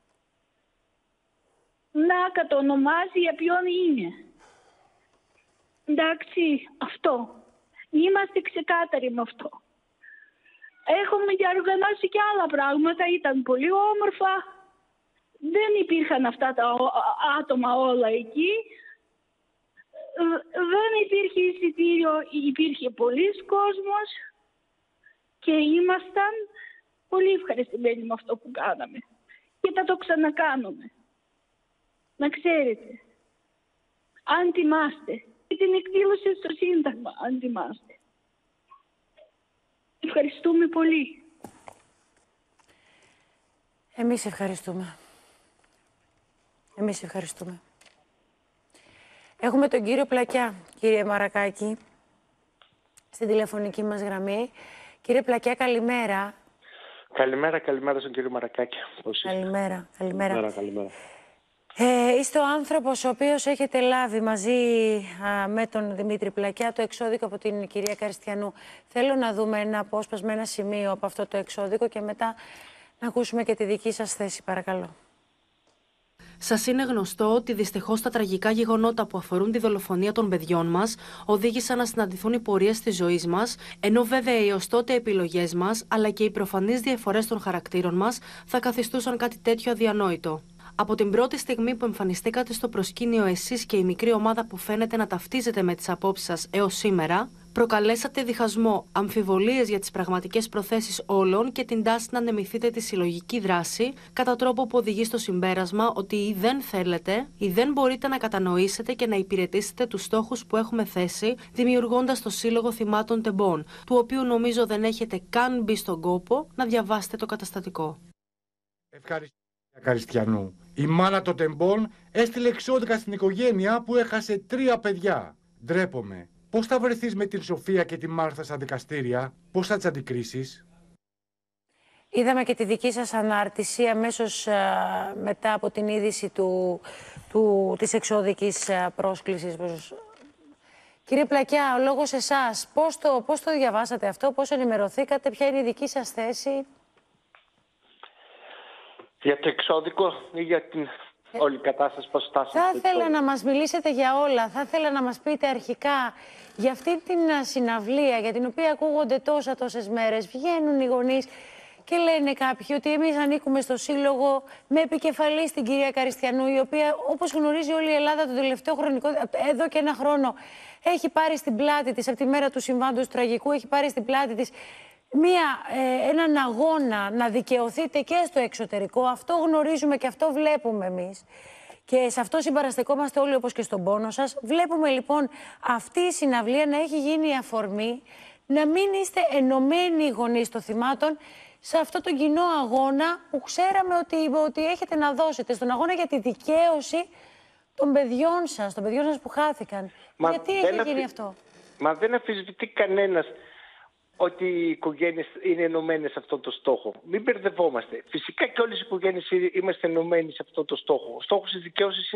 Να κατονομάζει για ποιον είναι. Εντάξει, αυτό. Είμαστε ξεκάθαροι με αυτό. Έχουμε διοργανώσει και άλλα πράγματα, ήταν πολύ όμορφα. Δεν υπήρχαν αυτά τα άτομα όλα εκεί. Δεν υπήρχε εισιτήριο, υπήρχε πολλής κόσμος και ήμασταν πολύ ευχαριστημένοι με αυτό που κάναμε. Και θα το ξανακάνουμε. Να ξέρετε, αν τιμάστε, την εκδήλωση στο Σύνταγμα, αν τιμάστε. Ευχαριστούμε πολύ. Εμείς ευχαριστούμε. Εμείς ευχαριστούμε. Έχουμε τον κύριο Πλακιά, κύριε Μαρακάκη, στην τηλεφωνική μας γραμμή. Κύριε Πλακιά, καλημέρα. Καλημέρα στον κύριο Μαρακάκη. Καλημέρα. Είστε ο άνθρωπος ο οποίος έχετε λάβει μαζί με τον Δημήτρη Πλακιά το εξώδικο από την κυρία Καριστιανού. Θέλω να δούμε ένα απόσπασμα, ένα σημείο από αυτό το εξώδικο και μετά να ακούσουμε και τη δική σας θέση, παρακαλώ. Σας είναι γνωστό ότι δυστυχώς τα τραγικά γεγονότα που αφορούν τη δολοφονία των παιδιών μας οδήγησαν να συναντηθούν οι πορείες της ζωής μας, ενώ βέβαια οι ως τότε επιλογές μας, αλλά και οι προφανείς διαφορές των χαρακτήρων μας θα καθιστούσαν κάτι τέτοιο αδιανόητο. Από την πρώτη στιγμή που εμφανιστήκατε στο προσκήνιο εσείς και η μικρή ομάδα που φαίνεται να ταυτίζεται με τις απόψεις σας έως σήμερα, προκαλέσατε διχασμό, αμφιβολίες για τις πραγματικές προθέσεις όλων και την τάση να ανεμηθείτε τη συλλογική δράση κατά τρόπο που οδηγεί στο συμπέρασμα ότι ή δεν θέλετε ή δεν μπορείτε να κατανοήσετε και να υπηρετήσετε τους στόχους που έχουμε θέσει, δημιουργώντας το Σύλλογο Θυμάτων Τεμπών, του οποίου νομίζω δεν έχετε καν μπει στον κόπο να διαβάσετε το καταστατικό. Ευχαριστώ, Καριστιανού. Η μάνα των Τεμπών έστειλε εξώδικα στην οικογένεια που έχασε 3 παιδιά. Ντρέπομαι. Πώς θα βρεθείς με την Σοφία και τη Μάρθα στα δικαστήρια, πώς θα τις αντικρίσεις? Είδαμε και τη δική σας ανάρτηση αμέσως μετά από την είδηση της εξώδικης πρόσκλησης. Κύριε Πλακιά, ο λόγος εσάς. Πώς το διαβάσατε αυτό, πώς ενημερωθήκατε, ποια είναι η δική σας θέση? Για το εξώδικο ή για την όλη κατάσταση, πώς φτάσαμε? Θα ήθελα να μας μιλήσετε για όλα. Θα ήθελα να μας πείτε αρχικά για αυτή την συναυλία, για την οποία ακούγονται τόσες μέρες. Βγαίνουν οι γονείς και λένε κάποιοι ότι εμείς ανήκουμε στο Σύλλογο με επικεφαλή στην κυρία Καριστιανού, η οποία, όπως γνωρίζει όλη η Ελλάδα το τελευταίο χρονικό, εδώ και 1 χρόνο, έχει πάρει στην πλάτη της, από τη μέρα του συμβάντος τραγικού, έχει πάρει στην πλάτη της έναν αγώνα να δικαιωθείτε και στο εξωτερικό. Αυτό γνωρίζουμε και αυτό βλέπουμε εμείς. Και σε αυτό συμπαραστεκόμαστε όλοι, όπως και στον πόνο σας. Βλέπουμε λοιπόν αυτή η συναυλία να έχει γίνει η αφορμή να μην είστε ενωμένοι οι γονείς των θυμάτων σε αυτό τον κοινό αγώνα που ξέραμε ότι έχετε να δώσετε, στον αγώνα για τη δικαίωση των παιδιών σας, που χάθηκαν. Γιατί έχει γίνει αυτό? Μα δεν αμφισβητεί κανένας ότι οι οικογένειες είναι ενωμένες σε αυτόν τον στόχο. Μην μπερδευόμαστε. Φυσικά και όλες οι οικογένειες είμαστε ενωμένοι σε αυτόν τον στόχο. Ο στόχος της δικαίωσης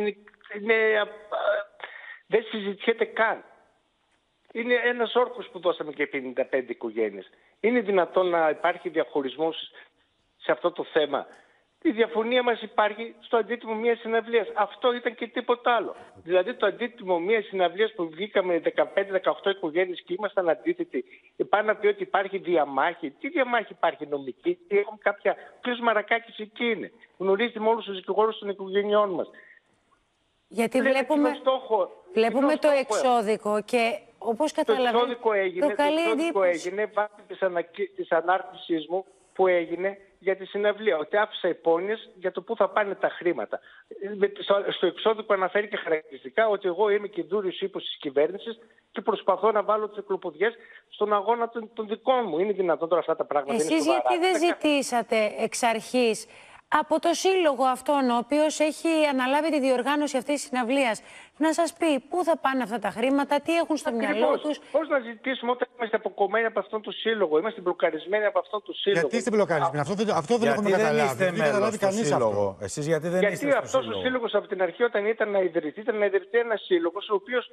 δεν συζητιέται καν. Είναι ένας όρκος που δώσαμε και 55 οικογένειες. Είναι δυνατόν να υπάρχει διαχωρισμός σε αυτό το θέμα? Η διαφωνία μας υπάρχει στο αντίτιμο μιας συναυλίας. Αυτό ήταν και τίποτα άλλο. Δηλαδή το αντίτιμο μιας συναυλίας που βγήκαμε 15-18 οικογένειες και ήμασταν αντίθετοι, πάνε να πει ότι υπάρχει διαμάχη. Τι διαμάχη υπάρχει νομική? Έχουν κάποια... Ο κ. Μαρακάκης εκεί είναι. Γνωρίζει με όλους τους δικηγόρους των οικογενειών μας. Γιατί βλέπουμε το εξώδικο και όπως καταλαβαίνετε... Το εξώδικο έγινε βάσει της ανάρτησής μου που έγινε για τη συναυλία, ότι άφησα υπόνοιες για το πού θα πάνε τα χρήματα. Στο εξώδικο αναφέρει και χαρακτηριστικά ότι εγώ είμαι κινδούριος ύπος της κυβέρνησης και προσπαθώ να βάλω τις εκλοποδιές στον αγώνα των δικών μου. Είναι δυνατόν τώρα αυτά τα πράγματα? Εσείς γιατί δεν ζητήσατε εξ αρχής από το σύλλογο αυτόν, ο οποίος έχει αναλάβει τη διοργάνωση αυτής της συναυλίας, να σας πει πού θα πάνε αυτά τα χρήματα, τι έχουν στο μυαλό τους. Πώς να ζητήσουμε όταν είμαστε αποκομμένοι από αυτόν τον σύλλογο, είμαστε μπλοκαρισμένοι από αυτόν τον σύλλογο. Γιατί είστε μπλοκαρισμένοι, αυτό δεν έχουμε καταλάβει. Δεν είστε μέλος στο σύλλογο. Εσείς γιατί δεν είστε στο σύλλογο? Γιατί αυτός ο σύλλογος από την αρχή, όταν ήταν να ιδρυθεί ένας σύλλογος, ο οποίος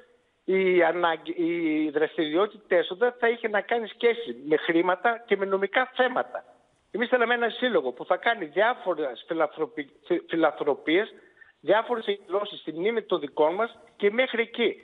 οι δραστηριότητες του θα είχε να κάνει σχέση με χρήματα και με νομικά θέματα. Εμείς θέλαμε ένα σύλλογο που θα κάνει διάφορες φιλανθρωπίες, διάφορες εκδηλώσεις στη μνήμη των δικών μας και μέχρι εκεί.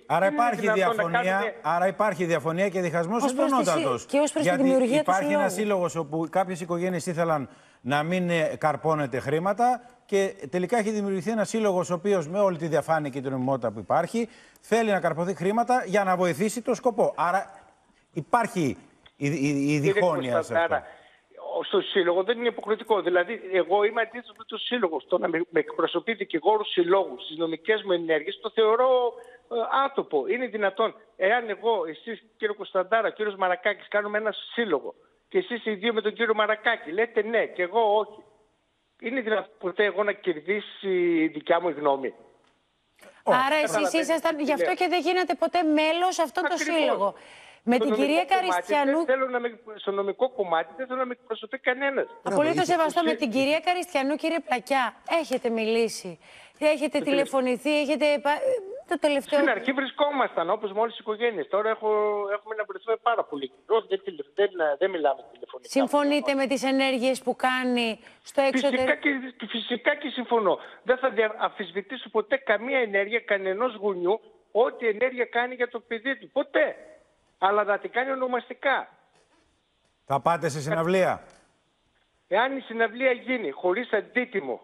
Άρα υπάρχει διαφωνία και διχασμός εντονότατος. Και ως προς τη γιατί δημιουργία υπάρχει ένας σύλλογος όπου κάποιες οικογένειες ήθελαν να μην καρπώνεται χρήματα και τελικά έχει δημιουργηθεί ένας σύλλογος ο οποίος με όλη τη διαφάνεια και την νομιμότητα που υπάρχει θέλει να καρποθεί χρήματα για να βοηθήσει το σκοπό. Άρα υπάρχει η διχόνοια σε αυτό. Στο σύλλογο δεν είναι υποχρεωτικό. Δηλαδή, εγώ είμαι αντίθετο με το σύλλογο. Το να με εκπροσωπεί δικηγόρου συλλόγου στι νομικές μου ενέργειες το θεωρώ άτοπο. Είναι δυνατόν, εάν εγώ, εσείς, κύριο Κωνσταντάρα, κύριος Μαρακάκης, κάνουμε ένα σύλλογο και εσείς οι δύο με τον κύριο Μαρακάκη λέτε ναι και εγώ όχι, είναι δυνατόν ποτέ εγώ να κερδίσει η δικιά μου γνώμη? Άρα εσείς ήσασταν, γι' αυτό και δεν γίνατε ποτέ μέλος αυτόν τον σύλλογο. Με την κυρία Καριστιανού. Στο νομικό κομμάτι δεν θέλω να με εκπροσωπεί κανένας. Απολύτως σεβαστό. Με την κυρία Καριστιανού, κύριε Πλακιά, έχετε μιλήσει, έχετε τηλεφωνηθεί, έχετε. Το τελευταίο. Στην αρχή βρισκόμασταν όπως με όλες τις οικογένειες. Τώρα έχουμε να βρεθούμε πάρα πολύ. Δεν μιλάμε τηλεφωνικά. Συμφωνείτε με τις ενέργειες που κάνει στο εξωτερικό? Φυσικά και συμφωνώ. Δεν θα αμφισβητήσω ποτέ καμία ενέργεια κανενός γονιού, ό,τι ενέργεια κάνει για το παιδί του. Ποτέ. Αλλά να την κάνει ονομαστικά. Θα πάτε σε συναυλία? Εάν η συναυλία γίνει χωρίς αντίτιμο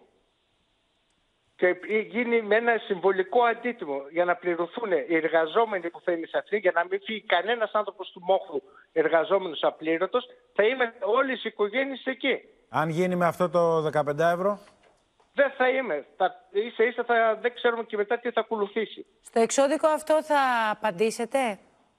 και γίνει με ένα συμβολικό αντίτιμο για να πληρωθούν οι εργαζόμενοι που θα είναι σε αυτή, για να μην φύγει κανένας άνθρωπος του μόχθου εργαζόμενος απλήρωτος, θα είμαστε όλες οι οικογένειες εκεί. Αν γίνει με αυτό το 15 ευρώ? Δεν θα είμαι. Ίσα-ίσα δεν ξέρουμε και μετά τι θα ακολουθήσει. Στο εξώδικο αυτό θα απαντήσετε?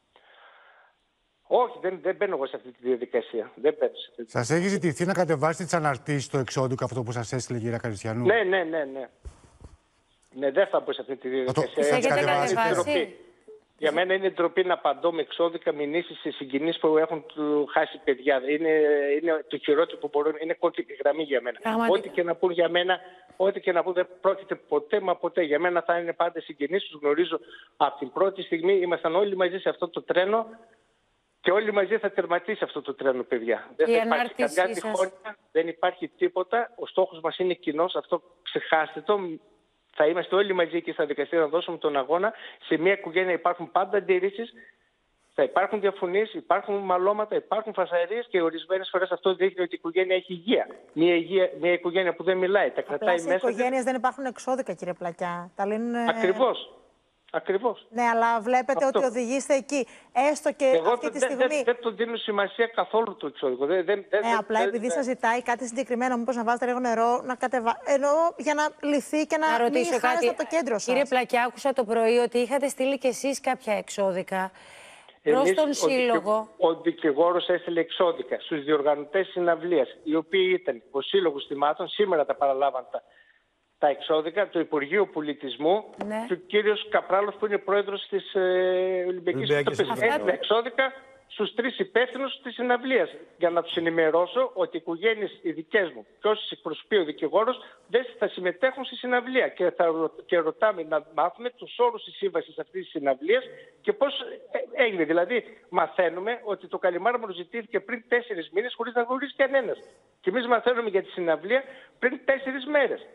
Όχι, δεν μπαίνω εγώ σε αυτή τη διαδικασία. Σας έχει ζητηθεί να κατεβάσετε τις αναρτήσεις στο εξώδικο, αυτό που σας έστειλε η κυρία Καριστιανού? Ναι. Ναι, δεν θα μπω σε αυτή τη διαδικασία. Έχετε κατεβάσει? Για μένα είναι ντροπή να απαντώ με εξώδικα μηνύσεις σε συγγενείς που έχουν χάσει παιδιά. Είναι το χειρότερο που μπορούν. Είναι κόκκινη γραμμή για μένα. Ό,τι και να πούν για μένα, ό,τι και να πούν δεν πρόκειται ποτέ μα ποτέ. Για μένα θα είναι πάντα συγγενείς, τους γνωρίζω από την πρώτη στιγμή. Ήμασταν όλοι μαζί σε αυτό το τρένο. Και όλοι μαζί θα τερματίσει αυτό το τρένο, παιδιά. Δεν θα υπάρχει καμιά διχόνοια, δεν υπάρχει τίποτα. Ο στόχος μας είναι κοινός, αυτό ξεχάστε το. Θα είμαστε όλοι μαζί εκεί στα δικαστήρια να δώσουμε τον αγώνα. Σε μια οικογένεια υπάρχουν πάντα αντιρρήσεις, θα υπάρχουν διαφωνίες, υπάρχουν μαλώματα, υπάρχουν φασαρίες και ορισμένες φορές αυτό δείχνει ότι η οικογένεια έχει υγεία. Μια οικογένεια που δεν μιλάει, τα κρατάει μέσα. Σε οικογένειες δεν υπάρχουν εξώδικα, κύριε Πλακιά. Τα λύνουν... Ακριβώς. Ναι, αλλά βλέπετε ότι οδηγείστε εκεί. Έστω και εγώ αυτή τη στιγμή. Δεν το δίνω σημασία καθόλου το εξώδικο. Απλά επειδή σας ζητάει κάτι συγκεκριμένο, μήπως να βάζετε λίγο νερό, να Ενώ για να λυθεί και να ρωτήσω κάτι από το κέντρο σας. Κύριε Πλακιά, άκουσα το πρωί ότι είχατε στείλει κι εσείς κάποια εξώδικα προς τον σύλλογο. Ο δικηγόρος έστειλε εξώδικα στους διοργανωτές συναυλίας, οι οποίοι ήταν ο Σύλλογος Θυμάτων, σήμερα τα παραλάβαν τα εξώδικα, το Υπουργείο Πολιτισμού και ο κύριος Καπράλος που είναι πρόεδρος της Ολυμπιακής Επιτροπής. Έστειλε εξώδικα στους 3 υπεύθυνους της συναυλίας για να τους ενημερώσω ότι οι οικογένειες οι δικές μου και όσοι εκπροσωπεί ο δικηγόρος δεν θα συμμετέχουν στη συναυλία και ρωτάμε να μάθουμε τους όρους της σύμβασης αυτής της συναυλίας και πώς έγινε. Δηλαδή μαθαίνουμε ότι το καλυμάρμαρο ζητήθηκε πριν 4 μήνες χωρίς να γνωρίζει κανένας. Και εμείς μαθαίνουμε για τη συναυλία πριν 4 μέρες.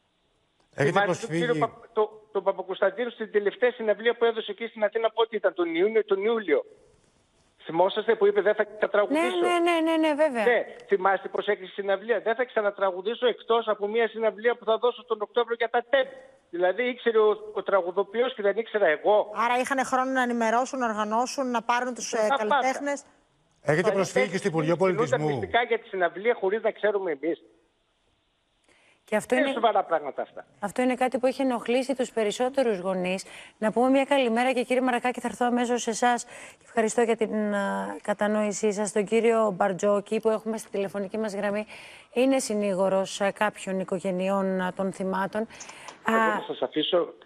Τον Παπακοσταντίνου στην τελευταία συναυλία που έδωσε εκεί στην Αθήνα, πότε ήταν, τον Ιούλιο. Θυμόσαστε που είπε δεν θα ξανατραγουδήσω? Ναι, βέβαια. Ναι, θυμάστε πως έκλεισε η συναυλία. Δεν θα ξανατραγουδήσω εκτός από μια συναυλία που θα δώσω τον Οκτώβριο για τα ΤΕΠ. Δηλαδή ήξερε ο τραγουδοποιός και δεν ήξερα εγώ. Άρα είχαν χρόνο να ενημερώσουν, να οργανώσουν, να πάρουν τους καλλιτέχνες. Έχετε προσφύγει και στο Υπουργείο Πολιτισμού? Μυστικά για τη συναυλία χωρίς να ξέρουμε εμείς. Και αυτό είναι σοβαρά πράγματα αυτά. Αυτό είναι κάτι που έχει ενοχλήσει τους περισσότερους γονείς. Να πούμε μια καλημέρα και κύριε Μαρακάκη, θα έρθω αμέσως σε εσάς. Ευχαριστώ για την κατανόησή σας. Τον κύριο Μπαρτζόκη που έχουμε στη τηλεφωνική μας γραμμή. Είναι συνήγορος κάποιων οικογενειών των θυμάτων. Θα σας αφήσω...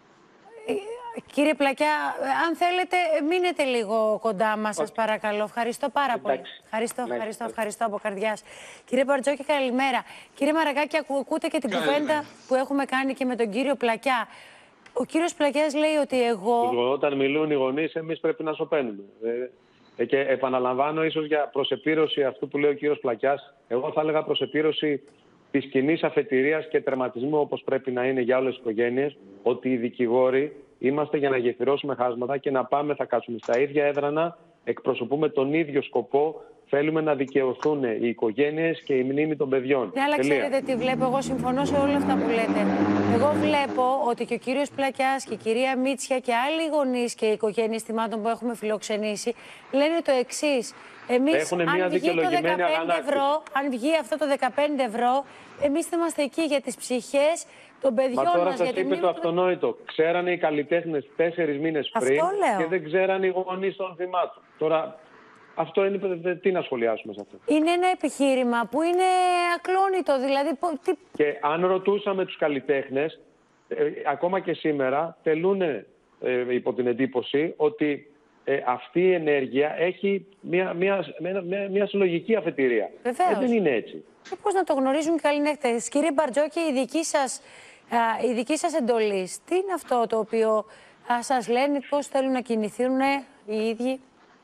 Κύριε Πλακιά, αν θέλετε, μείνετε λίγο κοντά μας, σας παρακαλώ. Ευχαριστώ πάρα πολύ. Ευχαριστώ από καρδιάς. Κύριε Μπαρτζόκη, καλημέρα. Κύριε Μαρακάκη, ακούτε και την κουβέντα που έχουμε κάνει και με τον κύριο Πλακιά. Ο κύριος Πλακιάς λέει ότι Όταν μιλούν οι γονείς, εμείς πρέπει να σωπαίνουμε. Και επαναλαμβάνω, ίσως για προσεπήρωση αυτού που λέει ο κύριος Πλακιάς, εγώ θα έλεγα προσεπήρωση της κοινής αφετηρίας και τερματισμού, όπως πρέπει να είναι για όλες τις οικογένειες, ότι οι δικηγόροι είμαστε για να γεφυρώσουμε χάσματα και να πάμε, θα κάτσουμε στα ίδια έδρανα, εκπροσωπούμε τον ίδιο σκοπό, θέλουμε να δικαιωθούν οι οικογένειες και η μνήμη των παιδιών. Ναι, αλλά ξέρετε τι βλέπω, εγώ συμφωνώ σε όλα αυτά που λέτε. Εγώ βλέπω ότι και ο κύριος Πλακιάς και η κυρία Μίτσια και άλλοι γονείς και οι οικογένειες θυμάτων που έχουμε φιλοξενήσει λένε το εξής. Εμείς, αν βγει το 15 ευρώ, αν βγει αυτό το 15 ευρώ, εμείς θα είμαστε εκεί για τις ψυχές των παιδιών μας. Μα τώρα σας είπε το αυτονόητο. Ξέρανε οι καλλιτέχνες 4 μήνες πριν και δεν ξέρανε οι γονείς των θυμάτων. Τώρα, αυτό είναι, τι να σχολιάσουμε σε αυτό. Είναι ένα επιχείρημα που είναι ακλόνητο, δηλαδή... Και αν ρωτούσαμε τους καλλιτέχνες, ακόμα και σήμερα, τελούν υπό την εντύπωση ότι αυτή η ενέργεια έχει μια συλλογική αφετηρία. Δεν είναι έτσι. Και πώς να το γνωρίζουν οι καλλιτέχνες. Κύριε Μπαρτζόκη, η δική σας εντολή, τι είναι αυτό το οποίο σας λένε, πώς θέλουν να κινηθούν οι ίδιοι?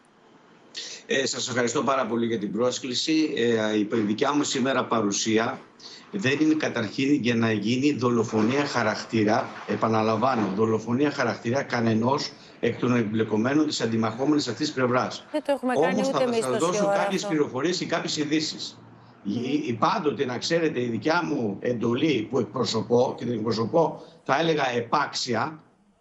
Σας ευχαριστώ πάρα πολύ για την πρόσκληση. Η δικιά μου σήμερα παρουσία δεν είναι καταρχήν για να γίνει δολοφονία χαρακτήρα, επαναλαμβάνω, δολοφονία χαρακτήρα κανενός εκ των εμπλεκομένων της αντιμαχόμενης αυτής της πλευράς. Δεν το έχουμε κάνει ούτε εμείς. Όμως θα σας δώσω κάποιες πληροφορίες και κάποιες ειδήσεις. Πάντοτε, να ξέρετε, η δικιά μου εντολή που εκπροσωπώ, και την εκπροσωπώ θα έλεγα επάξια,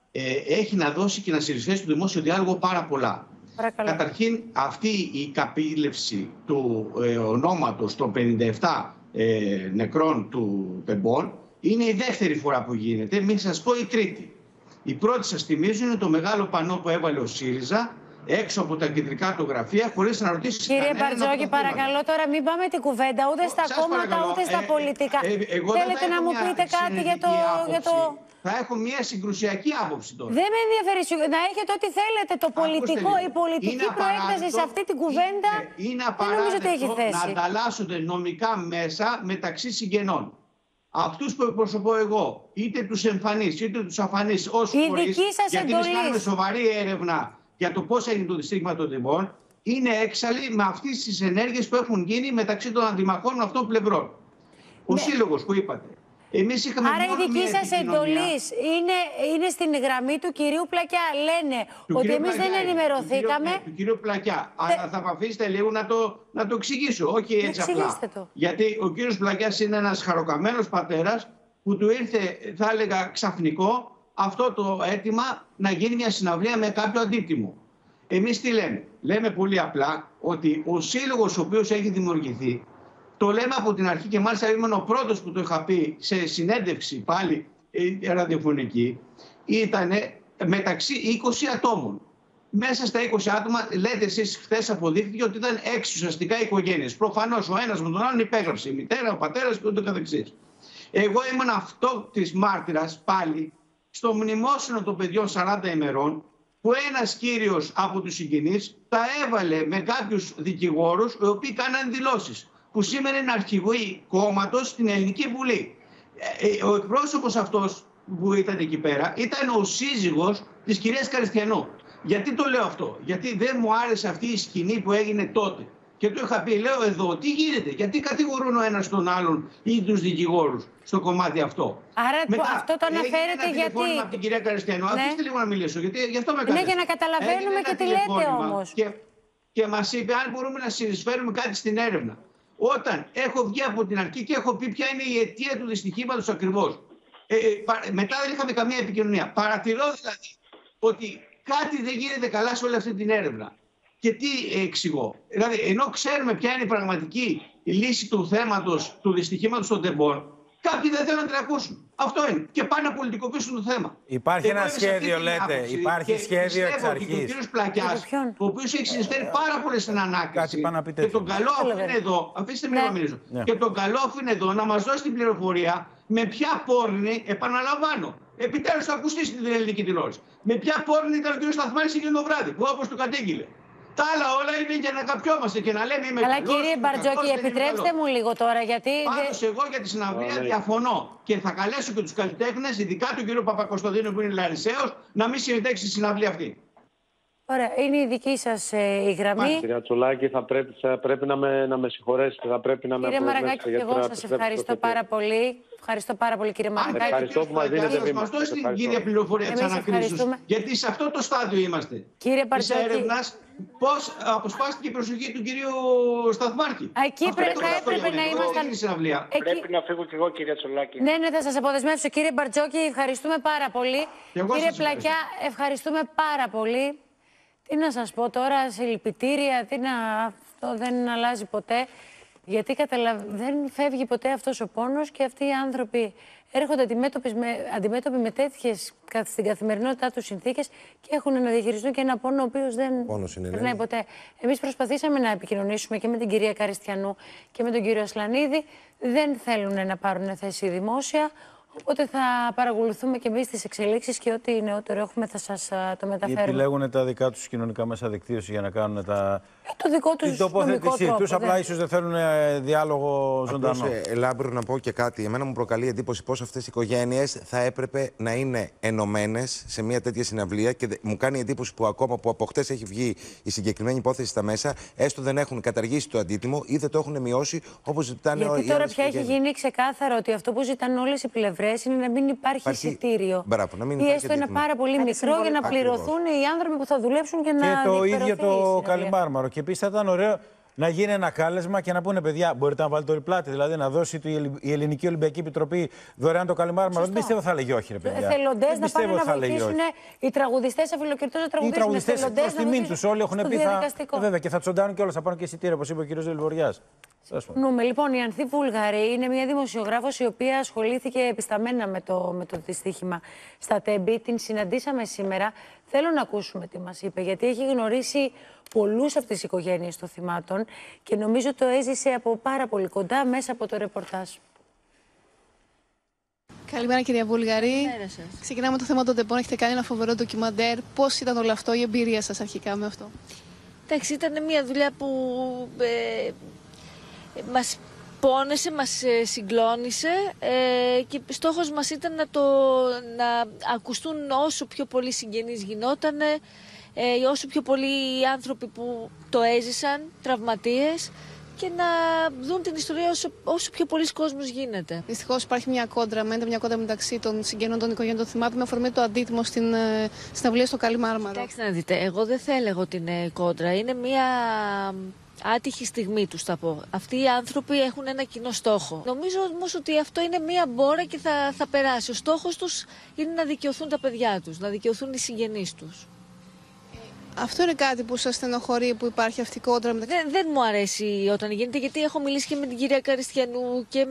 έχει να δώσει και να συνεισφέρει στο δημόσιο διάλογο πάρα πολλά. Παρακαλώ. Καταρχήν, αυτή η καπήλευση του ονόματος των 57 νεκρών του Τεμπών είναι η δεύτερη φορά που γίνεται, μην σας πω η τρίτη. Η πρώτη, σας θυμίζω, είναι το μεγάλο πανό που έβαλε ο ΣΥΡΙΖΑ έξω από τα κεντρικά του γραφεία, χωρίς να ρωτήσει κανέναν. Κύριε Μπαρτζόκη, παρακαλώ τώρα μην πάμε την κουβέντα ούτε στα κόμματα ούτε στα πολιτικά. Θέλετε να μου πείτε κάτι για το... Θα έχω μια συγκρουσιακή άποψη τώρα. Δεν με ενδιαφέρει να έχετε ό,τι θέλετε. Το πολιτικό, η πολιτική προέκταση σε αυτή την κουβέντα είναι δεν νομίζω ότι έχει θέση. Να ανταλλάσσονται νομικά μέσα μεταξύ συγγενών. Αυτούς που εκπροσωπώ εγώ, είτε τους εμφανείς είτε τους αφανείς, όσους φορείς, γιατί εμείς κάνουμε σοβαρή έρευνα για το πώς έγινε το δυστύχημα των Τεμπών, είναι έξαλλοι με αυτές τις ενέργειες που έχουν γίνει μεταξύ των αντιμαχών αυτών πλευρών. Ο σύλλογος που είπατε. Εμείς είχαμε άρα η δική σας εντολή είναι στην γραμμή του κυρίου Πλακιά. Λένε ότι εμείς δεν ενημερωθήκαμε. Του κυρίου Πλακιά. Αλλά θα με αφήσετε λίγο να το εξηγήσω. Όχι έτσι απλά. Γιατί ο κύριος Πλακιάς είναι ένας χαροκαμένος πατέρας που του ήρθε, θα έλεγα, ξαφνικό αυτό το αίτημα να γίνει μια συναυλία με κάποιο αντίτιμο. Εμείς τι λέμε? Λέμε πολύ απλά ότι ο σύλλογος ο οποίος έχει δημιουργηθεί, το λέμε από την αρχή και μάλιστα ήμουν ο πρώτος που το είχα πει σε συνέντευξη πάλι ραδιοφωνική, ήταν μεταξύ 20 ατόμων. Μέσα στα 20 άτομα, λέτε εσείς χθες αποδείχθηκε ότι ήταν 6 ουσιαστικά οικογένειες. Προφανώς ο ένας με τον άλλον υπέγραψε, η μητέρα, ο πατέρας και ούτω καθεξής. Εγώ ήμουν αυτό της μάρτυρας πάλι στο μνημόσυνο των παιδιών 40 ημερών, που ένας κύριος από τους συγγενείς τα έβαλε με κάποιους δικηγόρους οι οποίοι κάναν δηλώσεις, που σήμερα είναι αρχηγοί κόμματος στην Ελληνική Βουλή. Ο εκπρόσωπος αυτός που ήταν εκεί πέρα ήταν ο σύζυγος της κυρίας Καριστιανού. Γιατί το λέω αυτό? Γιατί δεν μου άρεσε αυτή η σκηνή που έγινε τότε. Και του είχα πει, λέω εδώ, τι γίνεται, γιατί κατηγορούν ο ένας τον άλλον ή τους δικηγόρους στο κομμάτι αυτό. Άρα αυτό το αναφέρετε γιατί... από την κυρία Καριστιανού, αφήστε λίγο να μιλήσω, γιατί γι' αυτό με καλέσατε. Ναι, για να καταλαβαίνουμε και τι λέτε όμως. Και μας είπε αν μπορούμε να συνεισφέρουμε κάτι στην έρευνα. Όταν έχω βγει από την αρχή και έχω πει ποια είναι η αιτία του δυστυχήματος ακριβώς. Μετά δεν είχαμε καμία επικοινωνία. Παρατηρώ δηλαδή ότι κάτι δεν γίνεται καλά σε όλη αυτή την έρευνα. Και τι εξηγώ? Δηλαδή, ενώ ξέρουμε ποια είναι η πραγματική λύση του θέματος του δυστυχήματος των Τεμπών, Κάποιοι δεν θέλουν να την ακούσουν. Αυτό είναι. Και πάνε να πολιτικοποιήσουν το θέμα. Υπάρχει ένα σχέδιο, λέτε. Υπάρχει σχέδιο εξ αρχής. Ο κύριος Πλακιάς, ο οποίος έχει συνεισφέρει πάρα πολύ στην ανάκριση. Και τον καλό αφού είναι εδώ, αφήστε με να μιλήσω. Και τον καλό αφού είναι εδώ να μας δώσει την πληροφορία με ποια πόρνη, επαναλαμβάνω. Επιτέλους θα ακουστεί στην ελληνική τηλεόραση. Με ποια πόρνη ήταν ο κύριος Σταθμάρης εκείνο το βράδυ, που όπως του κατήγγειλε. Τα άλλα όλα είναι για να καπιόμαστε και να λέμε είμαι καλά, κύριε Μπαρτζόκη, επιτρέψτε μου λίγο τώρα, γιατί. Πάντως εγώ για τη συναυλία διαφωνώ. Και θα καλέσω και τους καλλιτέχνες, ειδικά τον κύριο Παπακοστοδίνο που είναι Λαρισαίος, να μην συμμετέχει στη συναυλία αυτή. Ωραία, είναι η δική σας η γραμμή. Κυρία Τσολάκη, θα πρέπει να με συγχωρέσετε. Θα πρέπει να κύριε με Μαραγάκη, και εγώ σας ευχαριστώ πάρα πολύ. Ευχαριστώ πάρα πολύ, κύριε Μαραγάκη. Ευχαριστώ που μας δίνετε βήμα. Μας δώσει την κύρια πληροφορία της ανακρίσεως. Γιατί σε αυτό το στάδιο είμαστε. Κύριε Μπαρτζόκη, της έρευνας, πώς αποσπάστηκε η προσοχή του κυρίου Σταθμάρχη. Εκεί έπρεπε να ήμασταν. Πρέπει να φύγω κι εγώ, κυρία Τσολάκη. Ναι, θα σας αποδεσμεύσω. Κύριε Μπαρτζόκη, ευχαριστούμε πάρα πολύ. Κύριε Πλακιά, ευχαριστούμε πάρα πολύ. Τι να σας πω τώρα, συλληπιτήρια, αυτό δεν αλλάζει ποτέ. Γιατί δεν φεύγει ποτέ αυτός ο πόνος και αυτοί οι άνθρωποι έρχονται αντιμέτωποι με τέτοιες στην καθημερινότητά τους συνθήκες και έχουν να διαχειριστούν και ένα πόνο ο οποίος δεν περνάει ποτέ. Εμείς προσπαθήσαμε να επικοινωνήσουμε και με την κυρία Καριστιανού και με τον κύριο Ασλανίδη. Δεν θέλουν να πάρουν θέση δημόσια. Οπότε θα παρακολουθούμε και εμείς τις εξελίξεις και ό,τι νεότερο έχουμε θα σας το μεταφέρουμε. Ή επιλέγουν τα δικά τους κοινωνικά μέσα δικτύωση για να κάνουν το δικό τους την τοποθέτησή τους. Απλά ίσως δεν θέλουν διάλογο ζωντανό. Λάμπρο, να πω και κάτι. Εμένα μου προκαλεί εντύπωση πως αυτές οι οικογένειες θα έπρεπε να είναι ενωμένες σε μια τέτοια συναυλία και μου κάνει εντύπωση που ακόμα που από χτες έχει βγει η συγκεκριμένη υπόθεση στα μέσα, έστω δεν έχουν καταργήσει το αντίτιμο ή δεν το έχουν μειώσει όπως ζητάνε όλοι. Γιατί τώρα πια έχει γίνει ξεκάθαρο ότι αυτό που ζητάνε όλες οι πλευρές είναι να μην υπάρχει εισιτήριο. Μπράβο, να μην ή έστω ένα πάρα πολύ μικρό για να πληρωθούν οι άνθρωποι που θα δουλέψουν και να διεκπαιρεωθεί. Και το ίδιο το Καλιμάρμαρο. Και επίσης θα ήταν ωραίο να γίνει ένα κάλεσμα και να πούνε παιδιά, μπορείτε να βάλετε το πλάτη. Δηλαδή να δώσει η Ελληνική Ολυμπιακή Επιτροπή δωρεάν το Καλιμάρμαρο. Δεν πιστεύω θα λέγει όχι, ρε παιδιά. Εθελοντές να πάνε να βοηθήσουν οι τραγουδιστές, αφιλοκριτές να τραγουδήσουν. Οι τραγουδιστές προς τιμήν τους όλοι έχουν πει. Βέβαια και θα τσοντάνουν κιόλας, θα πάρουν και εισιτήρια, όπως είπε ο κ. Δελβοριάς. Λοιπόν, η Ανθή Βουλγαρή είναι μια δημοσιογράφος η οποία ασχολήθηκε επισταμένα με το δυστύχημα στα Τέμπη. Την συναντήσαμε σήμερα. Θέλω να ακούσουμε τι μας είπε, γιατί έχει γνωρίσει πολλούς από τις οικογένειες των θυμάτων και νομίζω το έζησε από πάρα πολύ κοντά μέσα από το ρεπορτάζ. Καλημέρα, κυρία Βουλγαρή. Ξεκινάμε το θέμα των Τεμπών. Έχετε κάνει ένα φοβερό ντοκιμαντέρ. Πώς ήταν όλο αυτό, η εμπειρία σας αρχικά με αυτό? Εντάξει, ήταν μια δουλειά που μας πόνεσε, μας συγκλώνησε και στόχος μας ήταν να ακουστούν όσο πιο πολλοί συγγενείς γινότανε, όσο πιο πολλοί άνθρωποι που το έζησαν, τραυματίες, και να δουν την ιστορία όσο πιο πολλοί κόσμος γίνεται. Δυστυχώς υπάρχει μια κόντρα μεταξύ των συγγενών των οικογένειων των θυμάτων με αφορμή το αντίτιμο στην αυλία στο Καλιμάρμαρο. Κοιτάξτε να δείτε, εγώ δεν θα έλεγα ότι είναι κόντρα, είναι μια άτυχη στιγμή τους θα πω. Αυτοί οι άνθρωποι έχουν ένα κοινό στόχο. Νομίζω όμως ότι αυτό είναι μία μπόρα και θα περάσει. Ο στόχος τους είναι να δικαιωθούν τα παιδιά τους, να δικαιωθούν οι συγγενείς τους. Αυτό είναι κάτι που σας στενοχωρεί, που υπάρχει αυτή η κόντρα μεταξύ? Δεν μου αρέσει όταν γίνεται, γιατί έχω μιλήσει και με την κυρία Καριστιανού και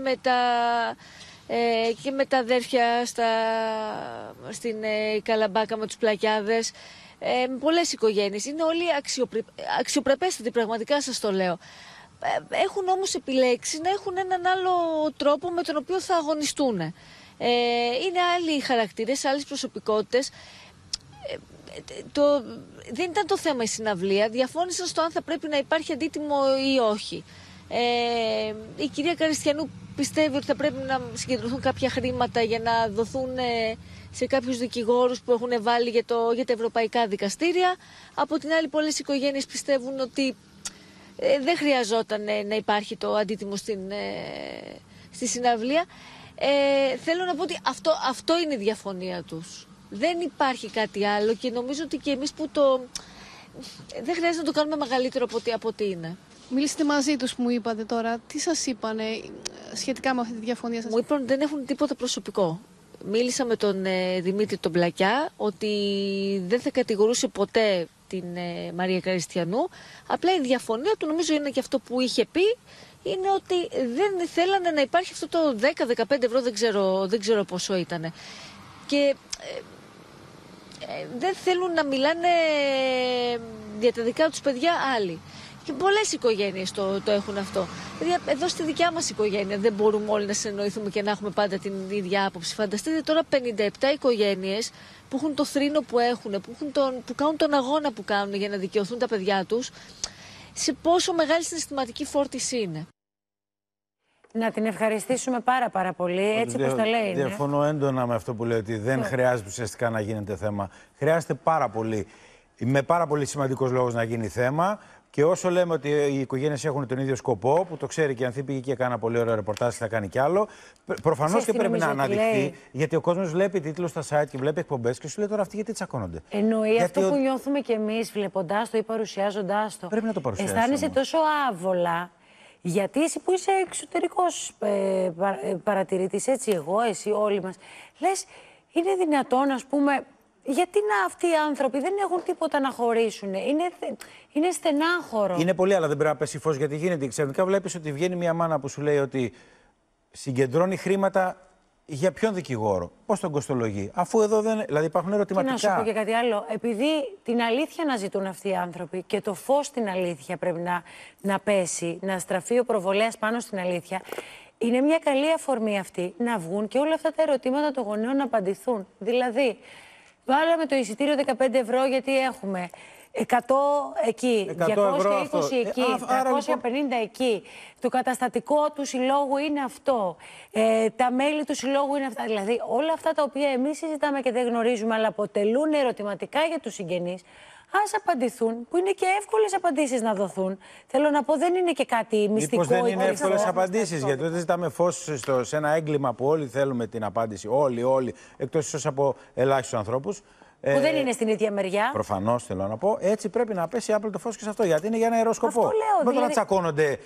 με τα αδέρφια στην Καλαμπάκα με τους Πλακιάδες. Με πολλές οικογένειες. Είναι όλοι αξιοπρεπέστατοι, πραγματικά σας το λέω. Έχουν όμως επιλέξει να έχουν έναν άλλο τρόπο με τον οποίο θα αγωνιστούν. Είναι άλλοι χαρακτήρες, άλλες προσωπικότητες. Δεν ήταν το θέμα η συναυλία. Διαφώνησαν στο αν θα πρέπει να υπάρχει αντίτιμο ή όχι. Η κυρία Καριστιανού πιστεύει ότι θα πρέπει να συγκεντρωθούν κάποια χρήματα για να δοθούν σε κάποιους δικηγόρους που έχουν βάλει για τα ευρωπαϊκά δικαστήρια. Από την άλλη, πολλές οικογένειες πιστεύουν ότι δεν χρειαζόταν να υπάρχει το αντίτιμο στη συναυλία. Θέλω να πω ότι αυτό είναι η διαφωνία τους. Δεν υπάρχει κάτι άλλο και νομίζω ότι και εμείς που δεν χρειάζεται να το κάνουμε μεγαλύτερο από ό,τι είναι. Μιλήσατε μαζί τους, μου είπατε τώρα. Τι σας είπανε σχετικά με αυτή τη διαφωνία σας? Μου είπαν ότι δεν έχουν τίποτα προσωπικό. Μίλησα με τον Δημήτρη τον Πλακιά ότι δεν θα κατηγορούσε ποτέ την Μαρία Καριστιανού. Απλά η διαφωνία του νομίζω είναι και αυτό που είχε πει, είναι ότι δεν θέλανε να υπάρχει αυτό το 10-15 ευρώ, δεν ξέρω πόσο ήταν. Και δεν θέλουν να μιλάνε για τα δικά τους παιδιά άλλοι. Και πολλές οικογένειες το έχουν αυτό. Δηλαδή, εδώ στη δικιά μας οικογένεια δεν μπορούμε όλοι να συνεννοηθούμε και να έχουμε πάντα την ίδια άποψη. Φανταστείτε τώρα 57 οικογένειες που έχουν το θρήνο που έχουν, που κάνουν τον αγώνα που κάνουν για να δικαιωθούν τα παιδιά τους, σε πόσο μεγάλη συναισθηματική φόρτιση είναι. Να την ευχαριστήσουμε πάρα πολύ, έτσι πως τα λέει. Διαφωνώ έντονα με αυτό που λέει, ότι δεν χρειάζεται ουσιαστικά να γίνεται θέμα. Χρειάζεται πάρα πολύ, με πάρα πολύ σημαντικός λόγος να γίνει θέμα. Και όσο λέμε ότι οι οικογένειες έχουν τον ίδιο σκοπό, που το ξέρει και η Ανθή πήγε και έκανε πολύ ωραίο ρεπορτάζ και θα κάνει κι άλλο, προφανώς και πρέπει να αναδειχθεί. Γιατί ο κόσμος βλέπει τίτλους στα site και βλέπει εκπομπές και σου λέει τώρα αυτοί γιατί τσακώνονται. Εννοεί αυτό που νιώθουμε κι εμείς βλέποντάς το ή παρουσιάζοντάς το. Πρέπει να το παρουσιάσεις. Αισθάνεσαι τόσο άβολα. Γιατί εσύ που είσαι εξωτερικός παρατηρητής, έτσι εγώ, εσύ, όλοι μας, λες, είναι δυνατόν, ας πούμε, γιατί αυτοί οι άνθρωποι δεν έχουν τίποτα να χωρίσουν. Είναι στενάχωρο. Είναι πολύ, αλλά δεν πρέπει να πέσει φως, γιατί γίνεται. Ξαφνικά βλέπεις ότι βγαίνει μια μάνα που σου λέει ότι συγκεντρώνει χρήματα για ποιον δικηγόρο, πώς τον κοστολογεί. Αφού εδώ δεν. Δηλαδή υπάρχουν ερωτηματικά. Και να σου πω και κάτι άλλο. Επειδή την αλήθεια να ζητούν αυτοί οι άνθρωποι και το φως στην αλήθεια πρέπει να πέσει, να στραφεί ο προβολέας πάνω στην αλήθεια. Είναι μια καλή αφορμή αυτή να βγουν και όλα αυτά τα ερωτήματα των γονέων να απαντηθούν. Δηλαδή, βάλαμε το εισιτήριο 15 ευρώ γιατί έχουμε 100 εκεί, 220 εκεί, 350 εκεί. Το καταστατικό του συλλόγου είναι αυτό. Τα μέλη του συλλόγου είναι αυτά. Δηλαδή όλα αυτά τα οποία εμείς συζητάμε και δεν γνωρίζουμε, αλλά αποτελούν ερωτηματικά για τους συγγενείς, ας απαντηθούν, που είναι και εύκολες απαντήσεις να δοθούν. Θέλω να πω, δεν είναι και κάτι μυστικό. Μήπως δεν είναι εύκολες απαντήσεις, γιατί δεν ζητάμε φως σε ένα έγκλημα που όλοι θέλουμε την απάντηση. Όλοι, εκτός ίσως από ελάχιστους ανθρώπους. Που δεν είναι στην ίδια μεριά. Προφανώς θέλω να πω. Έτσι πρέπει να πέσει άπλο το φως και σε αυτό. Γιατί είναι για ένα ιερό σκοπό. Αυτό λέω, δεν δηλαδή... να τσακώνονται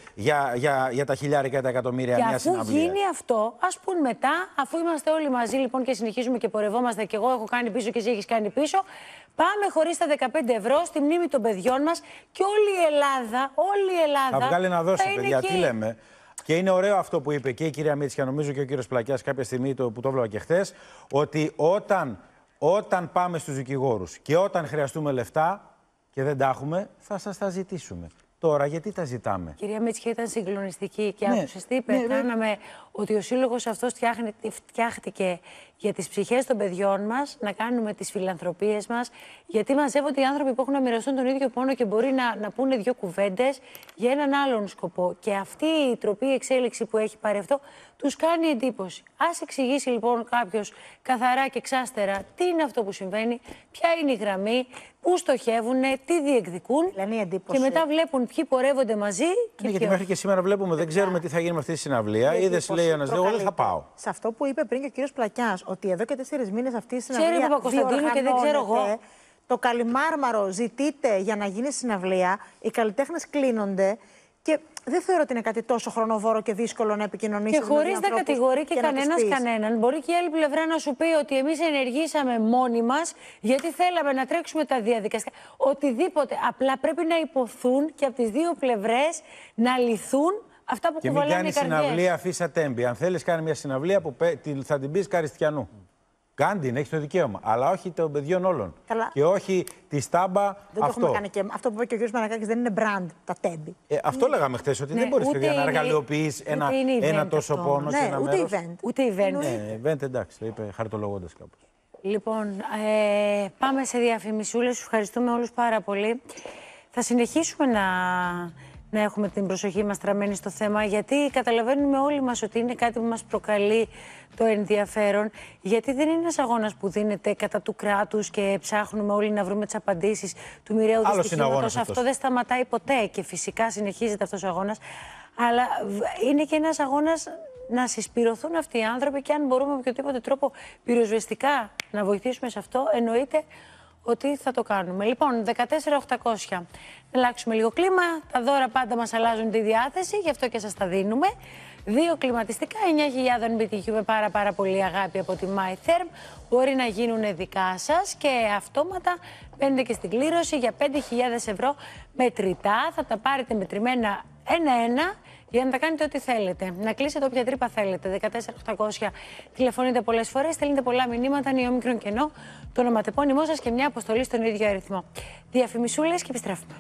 για τα χιλιάρικα και τα εκατομμύρια και μια συναυλία. Αφού γίνει αυτό, ας πούν μετά, αφού είμαστε όλοι μαζί λοιπόν και συνεχίζουμε και πορευόμαστε, και εγώ έχω κάνει πίσω και εσύ έχεις κάνει πίσω, πάμε χωρίς τα 15 ευρώ στη μνήμη των παιδιών μας και όλη η Ελλάδα. Θα βγάλει να δώσει, παιδιά. Εκεί. Τι λέμε. Και είναι ωραίο αυτό που είπε και η κυρία Μίτσια, νομίζω και ο κύριος Πλακιάς κάποια στιγμή που το έβλεπα και χθες, ότι όταν πάμε στους δικηγόρους και όταν χρειαστούμε λεφτά και δεν τα έχουμε, θα σας τα ζητήσουμε. Τώρα γιατί τα ζητάμε. Κυρία Μίτσια, ήταν συγκλονιστική και άκουσες τι είπε. Κάναμε ότι ο σύλλογος αυτός φτιάχτηκε για τις ψυχές των παιδιών μας, να κάνουμε τις φιλανθρωπίες μας, γιατί μαζεύονται οι άνθρωποι που έχουν να μοιραστούν τον ίδιο πόνο και μπορεί να πούνε δύο κουβέντες για έναν άλλον σκοπό. Και αυτή η τροπή εξέλιξη που έχει πάρει αυτό τους κάνει εντύπωση. Ας εξηγήσει λοιπόν κάποιος καθαρά και εξάστερα τι είναι αυτό που συμβαίνει, ποια είναι η γραμμή, πού στοχεύουν, τι διεκδικούν. Και μετά βλέπουν ποιοι πορεύονται μαζί. Και γιατί μέχρι και σήμερα βλέπουμε, δεν ξέρουμε τι θα γίνει με αυτή τη συναυλία. Είδες, λέει ένας, εγώ δεν θα πάω. Σε αυτό που είπε πριν και ο κύριος Πλακιάς, ότι εδώ και 4 μήνες αυτή η συναυλία διοργανώνεται και δεν ξέρω εγώ. Το Καλιμάρμαρο ζητείται για να γίνει συναυλία, οι καλλιτέχνες κλείνονται και δεν θεωρώ ότι είναι κάτι τόσο χρονοβόρο και δύσκολο να επικοινωνήσει. Και χωρίς να κατηγορεί και κανέναν, μπορεί και η άλλη πλευρά να σου πει ότι εμείς ενεργήσαμε μόνοι μας γιατί θέλαμε να τρέξουμε τα διαδικαστικά. Οτιδήποτε. Απλά πρέπει να υποθούν και από τις δύο πλευρές να λυθούν αυτά που κουβαλάνε οι καρδιές. Και μην κάνει συναυλία αφίσα τέμπη. Αν θέλεις, κάνει μια συναυλία που θα την πεις Καριστιανού. Κάντε, έχει το δικαίωμα. Αλλά όχι των παιδιών όλων. Καλά. Και όχι τη στάμπα. Δεν αυτό. Το έχουμε κάνει και αυτό που είπε και ο κ. Μανακάκης δεν είναι brand τα τέμπη. Αυτό λέγαμε χθες, ότι δεν μπορείς να εργαλειοποιείς ένα τόσο πόνο. Ναι, ούτε event. Event, εντάξει, το είπε χαριτολογώντας κάπως. Λοιπόν, πάμε σε διαφημισούλες. Σας ευχαριστούμε όλους πάρα πολύ. Θα συνεχίσουμε να έχουμε την προσοχή μας στραμμένη στο θέμα, γιατί καταλαβαίνουμε όλοι μας ότι είναι κάτι που μας προκαλεί το ενδιαφέρον, γιατί δεν είναι ένας αγώνας που δίνεται κατά του κράτους και ψάχνουμε όλοι να βρούμε τις απαντήσεις του μοιραίου δυστυχήματος. Αυτό δεν σταματάει ποτέ και φυσικά συνεχίζεται αυτός ο αγώνας, αλλά είναι και ένας αγώνας να συσπηρωθούν αυτοί οι άνθρωποι και αν μπορούμε με οποιοδήποτε τρόπο πυροσβεστικά να βοηθήσουμε σε αυτό, εννοείται ότι θα το κάνουμε. Λοιπόν, 14.800. Να αλλάξουμε λίγο κλίμα. Τα δώρα πάντα μας αλλάζουν τη διάθεση, γι' αυτό και σας τα δίνουμε. 2 κλιματιστικά, 9.000 BTU με πάρα πολύ αγάπη από τη MyTherm. Μπορεί να γίνουν δικά σας και αυτόματα μπαίνετε και στην κλήρωση για 5.000 ευρώ μετρητά. Θα τα πάρετε μετρημένα για να τα κάνετε ό,τι θέλετε. Να κλείσετε όποια τρύπα θέλετε. 14800 τηλεφωνείτε πολλές φορές, στέλνετε πολλά μηνύματα, νεόμικρον κενό, το ονοματεπώνυμό σας και μια αποστολή στον ίδιο αριθμό. Διαφημισούλες και επιστρέφουμε.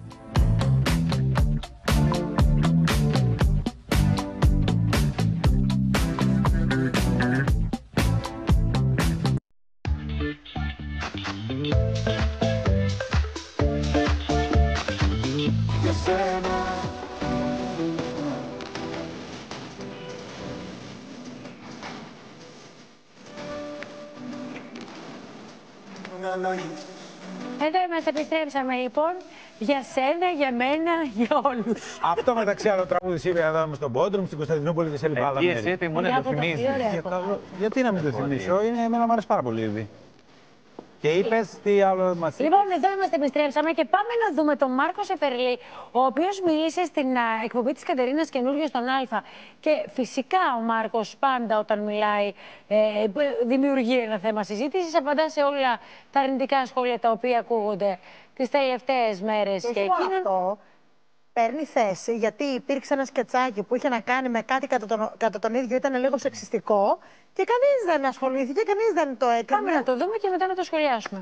Εδώ είμαστε, επιστρέψαμε λοιπόν. Για σένα, για μένα, για όλους. Αυτό μεταξύ άλλων τραγούδι σήμερα εδώ στον Πόντρουμ, στην Κωνσταντινούπολη και σε λοιπά άλλα μέρη. Εσύ μου το θυμίζεις. Γιατί να μην το θυμίσω, εμένα μου αρέσει πάρα πολύ ήδη. Και είπες τι άλλο μας είπε. Λοιπόν, εδώ είμαστε, επιστρέψαμε και πάμε να δούμε τον Μάρκο Σεφερλή, ο οποίος μίλησε στην εκπομπή της Κατερίνας Καινούργιο στον Α. Και φυσικά ο Μάρκος πάντα όταν μιλάει δημιουργεί ένα θέμα συζήτησης, απαντά σε όλα τα αρνητικά σχόλια τα οποία ακούγονται τις τελευταίες μέρες. Και αυτό παίρνει θέση, γιατί υπήρξε ένα σκετσάκι που είχε να κάνει με κάτι κατά τον ίδιο, ήταν λίγο σεξιστικό και κανείς δεν ασχολήθηκε, κανείς δεν το έκανε. Πάμε να το δούμε και μετά να το σχολιάσουμε.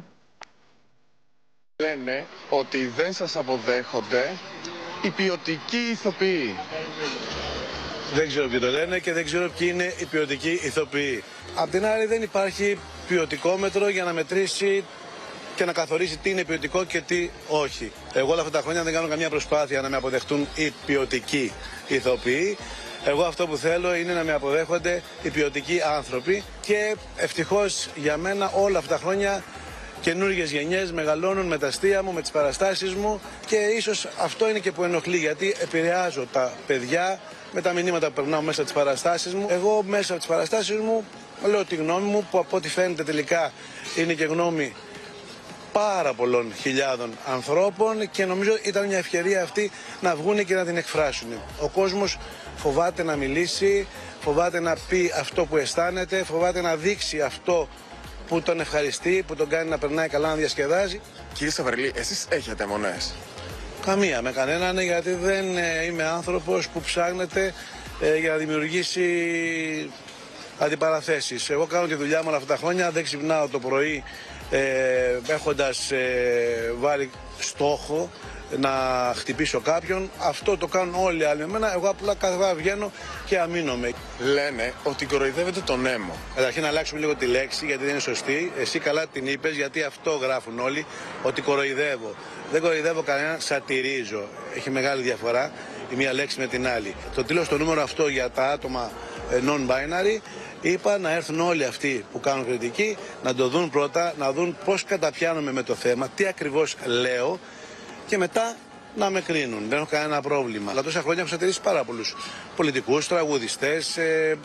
Λένε ότι δεν σας αποδέχονται οι ποιοτικοί ηθοποιοί. Δεν ξέρω ποιοι το λένε και δεν ξέρω ποιοι είναι οι ποιοτικοί ηθοποιοί. Απ' την άλλη δεν υπάρχει ποιοτικό μέτρο για να μετρήσει και να καθορίσει τι είναι ποιοτικό και τι όχι. Εγώ όλα αυτά τα χρόνια δεν κάνω καμία προσπάθεια να με αποδεχτούν οι ποιοτικοί ηθοποιοί. Εγώ αυτό που θέλω είναι να με αποδέχονται οι ποιοτικοί άνθρωποι και ευτυχώς για μένα όλα αυτά τα χρόνια καινούργιες γενιές μεγαλώνουν με τα αστεία μου, με τις παραστάσεις μου και ίσως αυτό είναι και που ενοχλεί, γιατί επηρεάζω τα παιδιά με τα μηνύματα που περνάω μέσα από τις παραστάσεις μου. Εγώ μέσα από τις παραστάσεις μου λέω τη γνώμη μου, που από ό,τι φαίνεται τελικά είναι και γνώμη πάρα πολλών χιλιάδων ανθρώπων και νομίζω ήταν μια ευκαιρία αυτή να βγουν και να την εκφράσουν. Ο κόσμος φοβάται να μιλήσει, φοβάται να πει αυτό που αισθάνεται, φοβάται να δείξει αυτό που τον ευχαριστεί, που τον κάνει να περνάει καλά, να διασκεδάζει. Κύριε Σεφερλή, εσείς έχετε αιμονές? Καμία με κανέναν, γιατί δεν είμαι άνθρωπος που ψάχνεται για να δημιουργήσει αντιπαραθέσεις. Εγώ κάνω τη δουλειά μου όλα αυτά τα χρόνια, δεν ξυπνάω το πρωί έχοντας βάλει στόχο να χτυπήσω κάποιον. Αυτό το κάνουν όλοι οι άλλοι με εμένα. Εγώ απλά κάθε φορά βγαίνω και αμήνομαι. Λένε ότι κοροϊδεύετε τον έμο. Καταρχήν να αλλάξουμε λίγο τη λέξη, γιατί δεν είναι σωστή. Εσύ καλά την είπες, γιατί αυτό γράφουν όλοι, ότι κοροϊδεύω. Δεν κοροϊδεύω κανέναν, σατυρίζω. Έχει μεγάλη διαφορά η μία λέξη με την άλλη. Το τέλος το νούμερο αυτό για τα άτομα non-binary, είπα να έρθουν όλοι αυτοί που κάνουν κριτική, να το δουν πρώτα, να δουν πώς καταπιάνομαι με το θέμα, τι ακριβώς λέω και μετά να με κρίνουν. Δεν έχω κανένα πρόβλημα. Αλλά τόσα χρόνια έχω σατηρήσει πάρα πολλούς πολιτικούς, τραγουδιστές,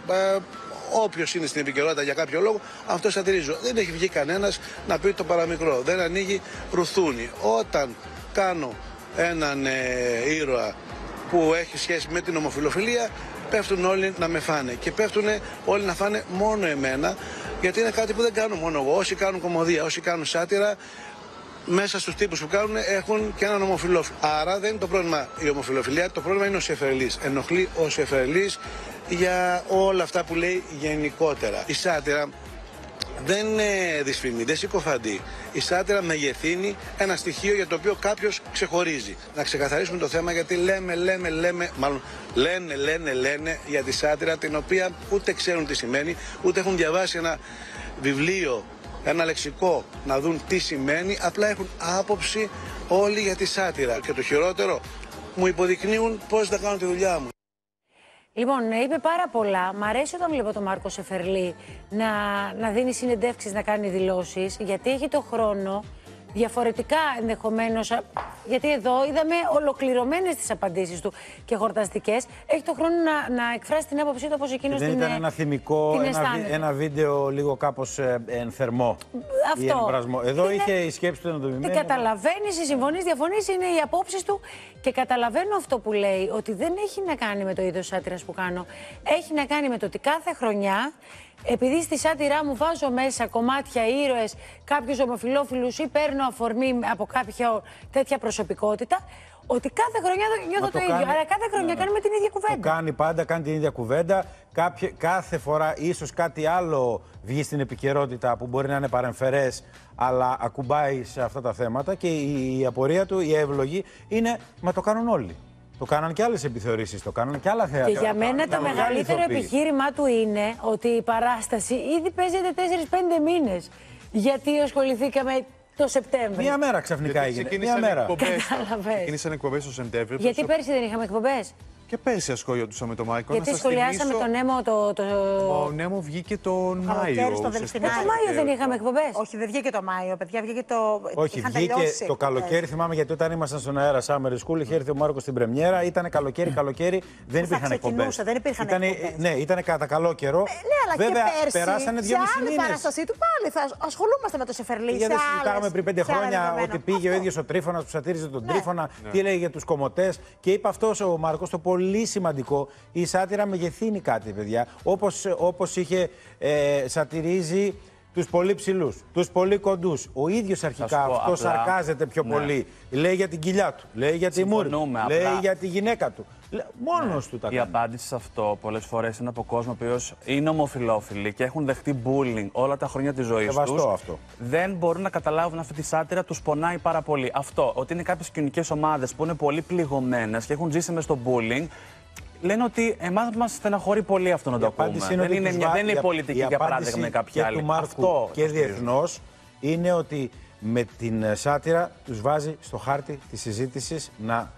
όποιος είναι στην επικαιρότητα για κάποιο λόγο, αυτό σατηρίζω. Δεν έχει βγει κανένας να πει το παραμικρό. Δεν ανοίγει ρουθούνι. Όταν κάνω έναν ήρωα που έχει σχέση με την ομοφυλοφιλία, πέφτουν όλοι να με φάνε. Και πέφτουν όλοι να φάνε μόνο εμένα, γιατί είναι κάτι που δεν κάνω μόνο εγώ. Όσοι κάνουν κωμωδία, όσοι κάνουν σάτυρα, μέσα στους τύπους που κάνουν έχουν και έναν ομοφυλόφιλο. Άρα δεν είναι το πρόβλημα η ομοφυλοφιλία, το πρόβλημα είναι ο Σεφερλής. Ενοχλεί ο Σεφερλής για όλα αυτά που λέει γενικότερα. Η σάτυρα δεν δυσφημεί, δεν συκοφαντεί. Η σάτυρα μεγεθύνει ένα στοιχείο για το οποίο κάποιος ξεχωρίζει. Να ξεκαθαρίσουμε το θέμα, γιατί λένε για τη σάτυρα, την οποία ούτε ξέρουν τι σημαίνει, ούτε έχουν διαβάσει ένα βιβλίο, ένα λεξικό να δουν τι σημαίνει, απλά έχουν άποψη όλοι για τη σάτυρα. Και το χειρότερο, μου υποδεικνύουν πώς θα κάνω τη δουλειά μου. Λοιπόν, είπε πάρα πολλά. Μ' αρέσει όταν βλέπω τον Μάρκο Σεφερλή να δίνει συνεντεύξεις, να κάνει δηλώσεις, γιατί έχει το χρόνο διαφορετικά ενδεχομένως. Γιατί εδώ είδαμε ολοκληρωμένες τις απαντήσεις του και χορταστικές. Έχει το χρόνο να εκφράσει την άποψή του όπως εκείνος την ήταν ένα θυμικό, ένα βίντεο λίγο κάπως ενθερμό. Αυτό. Εδώ είχε η σκέψη του ενδομημένη. Καταλαβαίνεις, οι συμφωνίες, διαφωνίες είναι οι απόψεις του και καταλαβαίνω αυτό που λέει, ότι δεν έχει να κάνει με το είδος σάτυρας που κάνω. Έχει να κάνει με το ότι κάθε χρονιά, επειδή στη σάτυρά μου βάζω μέσα κομμάτια ήρωες, κάποιους ομοφυλόφιλους ή παίρνω αφορμή από κάποια τέτοια προσωπικότητα, ότι κάθε χρονιά νιώθω το ίδιο. Αλλά κάθε χρονιά κάνουμε την ίδια κουβέντα. Το κάνει πάντα, κάνει την ίδια κουβέντα. Κάθε φορά ίσως κάτι άλλο βγει στην επικαιρότητα που μπορεί να είναι παρεμφερές, αλλά ακουμπάει σε αυτά τα θέματα. Και η απορία του, η εύλογη, είναι μα το κάνουν όλοι. Το κάναν και άλλες επιθεωρήσεις, το κάναν και άλλα θέατρα. Και για μένα το μεγαλύτερο επιχείρημά του είναι ότι η παράσταση ήδη παίζεται 4-5 μήνες. Γιατί ασχοληθήκαμε το Σεπτέμβριο. Μία μέρα ξαφνικά έγινε. Μία μέρα. Ξεκίνησαν εκπομπές το Σεπτέμβριο. Γιατί πέρσι δεν είχαμε εκπομπές. Και πέρσι ασχολιόντουσα με τον Μάικο. Γιατί σχολιάσαμε τον Νέμο Ο Νέμο βγήκε τον Μάιο. Το Μάιο δεν είχαμε εκπομπές. Όχι, δεν βγήκε το Μάιο, παιδιά, βγήκε το. Όχι, βγήκε το καλοκαίρι. Θυμάμαι γιατί όταν ήμασταν στον αέρα Summer School, είχε έρθει ο Μάρκος στην πρεμιέρα. Ήταν καλοκαίρι, δεν υπήρχαν εκπομπές. Ναι, ήταν κατά καλό καιρό. Ναι, αλλά βέβαια, και πέρσι, περάσανε 2,5 μήνες. Σε άλλη μήνες. παράστασή του πάλι θα ασχολούμαστε με το Σεφερλί. Γιατί δεν συζητάγαμε πριν 5 χρόνια ότι πήγε ο ίδιος ο Τρίφωνας που σατήριζε τον Τρίφωνα, τι έλεγε για τους κομμωτές. Και είπε αυτός ο Μάρκος το πολύ σημαντικό. Η σάτυρα μεγεθύνει κάτι, παιδιά. Όπως είχε σατυρίζει τους πολύ ψηλούς, τους πολύ κοντούς. Ο ίδιος αρχικά αυτό σαρκάζεται πιο πολύ. Λέει για την κοιλιά του, λέει για τη μούρη, λέει για τη γυναίκα του. Μόνος του τα κάνει. Η απάντηση σε αυτό πολλές φορές είναι από κόσμο ο οποίος είναι ομοφυλόφιλοι και έχουν δεχτεί bullying όλα τα χρόνια της ζωής τους. Αυτό. Δεν μπορούν να καταλάβουν αυτή τη σάτυρα, τους πονάει πάρα πολύ. Αυτό, ότι είναι κάποιες κοινωνικές ομάδες που είναι πολύ πληγωμένες και έχουν ζήσει μες στο bullying. Λένε ότι εμάς μας στεναχωρεί πολύ αυτό να το ακούμε. Δεν είναι η πολιτική, για παράδειγμα, με κάποια άλλη. Και του Μάρκου και διεθνώς είναι ότι με την σάτυρα τους βάζει στο χάρτη της συζήτησης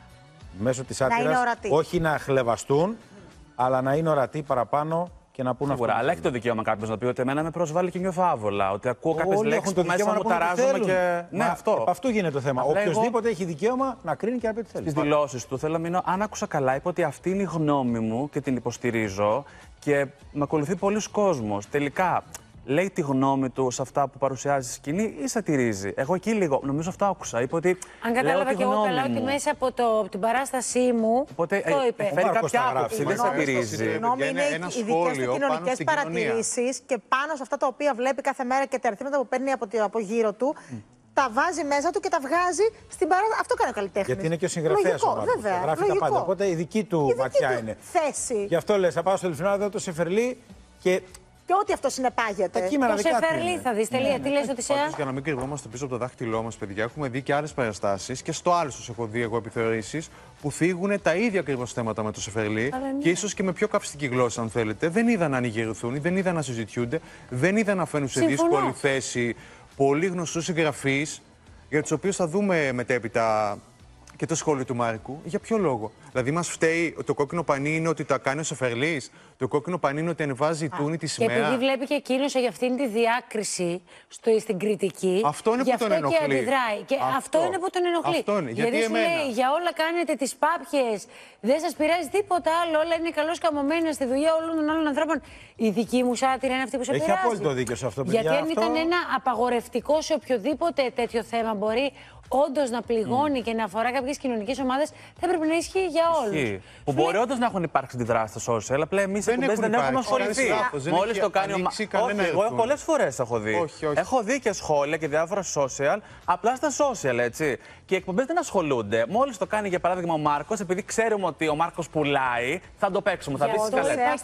μέσω της σάτυρας όχι να χλεβαστούν, αλλά να είναι ορατοί παραπάνω και να πούν αυτό. Αλλά έχει το δικαίωμα κάποιος να πει ότι εμένα με προσβάλλει και νιώθω άβολα. Ότι ακούω κάποιες λέξεις που μέσα μου ταράζομαι και. Ναι, αυτό. Από αυτού γίνεται το θέμα. Οποιοςδήποτε έχει δικαίωμα να κρίνει και να πει τι θέλει. Στις δηλώσεις του θέλω να μείνω, αν άκουσα καλά, είπε ότι αυτή είναι η γνώμη μου και την υποστηρίζω και με ακολουθεί πολλοί κόσμος. Τελικά, λέει τη γνώμη του σε αυτά που παρουσιάζει στη σκηνή ή σατυρίζει? Εγώ εκεί λίγο, νομίζω αυτό άκουσα. Είπε ότι. Αν κατάλαβα και εγώ καλά, ότι μέσα από την παράστασή μου. Οπότε, το είπε. Φέρει κάποια άποψη, δεν σατυρίζει. Γνώμη είναι οι δικές του κοινωνικές παρατηρήσεις και πάνω σε αυτά τα οποία βλέπει κάθε μέρα και τα αριθμήματα που παίρνει από γύρω του. Τα βάζει μέσα του και τα βγάζει στην παράσταση. Αυτό κάνει ο καλλιτέχνης. Γιατί είναι και ο συγγραφέας ο Μάρκος. Γράφει τα πάντα. Οπότε η δική του ματιά είναι. Θέση. Γι' αυτό λες, θα πάω στο Δελφινό να δω το Σεφερλί και. Και ό,τι αυτό συνεπάγεται. Το Σεφερλί θα δεις. Τελεία. Τι λες, ότι για να μην κρυβόμαστε πίσω από το δάχτυλό μας, παιδιά, έχουμε δει και άλλες παραστάσεις και στο άλλο έχω δει εγώ επιθεωρήσεις που θίγουν τα ίδια ακριβώς θέματα με το Σεφερλί και ίσως και με πιο καυστική γλώσσα, αν θέλετε. Δεν είδαν να ανοιγερουθούν, δεν είδαν να συζητιούνται, δεν είδαν να φαίνουν σε δύσκολη θέση πολύ γνωστούς συγγραφείς, για τους οποίους θα δούμε μετέπειτα και το σχόλιο του Μάρκου. Για ποιο λόγο? Δηλαδή, μας φταίει το κόκκινο πανί είναι ότι τα κάνει ο Σεφερλής, το κόκκινο πανί είναι ότι ανεβάζει η Τούνη τη σημαία. Και επειδή βλέπει και εκείνος για αυτήν τη διάκριση στην κριτική. Αυτό είναι που τον ενοχλεί. Και αντιδράει. Και αυτό είναι που τον ενοχλεί. Γιατί σου λέει για όλα κάνετε τις πάπιες, δεν σας πειράζει τίποτα άλλο, όλα είναι καλώς καμωμένα στη δουλειά όλων των άλλων ανθρώπων. Η δική μου σάτυρα είναι αυτή που σε πειράζει. Έχει απόλυτο δίκιο σε αυτό, παιδιά. Γιατί αν ήταν ένα απαγορευτικό σε οποιοδήποτε τέτοιο θέμα μπορεί όντως να πληγώνει και να αφορά κάποιες κοινωνικές ομάδες, θα έπρεπε να ισχύει για όλους. Που μπορεί όντως να έχουν υπάρξει αντιδράσεις στα social, απλά εμείς δεν έχουμε ασχοληθεί. Μόλις το κάνει ο Μάρκος. Εγώ πολλές φορές έχω δει. Έχω δει και σχόλια και διάφορα social, απλά στα social, έτσι. Και οι εκπομπές δεν ασχολούνται. Μόλις το κάνει για παράδειγμα ο Μάρκος, επειδή ξέρουμε ότι ο Μάρκος πουλάει, θα το παίξουμε. Θα πει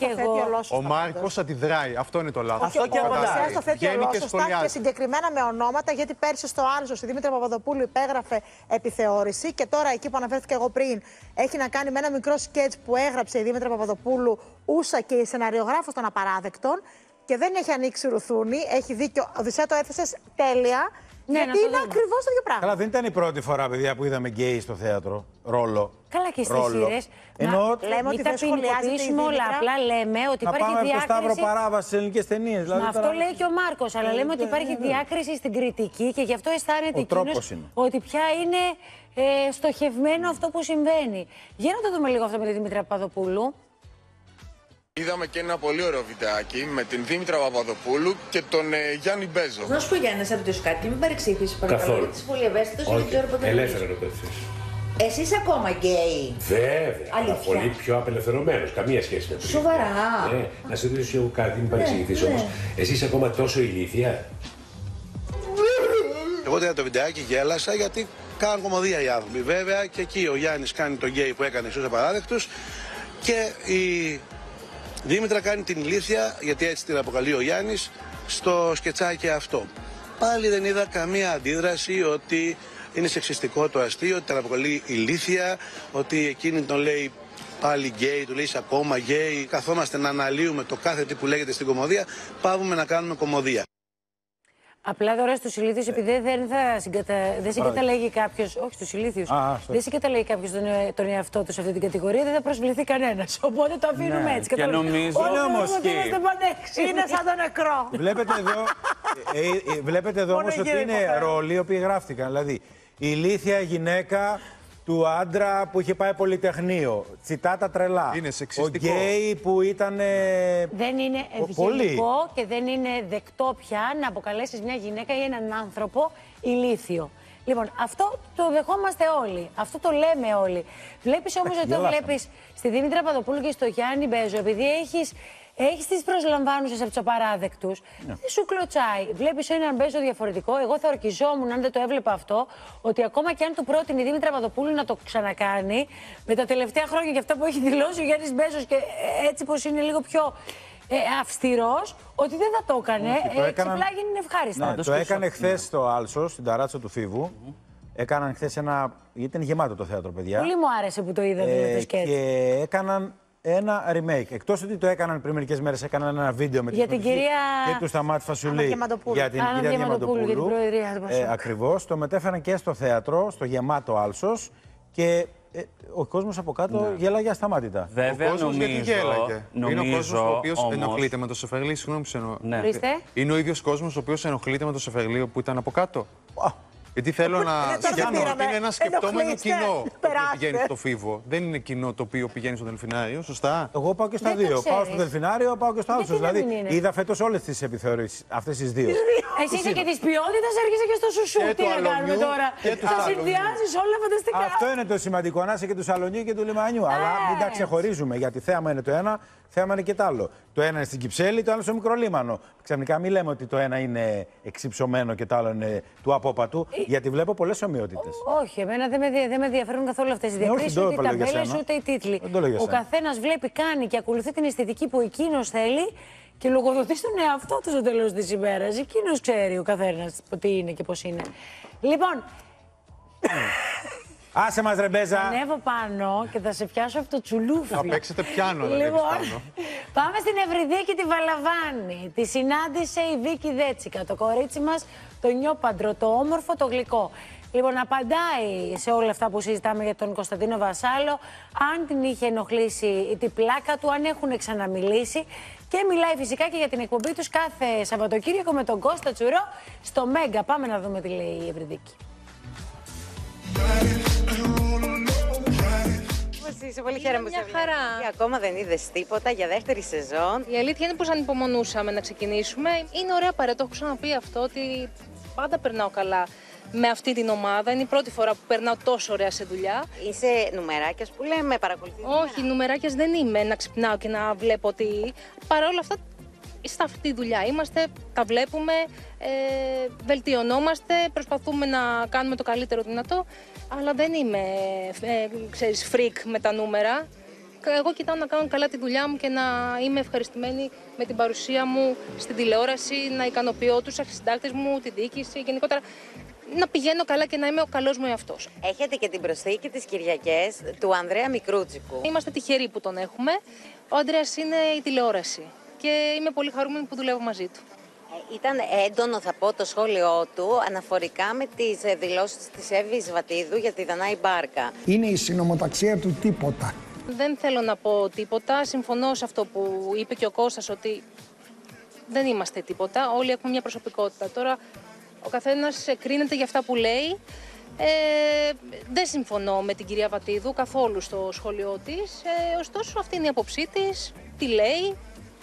ο Μάρκος αντιδράει. Αυτό είναι το λάθος. Αυτό και απαντάει. Στο θέτει ολόσωστα και συγκεκριμένα με ονόματα, γιατί πέρσι στο Άλσο, στη Δήμητρα Παπαδοπούλου, υπέγραφε επιθεώρηση και τώρα εκεί που αναφέρθηκα εγώ πριν έχει να κάνει με ένα μικρό σκέτς που έγραψε η Δήμητρα Παπαδοπούλου, ούσα και η σεναριογράφος των απαράδεκτων και δεν έχει ανοίξει ρουθούνη. Έχει δίκιο. Οδυσσέα, το έθεσες τέλεια. Ναι, γιατί είναι ακριβώς το ίδιο πράγμα. Καλά, δεν ήταν η πρώτη φορά, παιδιά, που είδαμε γκέι στο θέατρο. Ρόλο. Καλά, και στις σειρές. Λέμε ότι δεν σχολιάζουμε όλα. Απλά λέμε ότι υπάρχει διάκριση. Να πάμε στο Σταύρο Παράβαση στις ελληνικές ταινίες. Δηλαδή, αυτό λέει και ο Μάρκος. Αλλά λέμε ότι υπάρχει διάκριση στην κριτική και γι' αυτό αισθάνεται εκείνος ότι πια είναι στοχευμένο αυτό που συμβαίνει. Για να το δούμε λίγο αυτό με τη Δήμητρα Παπαδοπούλου. Είδαμε και ένα πολύ ωραίο βιντεάκι με την Δήμητρα Παπαδοπούλου και τον Γιάννη Μπέζο. Να σου πω, Γιάννη, να σε ρωτήσω κάτι, μην παρεξηγήσεις παρακαλώ. Γιατί είσαι πολύ ευαίσθητος, δεν ξέρω πότε. Ελεύθερα ρωτήσεις. Εσύ είσαι ακόμα γκέι? Βέβαια. Αλήθεια. Πολύ πιο απελευθερωμένος. Καμία σχέση με πριν. Σοβαρά. Ναι. Να σε ρωτήσω εγώ κάτι, μην παρεξηγηθείς όμως. Εσύ είσαι ακόμα τόσο ηλίθια? Εγώ είδα το βιντεάκι, γέλασα γιατί κάνουν κωμωδία οι άνθρωποι. Βέβαια και εκεί ο Γιάννης κάνει τον γκέι που έκανε στους απαράδεκτους και η Δήμητρα κάνει την ηλίθια, γιατί έτσι την αποκαλεί ο Γιάννης, στο σκετσάκι αυτό. Πάλι δεν είδα καμία αντίδραση ότι είναι σεξιστικό το αστείο, ότι την αποκαλεί ηλίθια, ότι εκείνη τον λέει πάλι γκέι, του λέει είσαι ακόμα γκέι. Καθόμαστε να αναλύουμε το κάθε τι που λέγεται στην κωμωδία, πάβουμε να κάνουμε κωμωδία. Απλά τώρα στους ηλίθιους, επειδή δεν συγκαταλέγει κάποιος, όχι στους ηλίθιους, δεν συγκαταλέγει κάποιος τον εαυτό του σε αυτή την κατηγορία, δεν θα προσβληθεί κανένας. Οπότε το αφήνουμε έτσι. Και νομίζω όμως είναι σαν το νεκρό. Βλέπετε εδώ όμως ότι είναι ρόλοι οι οποίοι γράφτηκαν. Δηλαδή, η ηλίθια γυναίκα του άντρα που είχε πάει πολυτεχνείο. Τσιτάτα τρελά. Είναι σεξιστικό. Ο γκέι που ήταν. Δεν είναι ευγενικό και δεν είναι δεκτό πια να αποκαλέσεις μια γυναίκα ή έναν άνθρωπο ηλίθιο. Λοιπόν, αυτό το δεχόμαστε όλοι. Αυτό το λέμε όλοι. Βλέπεις όμως ότι το βλέπεις στη Δήμητρα Παπαδοπούλου και στο Γιάννη Μπέζο, επειδή έχεις τις προσλαμβάνουσες από τους απαράδεκτους, δεν σου κλωτσάει. Βλέπεις έναν Μπέζο διαφορετικό. Εγώ θα ορκιζόμουν, αν δεν το έβλεπα αυτό, ότι ακόμα και αν του πρότεινε η Δήμητρα Παπαδοπούλου να το ξανακάνει, με τα τελευταία χρόνια και αυτά που έχει δηλώσει ο Γιάννης Μπέζος και έτσι πως είναι λίγο πιο αυστηρός, ότι δεν θα το έκανε. Ξεπλάγει είναι ευχάριστα. Το έκανε χθες στο Άλσο, στην ταράτσα του Φίβου. Έκαναν χθες ένα. Ήταν γεμάτο το θέατρο, παιδιά. Πολύ μου άρεσε που το είδατε το σκέτς. Και έκαναν ένα remake. Εκτός ότι το έκαναν πριν μερικές μέρες, έκαναν ένα βίντεο με την κυρία και του Σταμάτη Φασουλή για την κυρία Διαμαντοπούλου. Ακριβώς. Το μετέφεραν και στο θέατρο, στο γεμάτο Άλσος. Και ο κόσμος από κάτω γέλαγε ασταμάτητα. Βέβαια, ο κόσμος γιατί γέλαγε. Είναι ο κόσμος ο οποίος ενοχλείται με το σεφερλί. Συγγνώμη που σε εννοώ. Είναι ο ίδιος κόσμος ο οποίος ενοχλείται με το σεφερλί που ήταν από κάτω. Γιατί θέλω να σκεφτώ ότι είναι ένα σκεπτόμενο κοινό που πηγαίνει στο Φίβο. Δεν είναι κοινό το οποίο πηγαίνει στο Δελφινάριο, σωστά. Εγώ πάω και στα δύο. Πάω στο Δελφινάριο, πάω και στο Άλσο. Δηλαδή είδα φέτος όλες τις επιθεωρήσεις, αυτές τις δύο. Εσύ είσαι και της ποιότητας, έρχεσαι και στο σουσού. Τι να κάνουμε τώρα. Θα συνδυάζεις όλα φανταστικά. Αυτό είναι το σημαντικό, να είσαι και του Σαλονίκη και του Λιμανιού. Αλλά μην τα ξεχωρίζουμε, γιατί θέαμα είναι το ένα, θέαμα είναι και το άλλο. Το ένα είναι στην Κυψέλη, το άλλο στο Μικρολίμανο. Ξαφνικά μην λέμε ότι το ένα είναι εξυψωμένο και το άλλο είναι του απόπατου, γιατί βλέπω πολλές ομοιότητες. Όχι, εμένα δεν με ενδιαφέρουν καθόλου αυτές οι διακρίσεις, ούτε οι ταμπέλες, ούτε οι τίτλοι. Ο καθένας βλέπει, κάνει και ακολουθεί την αισθητική που εκείνος θέλει και λογοδοτεί στον εαυτό του στο τέλος της ημέρας. Εκείνος ξέρει ο καθένας τι είναι και πώς είναι. Λοιπόν. Άσε μας ρε Μπέζα. Ανέβω πάνω και θα σε πιάσω από το τσουλούφι. Θα παίξετε πιάνο, λοιπόν, πάμε στην Ευρυδίκη τη Βαλαβάνη. Τη συνάντησε η Βίκη Δέτσικα, το κορίτσι μας, το νιόπαντρο, το όμορφο, το γλυκό. Λοιπόν, απαντάει σε όλα αυτά που συζητάμε για τον Κωνσταντίνο Βασάλο, αν την είχε ενοχλήσει την πλάκα του, αν έχουν ξαναμιλήσει. Και μιλάει φυσικά και για την εκπομπή τους κάθε Σαββατοκύριακο με τον Κώστα Τσουρό στο Μέγκα. Πάμε να δούμε τι λέει η Ευρυδίκη. Είσαι πολύ χαίρομαι που σε βλέπω. Ακόμα δεν είδες τίποτα για δεύτερη σεζόν. Η αλήθεια είναι πως ανυπομονούσαμε να ξεκινήσουμε. Είναι ωραία παρέα, το έχω ξαναπεί αυτό, ότι πάντα περνάω καλά με αυτή την ομάδα. Είναι η πρώτη φορά που περνάω τόσο ωραία σε δουλειά. Είσαι νουμεράκιας που λέμε, παρακολουθείς? Όχι, νουμεράκιας δεν είμαι, να ξυπνάω και να βλέπω τι. Παρ' όλα αυτά, σε αυτή τη δουλειά είμαστε, τα βλέπουμε, βελτιωνόμαστε, προσπαθούμε να κάνουμε το καλύτερο δυνατό, αλλά δεν είμαι, ξέρεις, freak με τα νούμερα. Εγώ κοιτάω να κάνω καλά τη δουλειά μου και να είμαι ευχαριστημένη με την παρουσία μου στην τηλεόραση, να ικανοποιώ τους αρχισυντάκτες μου, τη διοίκηση, γενικότερα να πηγαίνω καλά και να είμαι ο καλός μου εαυτός. Έχετε και την προσθήκη της Κυριακές του Ανδρέα Μικρούτσικου. Είμαστε τυχεροί που τον έχουμε. Ο Ανδρέας είναι η τηλεόραση και είμαι πολύ χαρούμενη που δουλεύω μαζί του. Ήταν έντονο, θα πω, το σχόλιο του αναφορικά με τις δηλώσεις της Εύης Βατίδου για τη Δανάη Μπάρκα. Είναι η συνομοταξία του τίποτα. Δεν θέλω να πω τίποτα. Συμφωνώ σε αυτό που είπε και ο Κώστας, ότι δεν είμαστε τίποτα. Όλοι έχουμε μια προσωπικότητα. Τώρα ο καθένας κρίνεται για αυτά που λέει. Δεν συμφωνώ με την κυρία Βατίδου καθόλου στο σχόλιο της. Ωστόσο αυτή είναι η άποψή της. Τι λέει.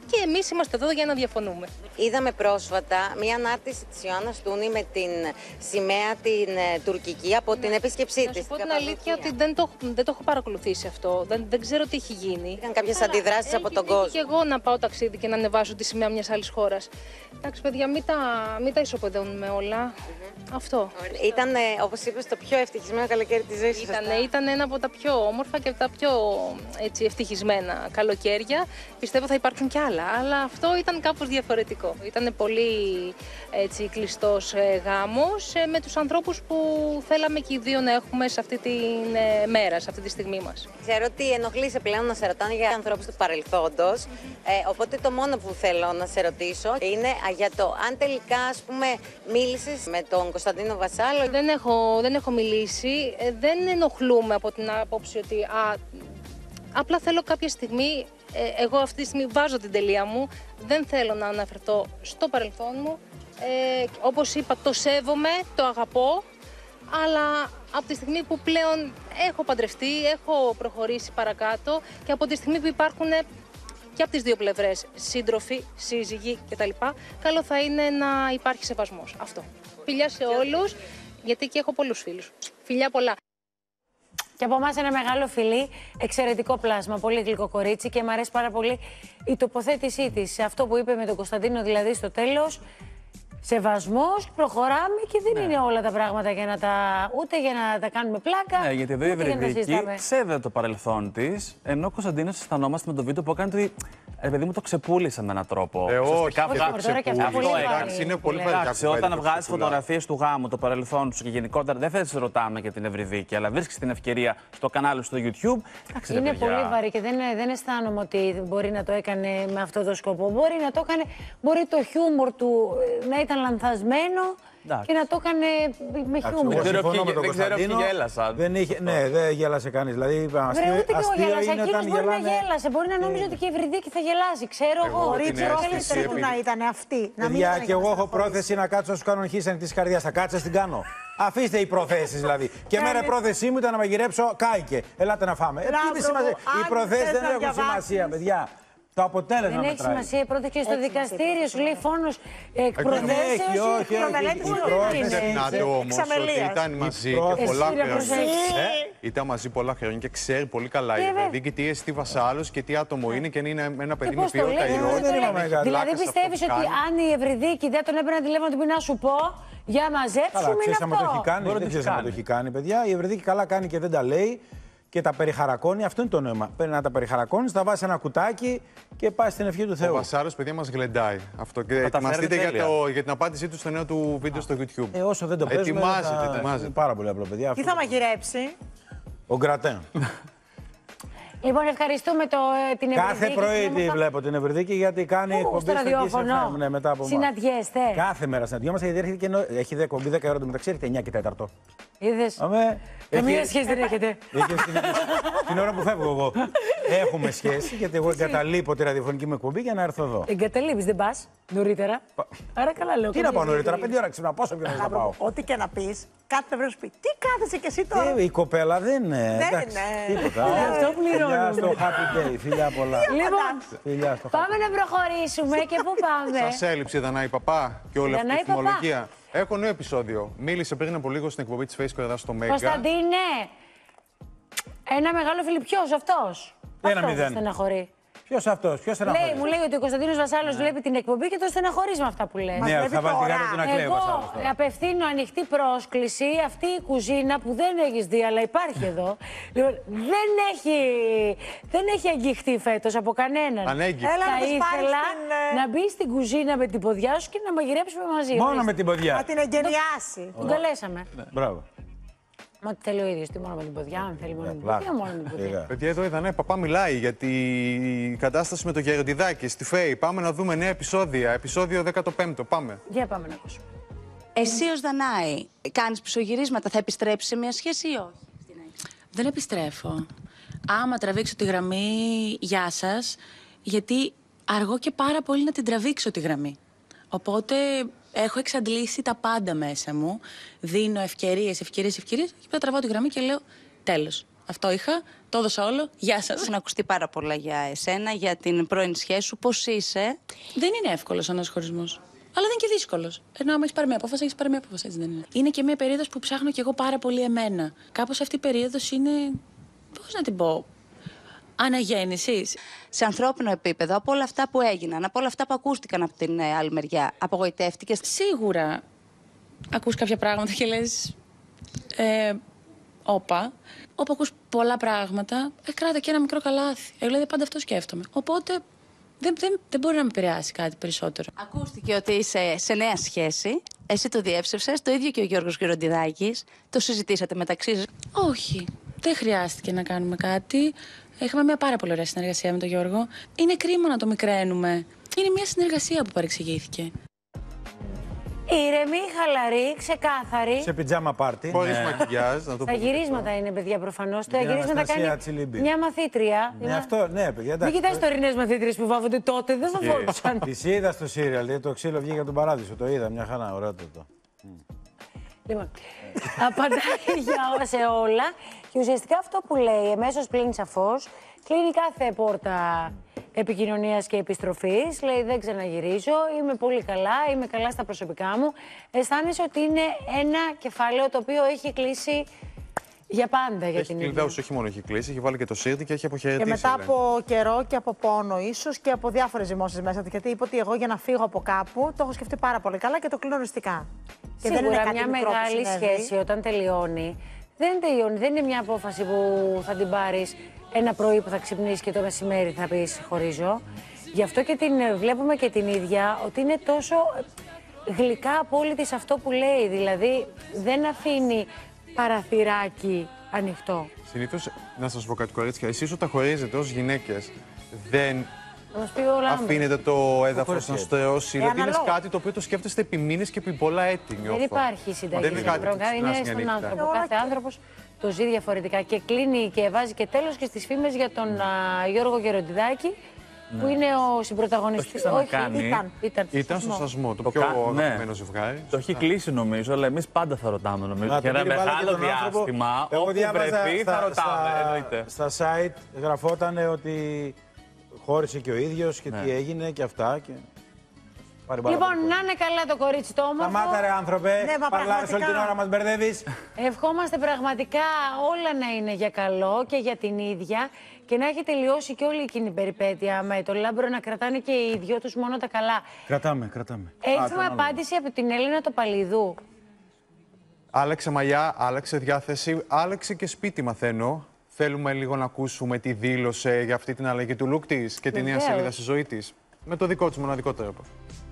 και εμείς είμαστε εδώ για να διαφωνούμε. Είδαμε πρόσφατα μια ανάρτηση της Ιωάννας Τούνη με την σημαία την τουρκική από την επίσκεψή της. Να σου πω την αλήθεια ότι δεν το έχω παρακολουθήσει αυτό. Δεν ξέρω τι έχει γίνει. Είχαν κάποιες αντιδράσεις από τον κόσμο. Και εγώ να πάω ταξίδι και να ανεβάσω τη σημαία μιας άλλης χώρας. Εντάξει, παιδιά, μην τα ισοπεδώνουμε όλα. Αυτό. Ήταν, όπως είπες, το πιο ευτυχισμένο καλοκαίρι της ζωής σας. Ήταν ένα από τα πιο όμορφα και τα πιο ευτυχισμένα καλοκαίρια. Πιστεύω θα υπάρξουν κι άλλα, αλλά αυτό ήταν κάπως διαφορετικό. Ήταν πολύ κλειστός γάμος με τους ανθρώπους που θέλαμε και οι δύο να έχουμε σε αυτή τη μέρα, σε αυτή τη στιγμή μας. Ξέρω ότι ενοχλείσαι πλέον να σε ρωτάνε για ανθρώπους του παρελθόντος, οπότε το μόνο που θέλω να σε ρωτήσω είναι για το αν τελικά, ας πούμε, μίλησες με τον Κωνσταντίνο Βασάλο. Δεν έχω μιλήσει, δεν ενοχλούμε από την άποψη ότι απλά θέλω κάποια στιγμή, εγώ αυτή τη στιγμή βάζω την τελεία μου, δεν θέλω να αναφερθώ στο παρελθόν μου. Όπως είπα, το σέβομαι, το αγαπώ, αλλά από τη στιγμή που πλέον έχω παντρευτεί, έχω προχωρήσει παρακάτω και από τη στιγμή που υπάρχουν και από τις δύο πλευρές σύντροφοι, σύζυγοι κτλ. Καλό θα είναι να υπάρχει σεβασμός. Αυτό. Φιλιά σε όλους, γιατί και έχω πολλούς φίλους. Φιλιά πολλά. Και από εμάς ένα μεγάλο φιλί, εξαιρετικό πλάσμα, πολύ γλυκό κορίτσι και μου αρέσει πάρα πολύ η τοποθέτησή της. Σε αυτό που είπε με τον Κωνσταντίνο, δηλαδή στο τέλος, σεβασμός, προχωράμε και δεν είναι όλα τα πράγματα για να ούτε για να τα κάνουμε πλάκα. Ναι, γιατί εδώ η Ευρυδίκη σέβεται το παρελθόν της, ενώ ο Κωνσταντίνος αισθανόμαστε με το βίντεο που έκανε ότι παιδί μου το ξεπούλησε με έναν τρόπο. Όχι, είναι πολύ βαριά. Όταν βγάζεις φωτογραφίες του γάμου, το παρελθόν σου και γενικότερα δεν θα ρωτάμε για την Ευρυδίκη, αλλά βρίσκεις την ευκαιρία στο κανάλι στο YouTube. Είναι πολύ βαρύ και δεν αισθάνομαι ότι μπορεί να το έκανε με αυτό το σκοπό. Μπορεί να το έκανε, μπορεί το χιούμορ του να ήταν λανθασμένο και να το έκανε με χιούμορ. Δεν ξέρω ποιοι γέλασαν. Δεν γέλασε κανείς. Δηλαδή, αστείο είναι όταν μπορεί να γέλασε, μπορεί να νόμιζε ότι και η Ευρυδίκη θα γελάσει. Ξέρω εγώ. Μπορεί καλύτερα να ήταν αυτή. Παιδιά, και εγώ έχω πρόθεση να κάτσω να σου κάνω αρχή ανοιχτή καρδιά. Θα κάτσε, την κάνω. Αφήστε οι προθέσεις δηλαδή. Και εμένα η πρόθεσή μου ήταν να μαγειρέψω, κάηκε. Ελάτε να φάμε. Οι προθέσεις δεν έχουν σημασία, παιδιά. Το αποτέλεσμα δεν έχει σημασία. Πρώτα και στο δικαστήριο σου λέει φόνος εκπροθέσεως. Η πρόθεση να το όμως ότι ήταν μαζί και πολλά χρόνια. Ήταν μαζί πολλά χρόνια και ξέρει πολύ καλά η Ευρυδίκη τι εστί Βασάλος και τι άτομο είναι και είναι ένα παιδί με ποιότητα ή όχι. Δηλαδή πιστεύεις ότι αν η Ευρυδίκη δεν τον έπαιρνε τηλέφωνο του πει να σου πω για μαζέψουμε είναι αυτό. Δεν ξέρεις αν το έχει κάνει, παιδιά. Η Ευρυδίκη καλά κάνει και δεν τα λέει. Και τα περιχαρακώνει, αυτό είναι το νόημα. Πρέπει να τα περιχαρακώνει, θα βάζει ένα κουτάκι και πάει στην ευχή του Θεού. Ο Βασάρος, παιδιά, μας γλεντάει. Αυτό και ετοιμαστείτε για την απάντησή του στο νέο του βίντεο στο YouTube. Όσο δεν το παίζουμε, ετοιμάζεται. Πάρα πολύ απλό, παιδιά. Τι θα μαγειρέψει? Ο Γκρατέν. Λοιπόν, ευχαριστούμε την Ευρυδίκη. Κάθε πρωί τη βλέπω την Ευρυδίκη γιατί κάνει εκπομπή στο ραδιόφωνο. Ναι, μετά από συναντιέστε. Κάθε μέρα συναντιόμαστε γιατί έχει εκπομπή 10 ώρα το μεταξύ, έρχεται 9 και 4. Είδες. Καμία σχέση δεν έχετε. Την ώρα που φεύγω εγώ. Έχουμε σχέση γιατί εγώ εγκαταλείπω τη ραδιοφωνική μου εκπομπή για να έρθω εδώ. Εγκαταλείπεις, δεν πας νωρίτερα. Άρα καλά λέω. Τι να πάω νωρίτερα, 5 ώρα ξυπνάω, πόσο πιο να πάω. Ό,τι και να πεις, κάθε βρε πει. Τι κάθεσαι κι εσύ τώρα. Η κοπέλα δεν είναι. Τίποτα. Αυτό πληρώνω. Στο happy day, φιλιά πολλά. Λοιπόν, πάμε να προχωρήσουμε και πού πάμε. Σας έλειψε Δανάη Παπά και όλη αυτή η θυμολογία. Έχω νέο επεισόδιο. Μίλησε πριν από λίγο στην εκπομπή της Face Κορδά στο Μέγκα. Κωνσταντίνε, ένα μεγάλο φίλο. Ποιος αυτός? 1-0. Στεναχωρεί. Ποιος αυτός, ποιος στεναχωρεί? Μου λέει ότι ο Κωνσταντίνος Βασάλος βλέπει την εκπομπή και το στεναχωρείς με αυτά που λέει. Ναι, θα βάλει την κάρτα του να κλαίει ο Βασάλος. Εγώ απευθύνω ανοιχτή πρόσκληση, αυτή η κουζίνα που δεν έχεις δει, αλλά υπάρχει εδώ, δεν έχει αγγιχτεί φέτος από κανέναν. Θα ήθελα να μπει στην κουζίνα με την ποδιά σου και να μαγειρέψουμε μαζί. Μόνο με την ποδιά. Να την εγκαινιάσει. Τον καλέσαμε. Μπράβο. Μα τι θέλει ο ίδιος, τι μόνο με την ποδιά, αν θέλει μόνο με την ποδιά, μόνο με την ποδιά. Παιδιά, εδώ είδα, Παπά μιλάει για την κατάσταση με το Γεροντιδάκη στη ΦΕΗ. Πάμε να δούμε νέα επεισόδια. Επεισόδιο 15ο. Πάμε. Για πάμε να ακούσουμε. Εσύ ως Δανάη, κάνεις πισωγυρίσματα, θα επιστρέψεις σε μια σχέση ή όχι? Δεν επιστρέφω. Άμα τραβήξω τη γραμμή, γεια σας, γιατί αργώ και πάρα πολύ να την τραβήξω τη γραμμή. Οπότε έχω εξαντλήσει τα πάντα μέσα μου. Δίνω ευκαιρίες και μετά τραβάω τη γραμμή και λέω τέλος. Αυτό είχα, το έδωσα όλο. Γεια σας. Έχουν ακουστεί πάρα πολλά για εσένα, για την πρώην σχέση σου. Πώς είσαι? Δεν είναι εύκολος ένας χωρισμός. Αλλά δεν είναι και δύσκολος. Ενώ άμα έχεις πάρει μια απόφαση, έχεις πάρει μια απόφαση. Έτσι δεν είναι? Είναι και μια περίοδος που ψάχνω κι εγώ πάρα πολύ εμένα. Κάπως αυτή η περίοδος είναι. Πώς να την πω. Αναγέννησης. Σε ανθρώπινο επίπεδο, από όλα αυτά που έγιναν, από όλα αυτά που ακούστηκαν από την άλλη μεριά, απογοητεύτηκες? Σίγουρα. Ακούς κάποια πράγματα και λες. Όπα. Όπου ακούς πολλά πράγματα, κράτα και ένα μικρό καλάθι. Δηλαδή πάντα αυτό σκέφτομαι. Οπότε δεν μπορεί να με επηρεάσει κάτι περισσότερο. Ακούστηκε ότι είσαι σε νέα σχέση. Εσύ το διέψευσες, το ίδιο και ο Γιώργος Γεροντιδάκης. Το συζητήσατε μεταξύ σας? Όχι. Δεν χρειάστηκε να κάνουμε κάτι. Είχαμε μια πάρα πολύ ωραία συνεργασία με τον Γιώργο. Είναι κρίμα να το μικραίνουμε. Είναι μια συνεργασία που παρεξηγήθηκε. Ήρεμη, χαλαρή, ξεκάθαρη. Σε πιτζάμα πάρτι. Χωρίς μακιγιάζ, να το Τα γυρίσματα είναι, παιδιά, προφανώς. Τα γυρίσματα κάνει μια μαθήτρια. Ναι, αυτό, ναι, παιδιά. Μην κοιτάς τωρινές μαθήτριες που βάφονται τότε, δεν θα φορούσαν. Τις είδα στο σύριαλ, το ξύλο βγήκε από τον παράδεισο. Το είδα, μια χαρά, ωραίο το. Λοιπόν, απαντάει σε όλα. Και ουσιαστικά αυτό που λέει, εμέσως πλην σαφώς, κλείνει κάθε πόρτα επικοινωνίας και επιστροφής. Λέει, δεν ξαναγυρίζω, είμαι πολύ καλά, είμαι καλά στα προσωπικά μου. Αισθάνεσαι ότι είναι ένα κεφάλαιο το οποίο έχει κλείσει για πάντα για την ίδια. Όχι μόνο έχει κλείσει, έχει βάλει και το σύρτη και έχει αποχαιρετήσει. Και μετά από καιρό και από πόνο, ίσως και από διάφορες ζυμώσεις μέσα του. Γιατί είπε ότι εγώ για να φύγω από κάπου το έχω σκεφτεί πάρα πολύ καλά και το κλείνω οριστικά. Και δεν είναι κάτι μια μεγάλη σχέση όταν τελειώνει. Δεν τελειώνει, δεν είναι μια απόφαση που θα την πάρεις ένα πρωί που θα ξυπνήσεις και το μεσημέρι θα πεις χωρίζω. Γι' αυτό και την βλέπουμε και την ίδια ότι είναι τόσο γλυκά απόλυτη σε αυτό που λέει. Δηλαδή δεν αφήνει παραθυράκι ανοιχτό. Συνήθως, να σας πω κάτι, κορίτσια, εσείς όταν χωρίζετε ως γυναίκες δεν αφήνετε το έδαφος να στρεώσει. Δηλαδή είναι κάτι το οποίο το σκέφτεστε επί μήνες και επί πολλά έτη. Δεν υπάρχει συνταγή. Είναι στον άνθρωπο. Κάθε άνθρωπος το ζει διαφορετικά και κλείνει και βάζει και τέλος και στις φήμες για τον Γιώργο Γεροντιδάκη. Που είναι ο συμπροταγωνιστής. Ήταν στο Σασμό, το πιο αγαπημένο ζευγάρι. Το έχει κλείσει νομίζω, αλλά εμείς πάντα θα ρωτάμε. Νομίζω για ένα μεγάλο διάστημα. Όπου βρεθεί θα ρωτάμε. Στα site γραφόταν ότι χώρισε και ο ίδιος και τι έγινε και αυτά. Λοιπόν, να είναι καλά το κορίτσι το όμορφο. Σταμάτα ρε άνθρωπε, παρλάρες όλη την ώρα μας μπερδεύεις. Ευχόμαστε πραγματικά όλα να είναι για καλό και για την ίδια και να έχει τελειώσει και όλη εκείνη η περιπέτεια με το Λάμπρο να κρατάνε και οι δυο τους μόνο τα καλά. Κρατάμε. Έχουμε απάντηση από την Έλληνα Τοπαλίδου. Άλλαξε μαλλιά, άλλαξε διάθεση, άλλαξε και σπίτι μαθαίνω. Θέλουμε λίγο να ακούσουμε τι δήλωσε για αυτή την αλλαγή του look της και τη νέα σελίδα στη ζωή της. Με το δικό της μοναδικό τρόπο.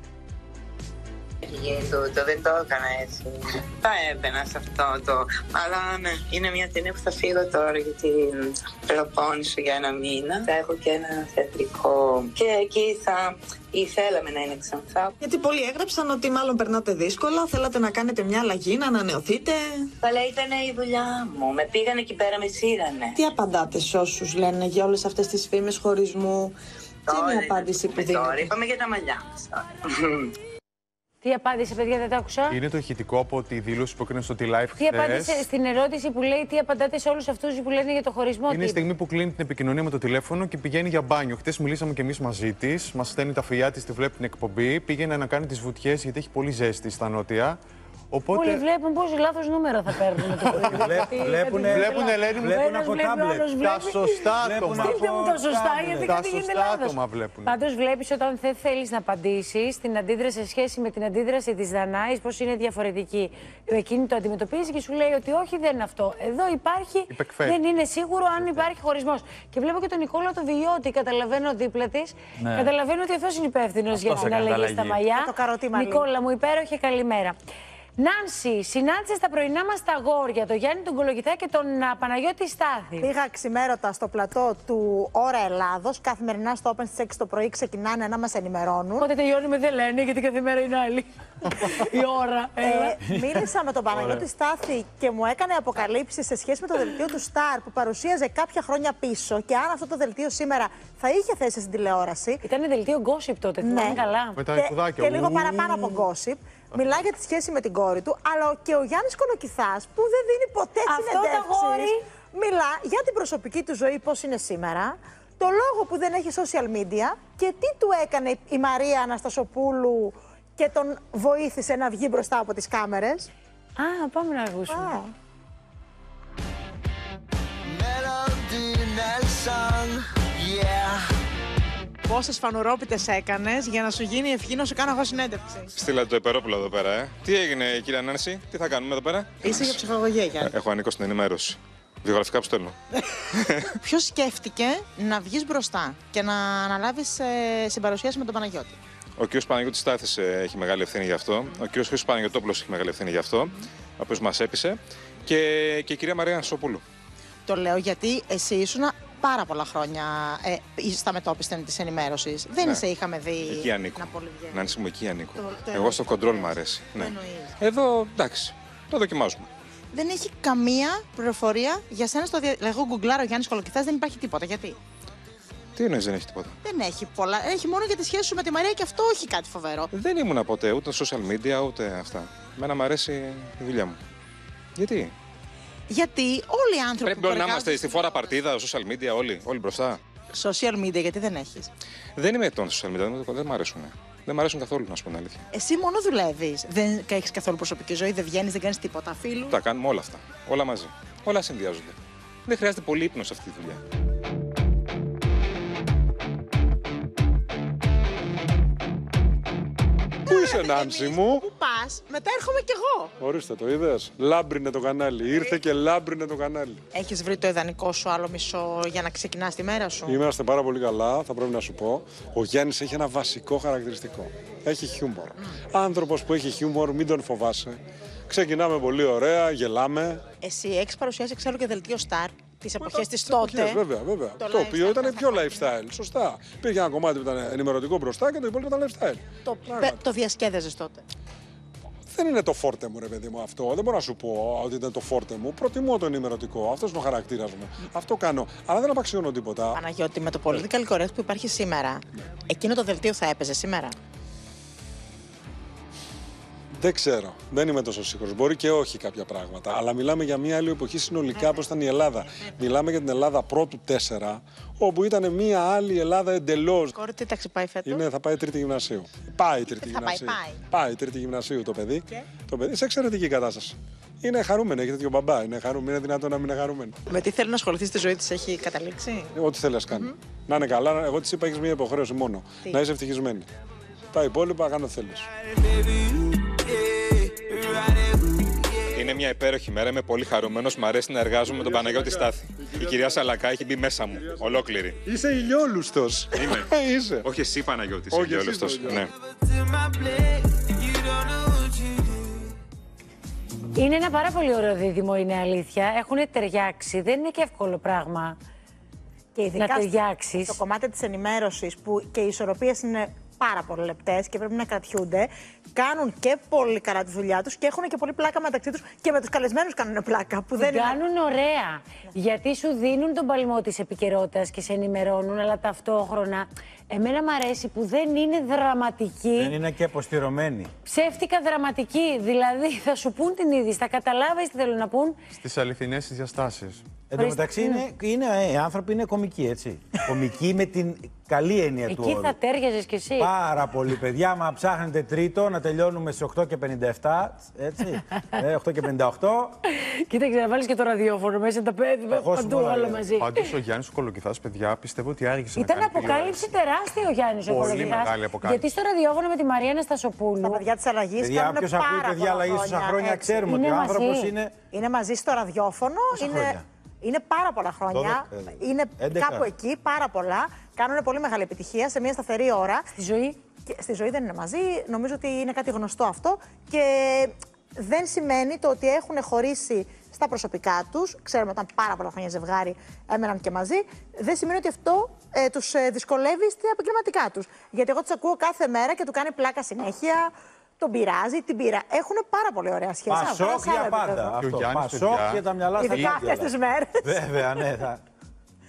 Δεν το έκανα έτσι. Θα έμπαινα σε αυτό το. Αλλά ναι, είναι μια ταινία που θα φύγω τώρα για την Πελοπόννησο για ένα μήνα. Θα έχω και ένα θεατρικό. Και εκεί θέλαμε να είναι ξανθά. Γιατί πολλοί έγραψαν ότι μάλλον περνάτε δύσκολα, θέλατε να κάνετε μια αλλαγή, να ανανεωθείτε. Καλά, ήταν η δουλειά μου. Με πήγανε εκεί πέρα, με σύρανε. Τι απαντάτε σε όσους λένε για όλες αυτές τις φήμες χωρισμού? Τι είναι η απάντηση που δίνετε? Τώρα είπαμε για τα μαλλιά μας. Τι απάντησε, παιδιά, δεν τα άκουσα. Είναι το ηχητικό από τη δήλωση που έκανε στο T-Live χθες. Τι απάντησε στην ερώτηση που λέει, τι απαντάτε σε όλους αυτούς που λένε για το χωρισμό? Είναι η στιγμή που κλείνει την επικοινωνία με το τηλέφωνο και πηγαίνει για μπάνιο. Χθες μιλήσαμε κι εμείς μαζί της. Μας στέλνει τα φιλιά της, τη βλέπει την εκπομπή. Πήγαινε να κάνει τις βουτιές γιατί έχει πολύ ζέστη στα νότια. Οπότε... Όλοι βλέπουν πόσο λάθος νούμερο θα παίρνουν. Βλέπουν, Ελένη μου, από τάμπλετ. Τα σωστά άτομα. Στείλτε μου τα σωστά, γιατί κάτι γίνεται λάθος. Πάντως βλέπεις όταν δεν θέλεις να απαντήσεις, την αντίδραση σε σχέση με την αντίδραση της Δανάης, πώς είναι διαφορετική. Εκείνη το αντιμετωπίζει και σου λέει ότι όχι, δεν είναι αυτό. Εδώ υπάρχει, δεν είναι σίγουρο αν υπάρχει χωρισμός. Και βλέπω και τον Νικόλα το Βιώτη, καταλαβαίνω δίπλα της. Καταλαβαίνω ότι αυτός είναι υπεύθυνος για την αλλαγή στα μαλλιά. Νικόλα μου, υπέροχη καλημέρα. Νάνση, συνάντησε τα πρωινά μας τα αγόρια, τον Γιάννη τον Κολογιθά και τον Παναγιώτη Στάθη. Πήγα ξημέρωτα στο πλατό του Ώρα Ελλάδος. Καθημερινά στο Open στις 6 το πρωί ξεκινάνε να μας ενημερώνουν. Πότε τελειώνουμε δεν λένε, γιατί κάθε μέρα είναι άλλη η ώρα. Μίλησα με τον Παναγιώτη Στάθη και μου έκανε αποκαλύψεις σε σχέση με το δελτίο του Star που παρουσίαζε κάποια χρόνια πίσω. Και αν αυτό το δελτίο σήμερα θα είχε θέση στην τηλεόραση. Ήταν δελτίο gossip τότε, θυμάμαι καλά. Και λίγο παραπάνω από gossip. Μιλάει για τη σχέση με την κόρη του, αλλά και ο Γιάννης Κολοκυθάς που δεν δίνει ποτέ συνεντεύξεις. Αυτό το αγόρι Μιλά για την προσωπική του ζωή, πώς είναι σήμερα, το λόγο που δεν έχει social media και τι του έκανε η Μαρία Αναστασοπούλου και τον βοήθησε να βγει μπροστά από τις κάμερες. Α, πάμε να ακούσουμε. Πόσες φανουρόπιτες έκανες για να σου γίνει ευχή να σου κάνω εγώ συνέντευξη? Στείλατε το υπερόπουλο εδώ πέρα, Τι έγινε, κυρία Νάνση, τι θα κάνουμε εδώ πέρα? Είσαι για ψυχαγωγία, Γιάννη. Έχω ανήκω στην ενημέρωση. Βιογραφικά που στέλνω. Ποιος σκέφτηκε να βγεις μπροστά και να αναλάβεις συμπαρουσίαση με τον Παναγιώτη? Ο κ. Παναγιώτης Στάθης έχει μεγάλη ευθύνη γι' αυτό. Ο κ. Χρήστος Παναγιωτόπουλος έχει μεγάλη ευθύνη γι' αυτό, ο οποίος μας έπεισε. Και η κυρία Μαρία Αναστασοπούλου. Το λέω γιατί εσύ ήσουν πάρα πολλά χρόνια στα μετώπιστα της ενημέρωσης. Δεν σε είχαμε δει. Εκεί ανήκω. Να πολύ βγαίνει. Νάνση μου, εκεί ανήκω. Εγώ στο κοντρόλ μου αρέσει. Ναι. Εδώ εντάξει, το δοκιμάζουμε. Δεν έχει καμία πληροφορία για σένα στο εγώ γκουγκλάρω Γιάννης Κολοκυθάς, δεν υπάρχει τίποτα. Γιατί? Τι εννοείς δεν έχει τίποτα? Δεν έχει πολλά. Έχει μόνο για τη σχέση σου με τη Μαρία και αυτό όχι κάτι φοβερό. Δεν ήμουνα ποτέ ούτε social media ούτε αυτά. Εμένα μου αρέσει η δουλειά μου. Γιατί? Γιατί όλοι οι άνθρωποι. Πρέπει όλοι να είμαστε στη φόρα παρτίδα, social media, όλοι μπροστά. Social media, γιατί δεν έχεις? Δεν είμαι των social media, δεν μου αρέσουν. Δεν μου αρέσουν καθόλου, να σου πω την αλήθεια. Εσύ μόνο δουλεύεις. Δεν έχεις καθόλου προσωπική ζωή, δεν βγαίνεις, δεν κάνεις τίποτα. Φίλου. Τα κάνουμε όλα αυτά. Όλα μαζί. Όλα συνδυάζονται. Δεν χρειάζεται πολύ ύπνο σε αυτή τη δουλειά. Πού είσαι, Νάνση μου? Πού πας, μετά έρχομαι κι εγώ. Ορίστε, το είδες. Λάμπρινε το κανάλι. Ήρθε και λάμπρινε το κανάλι. Έχεις βρει το ιδανικό σου άλλο μισό για να ξεκινάς τη μέρα σου? Είμαστε πάρα πολύ καλά, θα πρέπει να σου πω. Ο Γιάννης έχει ένα βασικό χαρακτηριστικό. Έχει χιούμορ. Άνθρωπος που έχει χιούμορ, μην τον φοβάσαι. Ξεκινάμε πολύ ωραία, γελάμε. Εσύ έχεις παρουσιάσει εξάλλου και δελτίο Star τις εποχές της τότε. Βέβαια, βέβαια. Το οποίο ήταν πιο lifestyle. Σωστά. Υπήρχε ένα κομμάτι που ήταν ενημερωτικό μπροστά και το υπόλοιπο ήταν lifestyle. Το διασκέδαζες τότε? Δεν είναι το φόρτε μου, ρε παιδί μου, αυτό. Δεν μπορώ να σου πω ότι ήταν το φόρτε μου. Προτιμώ το ενημερωτικό. Αυτό είναι ο χαρακτήρας μου. Αυτό κάνω. Αλλά δεν απαξιώνω τίποτα. Παναγιώτη, με το political correct που υπάρχει σήμερα, εκείνο το δελτίο θα έπαιζε σήμερα? Δεν ξέρω. Δεν είμαι τόσο σίγουρος. Μπορεί και όχι κάποια πράγματα. Αλλά μιλάμε για μια άλλη εποχή συνολικά όπως ήταν η Ελλάδα. Μιλάμε για την Ελλάδα πρώτου 4, όπου ήταν μια άλλη Ελλάδα εντελώς. Κόρη, τι τάξη πάει φέτος? Θα πάει τρίτη γυμνασίου. Πάει τρίτη γυμνασίου. Πάει τρίτη γυμνασίου το παιδί. Το παιδί σε εξαιρετική κατάσταση. Είναι χαρούμενη, έχει τέτοιο μπαμπά. Είναι δυνατόν να μην είναι χαρούμενη. Με τι θέλει να ασχοληθεί στη ζωή της, έχει καταλήξει? Ό,τι θέλει να κάνει. Να είναι καλά. Εγώ της είπα: έχεις μια υποχρέωση μόνο. Να είσαι ευτυχισμένη. Τα υπόλοιπα κάνω ό,τι θέλεις. Είναι μια υπέροχη μέρα, είμαι πολύ χαρούμενος. Μ' αρέσει να εργάζομαι με τον Παναγιώτη Στάθη. Η κυρία Σαλακά έχει μπει μέσα μου, ολόκληρη. Είσαι ηλιόλουστος. Είμαι. Είσαι. Όχι εσύ, Παναγιώτη, είσαι ηλιόλουστος. Ναι. Είναι ένα πάρα πολύ ωραίο δίδυμο, είναι αλήθεια. Έχουν ταιριάξει, δεν είναι και εύκολο πράγμα. Και ειδικά να ταιριάξεις. στο κομμάτι της ενημέρωσης που και οι ισορροπίες είναι πάρα πολύ λεπτές και πρέπει να κρατιούνται, κάνουν και πολύ καλά τη δουλειά τους και έχουν και πολύ πλάκα μεταξύ τους και με τους καλεσμένους κάνουν πλάκα. Που δεν κάνουν ωραία. Γιατί σου δίνουν τον παλμό της επικαιρότητας και σε ενημερώνουν, αλλά ταυτόχρονα εμένα μ' αρέσει που δεν είναι δραματική. Δεν είναι και αποστηρωμένη. Ψεύτικα δραματική. Δηλαδή θα σου πούν την είδηση, θα καταλάβεις τι θέλουν να πούν. Στις αληθινές τις διαστάσεις. Εν τω μεταξύ, οι άνθρωποι είναι κομικοί, έτσι. Κομικοί με την καλή έννοια του όρου. Εκεί θα τέριαζες κι εσύ. Πάρα πολύ, παιδιά. Μα ψάχνετε τρίτο, να τελειώνουμε στις 8:57, έτσι. 8:58. Κοίταξε, να βάλεις και το ραδιόφωνο μέσα, τα παιδιά παντού όλα μαζί. Πάντως ο Γιάννης ο Κολοκυθάς, παιδιά, πιστεύω ότι άργησε ήταν να κάνει αποκάλυψη τεράστια ο Γιάννης ο Κολοκυθάς. Πολύ μεγάλη αποκάλυψη. Γιατί στο ραδιόφωνο με τη Μαρία Αναστασοπούλου. Τα παιδιά της αλλαγής κάνουν όποιος ακούει παιδιά αλλαγής τόσα χρόνια, ξέρουμε ότι ο άνθρωπος είναι μαζί στο ραδιόφωνο. Είναι πάρα πολλά χρόνια. Είναι 11. κάπου εκεί, πάρα πολλά. Κάνουν πολύ μεγάλη επιτυχία σε μια σταθερή ώρα. Στη ζωή. Στη ζωή δεν είναι μαζί. Νομίζω ότι είναι κάτι γνωστό αυτό. Και δεν σημαίνει το ότι έχουν χωρίσει στα προσωπικά τους. Ξέρουμε ότι ήταν πάρα πολλά χρόνια ζευγάρι, έμεναν και μαζί. Δεν σημαίνει ότι αυτό τους δυσκολεύει στα επαγγελματικά τους. Γιατί εγώ τους ακούω κάθε μέρα και του κάνει πλάκα συνέχεια. Τον πειράζει, την πειρά. Έχουν πάρα πολύ ωραία σχέση. Πασόκ για πάντα. Πασόκ και τα μυαλά στα ειδικά αυτές τις μέρες. Βέβαια, ναι.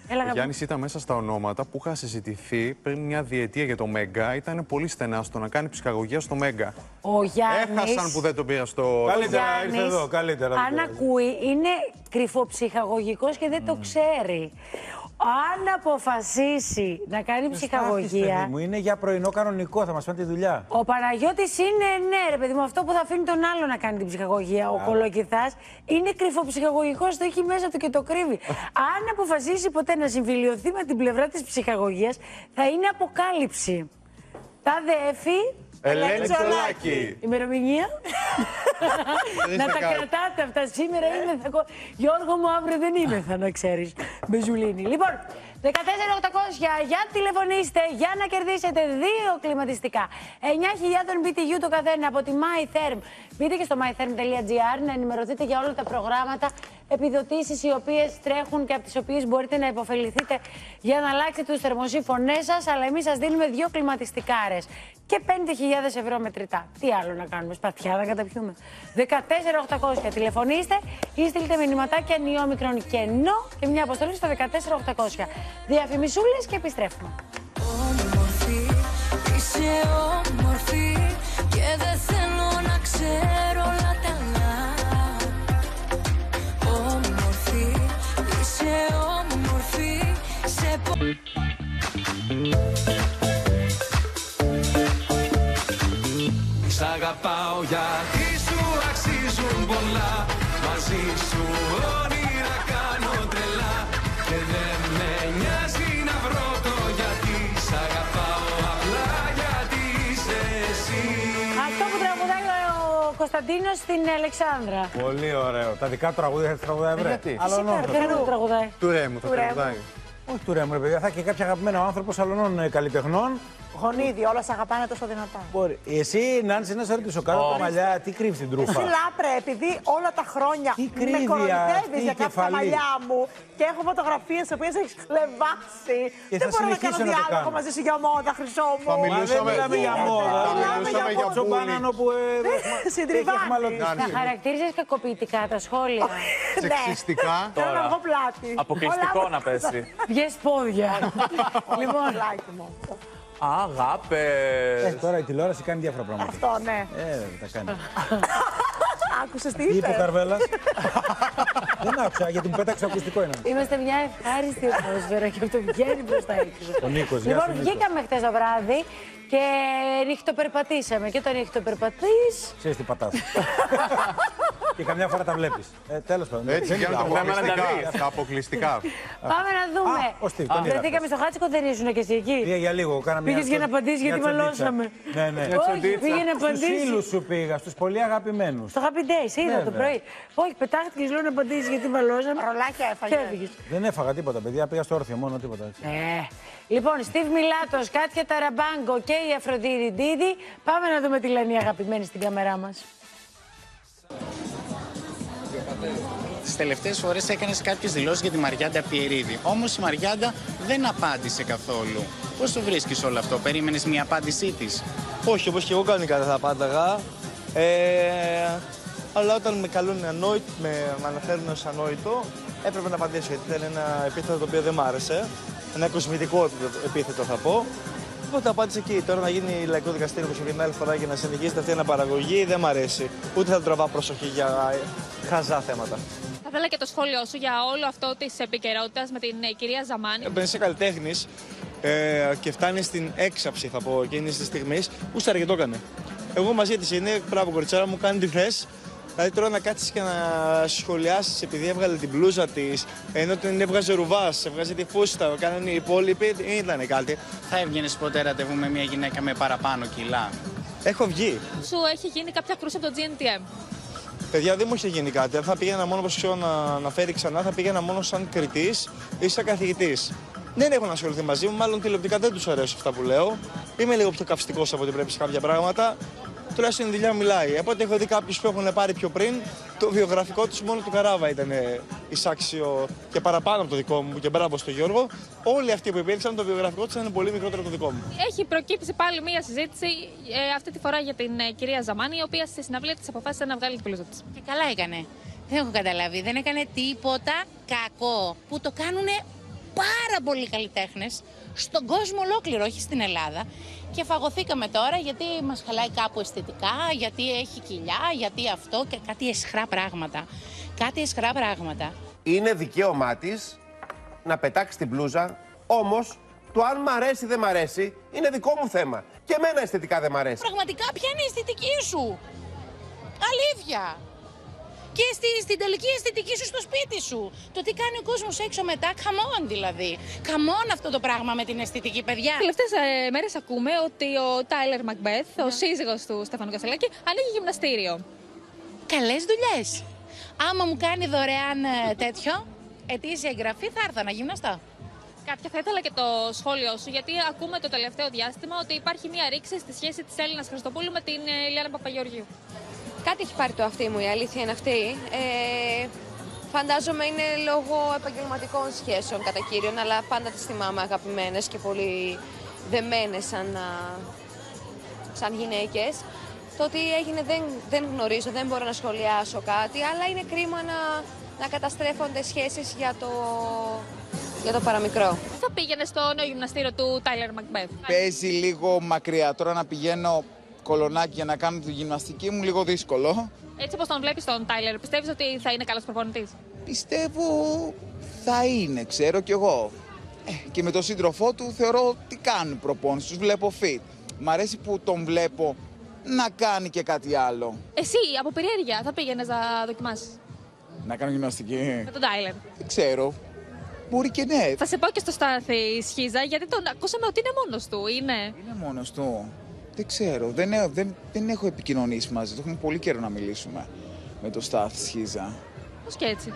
Ο Γιάννης ήταν μέσα στα ονόματα που είχα συζητηθεί πριν μια διετία για το Μέγκα. Ήταν πολύ στενά στο να κάνει ψυχαγωγία στο Μέγκα. Ο Γιάννης. Έχασαν που δεν τον πήρα στο. Καλύτερα ήρθε εδώ, καλύτερα. Αν ακούει, είναι κρυφοψυχαγωγικός και δεν το ξέρει. Αν αποφασίσει να κάνει ψυχαγωγία. Μου είναι για πρωινό κανονικό, θα μας φάνε τη δουλειά. Ο Παναγιώτης είναι, ναι, ρε παιδί μου, αυτό που θα αφήνει τον άλλο να κάνει την ψυχαγωγία. Ο Κολοκυθάς είναι κρυφοψυχαγωγικός, το έχει μέσα του και το κρύβει. Αν αποφασίσει ποτέ να συμφιλιωθεί με την πλευρά της ψυχαγωγίας, θα είναι αποκάλυψη. Τάδε Εφη. Ελένη Τσολάκη. Ημερομηνία. Να τα κρατάτε αυτά. Σήμερα είμαι. Γιώργο μου, αύριο δεν είμαι, θα να ξέρεις. Μπεζουλίνη. Λοιπόν, 14.800 για τηλεφωνήστε για να κερδίσετε 2 κλιματιστικά. 9.000 BTU το καθένα από τη MyTherm. Μπείτε και στο mytherm.gr να ενημερωθείτε για όλα τα προγράμματα, επιδοτήσεις οι οποίες τρέχουν και από τις οποίες μπορείτε να υποφεληθείτε για να αλλάξετε τους θερμοσύφωνές σας. Αλλά εμείς σας δίνουμε 2 κλιματιστικάρες και 5.000 ευρώ μετρητά. Τι άλλο να κάνουμε, σπαθιά να καταπιούμε. 14.800 τηλεφωνήστε ή στείλτε μηνυματάκια νιόμικρον κενό και μια αποστολή στο 14.800. Διαφημισούλες και επιστρέφουμε. Όμορφη, είσαι όμορφη και δεν θέλω να ξέρω όλα τα άλλα. Όμορφη, είσαι όμορφη, σε Σ' αγαπάω γιατί σου αξίζουν πολλά. Μαζί σου όνειρα κάνω τρελά. Και δεν με νοιάζει να βρω το γιατί. Σ' αγαπάω απλά γιατί είσαι εσύ. Αυτό που τραγουδάει ο Κωνσταντίνος στην Αλεξάνδρα. Πολύ ωραίο. Τα δικά του τραγούδια θα τραγουδάει, βρε. Δεν το τραγουδάει. Του Ρέμου θα τραγουδάει. Όχι του Ρέμου, ρε παιδιά. Θα έχει κάποια αγαπημένο άνθρωπο αλλωνών καλλιτεχνών. Γονίδι, όλα σε αγαπάνε τόσο δυνατά. Μπορεί. Εσύ, Νάνση, να σε ρωτήσω κάτω από τα μαλλιά, τι κρύβει την τρούφα. Εσύ, Λάπρε, επειδή όλα τα χρόνια με κοροϊδεύεις για κάποια μαλλιά μου και έχω φωτογραφίες τις οποίες έχεις χλεβάσει. Δεν μπορώ να κάνω διάλογο μαζί σου για μόδα, χρυσό μου. Θα μιλούσαμε για μόδα. Μιλούσαμε για τσομπάνανο που Θα χαρακτήριζες κακοποιητικά τα σχόλια. Σεξιστικά. Θέλω να βγω πλάτη. Αποκλειστικό να πέσει. Βγες πόδια. Λοιπόν, Αγάπες. Τώρα η τηλεόραση κάνει διάφορα πράγματα. αυτό, ναι. Τα κάνει. Άκουσες τι Τι είπε ο είπε. Καρβέλας. Δεν άκουσα, γιατί μου πέταξε ακουστικό ένα. Είμαστε μια ευχάριστη ατμόσφαιρα και αυτό βγαίνει προς τα έξω. Ο Νίκος, γεια Λοιπόν, σου, Νίκο. βγήκαμε χτες το βράδυ και νυχτοπερπατήσαμε. Και όταν νυχτοπερπατείς. Ξέρεις τι πατάς. Και καμιά φορά τα βλέπεις. Τέλος πάντων. Έτσι, για να τα αποκλειστικά. Πάμε να δούμε. Βρεθήκαμε στο Χάτσικο, δεν ήσουν και εσύ εκεί. Πήγα για λίγο. Πήγες για να απαντήσεις γιατί μαλώσαμε. Ναι. Όχι, πήγε να Στους απαντήσεις. φίλους σου πήγα, στους πολύ αγαπημένους. Στο Happy Days, είδα το πρωί. Όχι, πετάχτηκες λέω να απαντήσεις γιατί μαλώσαμε. Ρολάκια έφαγε. Δεν έφαγα τίποτα, παιδιά. Πήγα στο όρθιο μόνο, τίποτα έτσι. Λοιπόν, Στίβ Μιλάτος, Κάτια Ταραμπάγκο και η Αφροδίτη Ντίδη. Πάμε να δούμε τι λένε οι αγαπημένοι στην κάμερά μας. Τις τελευταίες φορές έκανες κάποιες δηλώσεις για τη Μαριάντα Πιερίδη. Όμως η Μαριάντα δεν απάντησε καθόλου. Πώς το βρίσκεις όλο αυτό, περίμενες μια απάντησή της? Όχι, όπως και εγώ κανονικά δεν θα απάνταγα. Αλλά όταν με καλούν ανόητο, με αναφέρουν ως ανόητο, έπρεπε να απαντήσω γιατί ήταν ένα επίθετο το οποίο δεν μ' άρεσε. Ένα κοσμητικό επίθετο θα πω. Οπότε απάντησα εκεί. Τώρα να γίνει λαϊκό δικαστήριο που είχε την άλλη φορά και να συνεχίζεται αυτή η αναπαραγωγή δεν μ' αρέσει. Ούτε θα του τραβά προσοχή για χαζά θέματα. Θα ήθελα και το σχόλιο σου για όλο αυτό της επικαιρότητας με την κυρία Ζαμάνη. Όταν είσαι καλλιτέχνης και φτάνει στην έξαψη, θα πω, εκείνη τη στιγμή, που σε αρκετό έκανε. Εγώ μαζί της είναι, μπράβο κοριτσάρα μου, κάνει τη θες. Δηλαδή τώρα να κάτσεις και να σχολιάσεις επειδή έβγαλε την μπλούζα της, ενώ την έβγαζε ρουβάς, έβγαζε τη φούστα, κάνανε οι υπόλοιποι, δεν ήταν κάτι. Θα έβγαινες ποτέ ραντεβού με μια γυναίκα με παραπάνω κιλά? Έχω βγει. Σου έχει γίνει κάποια κρούση από το GNTM? Παιδιά, δεν μου είχε γίνει κάτι. Αν θα πήγαινα μόνο, όπως ξέρω να φέρει ξανά, θα πήγαινα μόνο σαν κριτής ή σαν καθηγητής. Δεν έχουν ασχοληθεί μαζί μου, μάλλον τηλεοπτικά δεν τους αρέσουν αυτά που λέω. Είμαι λίγο πιο καυστικός από ό,τι πρέπει σε κάποια πράγματα. Τουλάχιστον η δουλειά μιλάει. Από ό,τι έχω δει κάποιους που έχουν πάρει πιο πριν, το βιογραφικό τους μόνο του Καράβα ήταν εισάξιο και παραπάνω από το δικό μου και μπράβο στο Γιώργο. Όλοι αυτοί που υπήρξαν, το βιογραφικό τους ήταν πολύ μικρότερο από το δικό μου. Έχει προκύψει πάλι μία συζήτηση, αυτή τη φορά για την κυρία Ζαμάνη, η οποία στη συναυλία της αποφάσισε να βγάλει την πλούζα της. Και καλά έκανε. Δεν έχω καταλάβει. Δεν έκανε τίποτα κακό. Που το κάνουνε πάρα πολλοί καλλιτέχνες στον κόσμο ολόκληρο, όχι στην Ελλάδα. Και φαγωθήκαμε τώρα γιατί μας χαλάει κάπου αισθητικά, γιατί έχει κοιλιά, γιατί αυτό και κάτι αισχρά πράγματα. Κάτι αισχρά πράγματα. Είναι δικαίωμά της να πετάξει την μπλούζα, όμως το αν μ' αρέσει ή δεν μ' αρέσει είναι δικό μου θέμα. Και εμένα αισθητικά δεν μ' αρέσει. Πραγματικά ποια είναι η αισθητική σου? Αλήθεια. Και στην τελική αισθητική σου στο σπίτι σου. Το τι κάνει ο κόσμος έξω μετά, come on δηλαδή. Come on αυτό το πράγμα με την αισθητική, παιδιά. Τελευταίες μέρες ακούμε ότι ο Τάιλερ Μακμπεθ, ο σύζυγος του Στέφανου Κασελάκη, ανοίγει γυμναστήριο. Καλές δουλειές. Άμα μου κάνει δωρεάν τέτοιο, ετήσια εγγραφή, θα έρθω να γυμναστώ. Κάποια θα ήθελα και το σχόλιο σου, γιατί ακούμε το τελευταίο διάστημα ότι υπάρχει μια ρήξη στη σχέση της Έλληνας Χριστοπούλου με την Ηλιάνα Παπαγεωργίου. Κάτι έχει πάρει το αυτί μου, η αλήθεια είναι αυτή. Φαντάζομαι είναι λόγω επαγγελματικών σχέσεων κατά κύριον, αλλά πάντα τις θυμάμαι αγαπημένες και πολύ δεμένες σαν γυναίκες. Το ότι έγινε δεν γνωρίζω, δεν μπορώ να σχολιάσω κάτι, αλλά είναι κρίμα να καταστρέφονται σχέσεις για το παραμικρό. Τι θα πήγαινε στο νέο γυμναστήριο του Τάιλερ Μακμπεθ? Παίζει λίγο μακριά. Τώρα να πηγαίνω Κολονάκι για να κάνω τη γυμναστική μου, λίγο δύσκολο. Έτσι όπως τον βλέπεις τον Τάιλερ, πιστεύεις ότι θα είναι καλός προπονητής? Πιστεύω θα είναι, ξέρω κι εγώ. Και με τον σύντροφό του θεωρώ ότι κάνουν προπόνηση, τους βλέπω fit. Μ' αρέσει που τον βλέπω να κάνει και κάτι άλλο. Εσύ, από περιέργεια, θα πήγαινες να δοκιμάσεις? Να κάνω γυμναστική. Με τον Τάιλερ. Δεν ξέρω. Μπορεί και ναι. Θα σε πω και στο Στάθη Σχίζα, γιατί τον ακούσαμε ότι είναι μόνος του, είναι. Είναι μόνος του. Δεν ξέρω. Δεν έχω επικοινωνήσει μαζί του. Έχουμε πολύ καιρό να μιλήσουμε με τον Στάθη Σχίζα. Πώς και έτσι?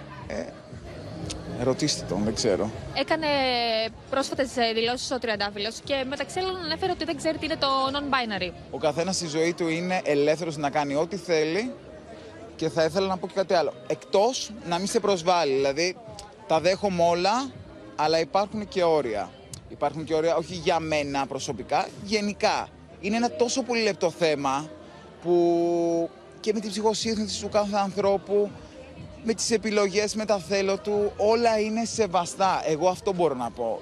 Ρωτήστε τον, δεν ξέρω. Έκανε πρόσφατες δηλώσεις ο Τριαντάφυλλος και μεταξύ άλλων ανέφερε ότι δεν ξέρει τι είναι το non-binary. Ο καθένας στη ζωή του είναι ελεύθερος να κάνει ό,τι θέλει και θα ήθελα να πω και κάτι άλλο. Εκτός να μην σε προσβάλλει. Δηλαδή, τα δέχομαι όλα, αλλά υπάρχουν και όρια. Υπάρχουν και όρια, όχι για μένα προσωπικά, γενικά. Είναι ένα τόσο πολύ λεπτό θέμα που και με την ψυχοσύνθεση του κάθε ανθρώπου, με τις επιλογές, με τα θέλω του, όλα είναι σεβαστά. Εγώ αυτό μπορώ να πω.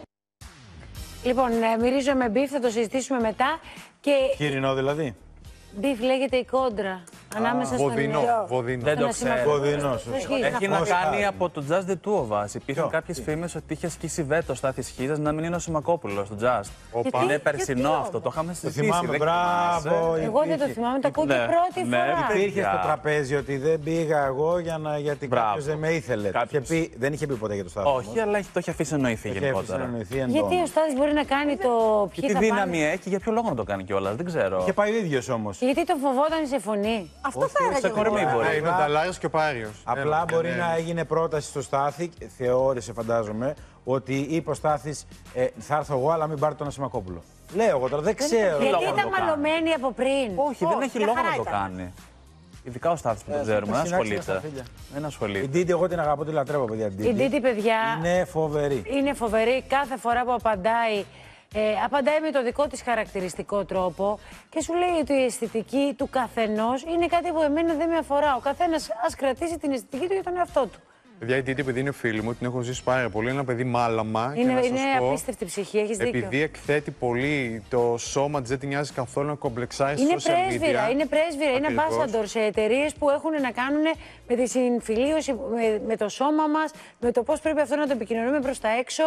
Λοιπόν, μυρίζω με μπιφ, θα το συζητήσουμε μετά. Και... Χοιρινό δηλαδή. Μπιφ λέγεται η κόντρα. Ανάμεσα στον νερό. Βοδινό. Δεν το ξέρω. Έχει να κάνει από το Just the Two of Us. Υπήρχαν κάποιες φήμες ότι είχε ασκήσει βέτο Στάθης Σχίζας να μην είναι ο Σιμακόπουλος στο Just. Είναι περσινό αυτό. Το είχαμε συζητήσει. Θυμάμαι, μπράβο. Εγώ δεν το θυμάμαι, το ακούω και πρώτη φορά. Υπήρχε στο τραπέζι ότι δεν πήγα εγώ γιατί κάποιος δεν με ήθελε. Δεν είχε πει ποτέ για το Στάθη. Όχι, αλλά το είχε αφήσει εννοηθεί γενικότερα. Γιατί ο Στάθης μπορεί να κάνει το. Και τι δύναμη έχει, για ποιο λόγο να το κάνει κιόλας, δεν ξέρω. Είχε πάει ο ίδιος όμως. Γιατί τον φοβόταν σε φωνή. Αυτό θα έλεγα. Σε κορμί μπορεί. Είναι ο Νταλάριος και ο Πάριος. Απλά μπορεί να έγινε πρόταση στο Στάθη, θεώρησε φαντάζομαι, ότι είπε ο Στάθης θα έρθω εγώ, αλλά μην πάρει τον Ασημακόπουλο. Λέω εγώ τώρα, δεν ξέρω. Γιατί ήταν μαλωμένοι από πριν. Όχι, δεν έχει λόγο να το κάνει. Ειδικά ο Στάθης που το ξέρουμε, δεν ασχολείται. Δεν ασχολείται. Η Ντίτι, εγώ την αγαπώ, τη λατρεύω, παιδιά. Η Ντίτι, παιδιά, είναι φοβερή. Είναι φοβερή κάθε φορά που απαντάει. Απαντάει με το δικό της χαρακτηριστικό τρόπο και σου λέει ότι η αισθητική του καθενός είναι κάτι που εμένα δεν με αφορά. Ο καθένας ας κρατήσει την αισθητική του για τον εαυτό του. Παιδιά, η Τίτη, επειδή είναι φίλη μου, την έχω ζήσει πάρα πολύ. Είναι ένα παιδί μάλαμα. Είναι απίστευτη ψυχή, έχεις δίκιο. Επειδή εκθέτει πολύ το σώμα της, δεν την νοιάζει καθόλου να κομπλεξάει στο social media. Είναι πρέσβυρα, είναι ambassador σε εταιρείες που έχουν να κάνουν με τη συμφιλίωση, με το σώμα μας, με το πώς πρέπει αυτό να το επικοινωνούμε προς τα έξω.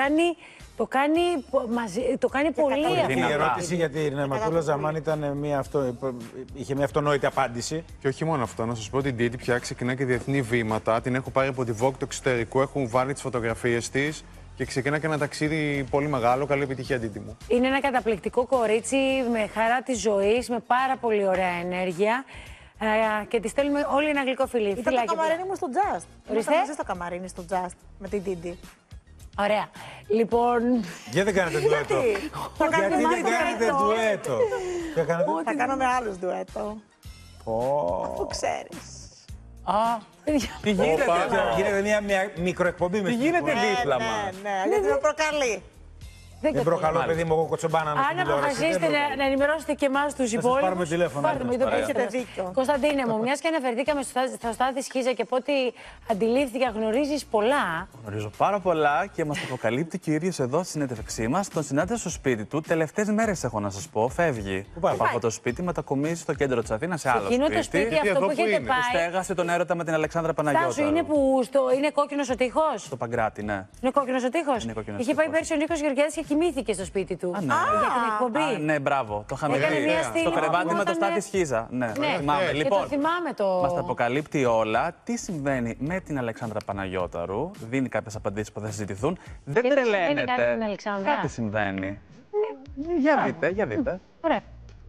Το κάνει πολύ αυτό. Η ερώτηση για την Ματούλα Ζαμάνη είχε μια αυτονόητη απάντηση. Και όχι μόνο αυτό, να σας πω ότι η Τίτη πια ξεκινά και διεθνή βήματα. Την έχω πάρει από τη Vogue του εξωτερικού, έχουν βάλει τις φωτογραφίες της και ξεκινά και ένα ταξίδι πολύ μεγάλο. Καλή επιτυχία, Τίτη μου. Είναι ένα καταπληκτικό κορίτσι με χαρά της ζωής, με πάρα πολύ ωραία ενέργεια. Και τη στέλνουμε όλοι ένα γλυκό φιλί. Ήταν το καμαρίνι μου στο Just. Ορίστε. Ήμασταν στο καμαρίνι στο Just με την Τίτη. Ωραία. Λοιπόν. Γιατί δεν κάνετε ντουέτο. Γιατί δεν κάνετε ντουέτο. Θα κάνω με άλλους ντουέτο. Αφού ξέρεις. Τι γίνεται. Γίνεται μια μικροεκπομπή με τι γίνεται δίπλα μας. Ναι, γιατί με προκαλεί. Δεν προκαλώ, παιδί μου, εγώ κοτσομπάνα να Αν αποφασίσετε να ενημερώσετε και εμάς τους υπόλοιπους. πάρουμε τηλέφωνο. Έχετε δίκιο. Κωνσταντίνε μου, μιας και αναφερθήκαμε στο Στάθη Σχίζα και από ό,τι αντιλήφθηκα, γνωρίζεις πολλά. Γνωρίζω πάρα πολλά και μας το αποκαλύπτει και ο ίδιος εδώ στη συνέντευξή μας. Τον συνάντησα στο σπίτι του. Τελευταίες μέρες έχω να σας πω. Φεύγει από αυτό το σπίτι, μετακομίζει στο κέντρο της Αθήνας σε άλλο σπίτι. Εκείνο το σπίτι αυτό που έχετε πάει. Που στέγασε τον έρωτα με την Αλεξάνδρα Παναγιώταρου. Στάσου, είναι που είναι κόκκινος ο τοίχος. Στο Παγκράτη, ναι. Είναι κόκκινος ο τοίχος. Είχε πάει πέρσι ο Νίκος Γεωργιάδης και κοιμήθηκε στο σπίτι του. Ναι. Για την εκπομπή. Ναι, μπράβο. Το είχαμε δει. Στο κρεβάτι με το Στάθη Σχίζα. Ναι, θυμάμαι. Λοιπόν, μας τα αποκαλύπτει όλα. Τι συμβαίνει με την Αλεξάνδρα Παναγιώταρου. Δίνει κάποιες απαντήσεις που θα συζητηθούν. Δεν τρελαίνεται. Κάτι συμβαίνει. Για δείτε, για δείτε. Ωραία.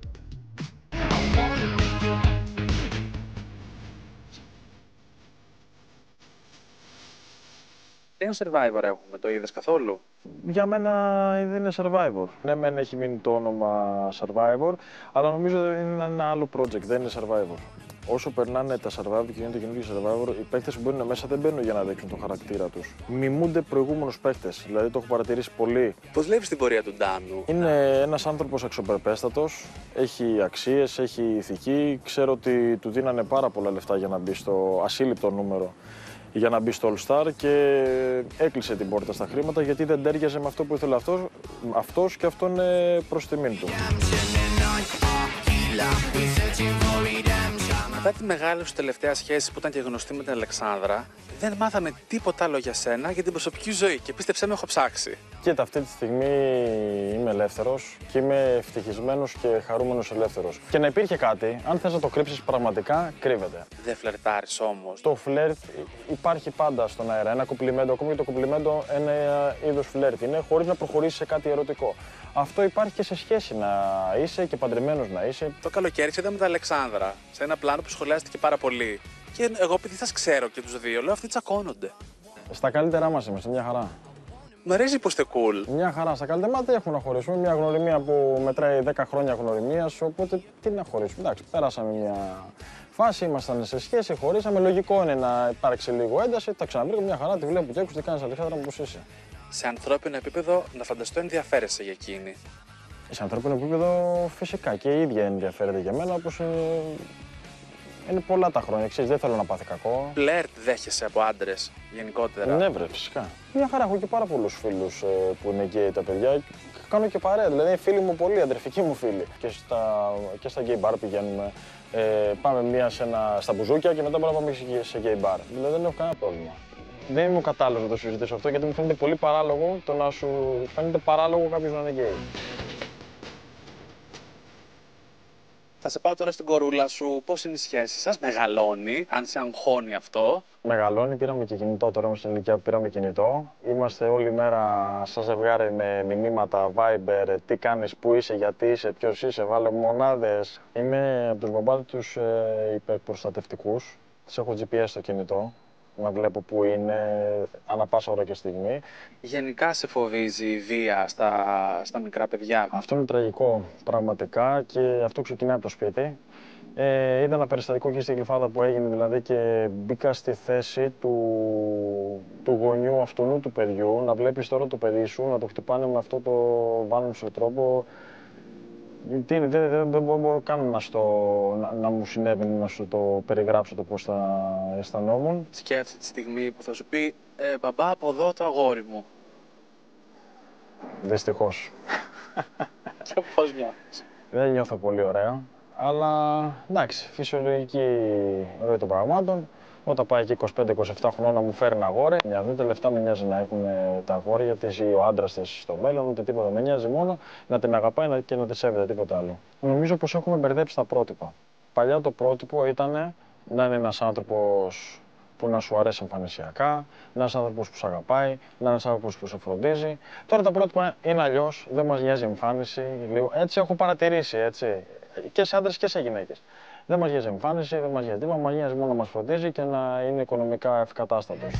Τι Survivor έχουμε, το είδες καθόλου? Για μένα δεν είναι Survivor. Ναι, μεν έχει μείνει το όνομα Survivor, αλλά νομίζω είναι ένα άλλο project, δεν είναι Survivor. Όσο περνάνε τα Survivor και γίνεται το καινούργιο Survivor, οι παίκτες που μπαίνουν μέσα δεν μπαίνουν για να δείξουν τον χαρακτήρα τους. Μιμούνται προηγούμενους παίκτες, δηλαδή το έχω παρατηρήσει πολύ. Πώς βλέπεις την πορεία του Ντάνου? Είναι ένας άνθρωπος αξιοπρεπέστατος, έχει αξίες, έχει ηθική. Ξέρω ότι του δίνανε πάρα πολλά λεφτά για να μπει στο ασύλληπτο νούμερο, για να μπει στο All Star και έκλεισε την πόρτα στα χρήματα γιατί δεν τέριαζε με αυτό που ήθελε αυτός και αυτό είναι προς τιμήν του. Μετά τη μεγάλη σου τελευταία σχέση που ήταν και γνωστή με την Αλεξάνδρα, δεν μάθαμε τίποτα άλλο για σένα για την προσωπική ζωή και πίστεψέ με, έχω ψάξει. Κοίτα, αυτή τη στιγμή είμαι ελεύθερος και είμαι ευτυχισμένος και χαρούμενος ελεύθερος. Και να υπήρχε κάτι, αν θες να το κρύψεις πραγματικά, κρύβεται. Δεν φλερτάρεις όμως? Το φλερτ υπάρχει πάντα στον αέρα. Ένα κομπλιμέντο, ακόμη και το κομπλιμέντο, ένα είδος φλερτ είναι, χωρίς να προχωρήσεις σε κάτι ερωτικό. Αυτό υπάρχει και σε σχέση να είσαι και παντρεμένος να είσαι. Το καλοκαίρι είδαμε την Αλεξάνδρα σε ένα πλάνο που σχολιάστηκε πάρα πολύ. Και εγώ, επειδή σας ξέρω και τους δύο, λέω αυτοί τσακώνονται. Στα καλύτερά μας είμαστε, μια χαρά. Μ' αρέσει που είστε cool. Μια χαρά. Στα καλύτερα δεν έχουμε να χωρίσουμε. Μια γνωριμία που μετράει 10 χρόνια γνωριμίας. Οπότε τι να χωρίσουμε. Εντάξει, πέρασαμε μια φάση, ήμασταν σε σχέση, χωρίσαμε. Λογικό είναι να υπάρξει λίγο ένταση. Τα ξαναβρήκαμε μια χαρά. Τη βλέπω και έξω, τι κάνεις, Αλεξάνδρα μου, πώς είσαι. Σε ανθρώπινο επίπεδο, να φανταστώ, ενδιαφέρεσαι για εκείνη. Σε ανθρώπινο επίπεδο, φυσικά και η ίδια ενδιαφέρεται για μένα, όπως είναι πολλά τα χρόνια. Ξέρεις, δεν θέλω να πάθει κακό. Φλερτ δέχεσαι από άντρες γενικότερα? Ναι, βρε, φυσικά. Μια χαρά, έχω και πάρα πολλούς φίλους που είναι γκέι τα παιδιά. Κάνω και παρέα, δηλαδή φίλοι μου πολλοί, αδερφικοί μου φίλοι. Και στα γκέι μπαρ πηγαίνουμε. Πάμε μία στα μπουζούκια και μετά μπορούμε να πάμε σε γκέι μπαρ. Δηλαδή δεν έχω κανένα πρόβλημα. Δεν είμαι ο κατάλληλος να το συζητήσω αυτό γιατί μου φαίνεται πολύ παράλογο το να σου φαίνεται παράλογο κάποιος να είναι γκέι. Θα σε πάω τώρα στην κορούλα σου. Πώς είναι η σχέση σας, μεγαλώνει, αν σε αγχώνει αυτό? Μεγαλώνει, πήραμε και κινητό. Τώρα είμαστε στην ηλικία που πήραμε κινητό. Είμαστε όλη μέρα σαν ζευγάρι με μηνύματα, Viber, τι κάνεις, πού είσαι, γιατί είσαι, ποιος είσαι, βάλε μονάδες. Είμαι από τους μπαμπάδες τους υπερπροστατευτικούς. Τις έχω GPS στο κινητό. Να βλέπω πού είναι, ανά πάσα ώρα και στιγμή. Γενικά σε φοβίζει η βία στα μικρά παιδιά? Αυτό είναι τραγικό πραγματικά και αυτό ξεκινάει από το σπίτι. Είδα ένα περιστατικό και στη Γλυφάδα που έγινε δηλαδή και μπήκα στη θέση του γονιού αυτού του παιδιού. Να βλέπεις τώρα το παιδί σου, να το χτυπάνε με αυτό το βάνομο τρόπο. Δεν μπορώ καν να μου συνέβαινε να σου το περιγράψω το πώς θα αισθανόμουν. Σκέφτεσαι τη στιγμή που θα σου πει «Μπαμπά, από εδώ το αγόρι μου». Δυστυχώς. Και πώς νιώθεις? Δεν νιώθω πολύ ωραία, αλλά εντάξει, φυσιολογική ροή των πραγμάτων. Όταν πάει εκεί 25-27 χρόνια να μου φέρει ένα αγόρι, τα λεφτά με νοιάζει να έχουν τα αγόρια, γιατί ζει ο άντρας της στο μέλλον, ούτε τίποτα. Με νοιάζει μόνο να την αγαπάει και να τη σέβεται, τίποτα άλλο. Νομίζω πως έχουμε μπερδέψει τα πρότυπα. Παλιά το πρότυπο ήταν να είναι ένας άνθρωπος που να σου αρέσει εμφανισιακά, να είναι ένας άνθρωπος που σε αγαπάει, να είναι ένας άνθρωπος που σε φροντίζει. Τώρα τα πρότυπα είναι αλλιώς, δεν μας νοιάζει η εμφάνιση. Λίγο. Έτσι έχω παρατηρήσει, έτσι. Και σε άντρες και σε γυναίκες. Δεν μας νοιάζει εμφάνιση, δεν μας νοιάζει τίποτα, μας νοιάζει μόνο να μας φροντίζει και να είναι οικονομικά ευκατάστατος.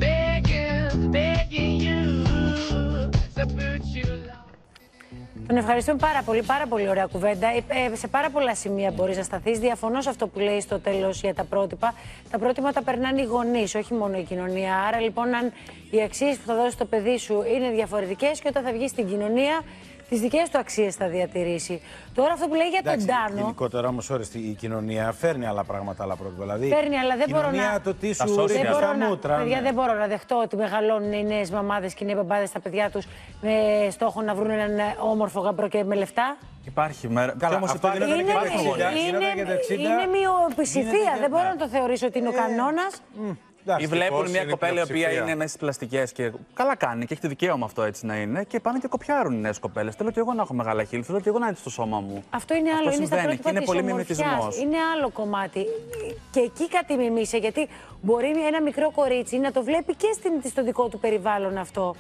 Τον ευχαριστούμε πάρα πολύ ωραία κουβέντα. Σε πάρα πολλά σημεία μπορείς να σταθείς. Διαφωνώ σε αυτό που λέει στο τέλος για τα πρότυπα. Τα πρότυπα τα περνάνε οι γονείς, όχι μόνο η κοινωνία. Άρα λοιπόν, αν οι αξίες που θα δώσει στο παιδί σου είναι διαφορετικές και όταν θα βγει στην κοινωνία, τις δικές του αξίες θα διατηρήσει. Τώρα αυτό που λέει για τον Ντάνο. Γενικότερα όμως, η κοινωνία φέρνει άλλα πράγματα, άλλα πρότυπα. Δηλαδή, φέρνει, αλλά δεν μπορώ να. Το τι σου ρίχνει στα μούτρα. Παιδιά, δεν μπορώ να δεχτώ ότι μεγαλώνουν οι νέες μαμάδες και οι νέοι μπαμπάδες στα παιδιά τους με στόχο να βρουν έναν όμορφο γαμπρό και με λεφτά. Υπάρχει μέρα. Είναι μειοψηφία. Δεν μπορώ να το θεωρήσω ότι είναι ο κανόνας. Ή βλέπουν μια κοπέλα η οποία είναι μέσα στις πλαστικές και καλά κάνει και έχει το δικαίωμα αυτό έτσι να είναι και πάνε και κοπιάρουν οι νέες κοπέλες. Θέλω και εγώ να έχω μεγάλα χείλη, θέλω και εγώ να είναι στο σώμα μου. Αυτό είναι άλλο. Είναι στα πρότυπα της ομορφιάς. Είναι άλλο κομμάτι. Και εκεί κάτι μιμήσε, γιατί μπορεί ένα μικρό κορίτσι να το βλέπει και στο δικό του περιβάλλον αυτό.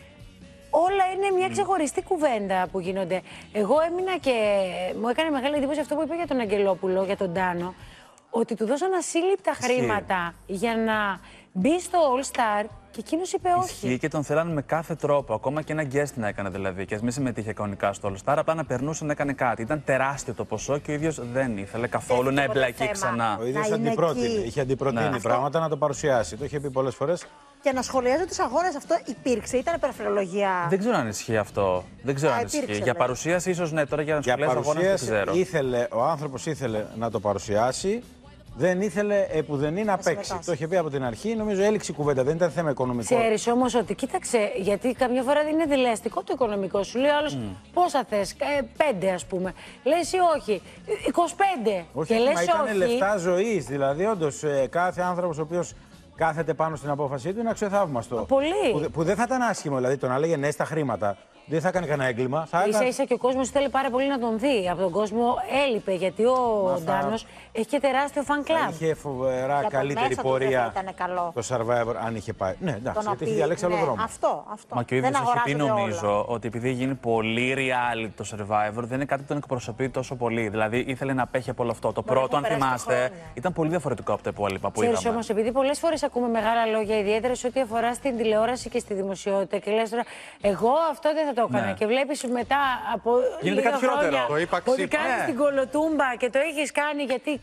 Όλα είναι μια ξεχωριστή κουβέντα που γίνονται. Εγώ έμεινα και μου έκανε μεγάλη εντύπωση αυτό που είπε για τον Αγγελόπουλο, για τον Ντάνο. Ότι του δώσαν ασύλληπτα χρήματα για να μπει στο All Star και εκείνος είπε όχι. Ισχύει και τον θέλανε με κάθε τρόπο. Ακόμα και ένα guest να έκανε δηλαδή. Και ας μην συμμετείχε κανονικά στο All Star, απλά να περνούσε να έκανε κάτι. Ήταν τεράστιο το ποσό και ο ίδιος δεν ήθελε καθόλου να εμπλακεί ξανά. Ο ίδιος είχε αντιπροτείνει πράγματα να το παρουσιάσει. Το είχε πει πολλές φορές. Και να σχολιάζω τους αγώνες, αυτό υπήρξε, ήταν περιφερειολογία. Δεν ξέρω αν ισχύει αυτό. Δεν ξέρω αν ισχύει. Για παρουσίαση ίσως ναι, τώρα για να σχολιάζει αγώνες δεν ξέρω. Ο άνθρωπος ήθελε να το παρουσιάσει. Δεν ήθελε επουδενή να παίξει. Το είχε πει από την αρχή, νομίζω έληξε η κουβέντα. Δεν ήταν θέμα οικονομικό. Ξέρεις όμως ότι, κοίταξε, γιατί καμιά φορά δεν είναι δελεαστικό το οικονομικό. Σου λέει ο άλλος πόσα θες, 5 ας πούμε. Λες ή όχι, 25. Όχι, και λες μα ήταν όχι. λεφτά ζωής. Δηλαδή, όντως, κάθε άνθρωπος ο οποίος κάθεται πάνω στην απόφασή του είναι αξιοθαύμαστο. Πολύ. Που δεν θα ήταν άσχημο, δηλαδή το να λέγε ναι στα χρήματα. Δεν θα έκανε κανένα έγκλημα. Ίσα-ίσα και ο κόσμος θέλει πάρα πολύ να τον δει. Από τον κόσμο έλειπε, γιατί ο Ντάνος έχει και τεράστιο fan club. Είχε φοβερά καλύτερη πορεία το Survivor αν είχε πάει. Ναι, εντάξει, γιατί έχει διαλέξει άλλο δρόμο. Αυτό. Μα και ο ίδιος έχει πει, νομίζω, ότι επειδή γίνει πολύ reality το Survivor, δεν είναι κάτι που τον εκπροσωπεί τόσο πολύ. Δηλαδή ήθελε να απέχει από όλο αυτό. Το πρώτο, αν θυμάστε, ήταν πολύ διαφορετικό από τα υπόλοιπα που είδαμε. Όμως, επειδή πολλές φορές ακούμε μεγάλα λόγια, ιδιαίτερα σε ό,τι αφορά στην τηλεόραση και στη δημοσιότητα, και λες τώρα, εγώ αυτό δεν θα το έκανα. Και βλέπεις μετά από λίγα χρόνια ότι κάνεις την κολοτούμπα και το έχεις κάνει γιατί.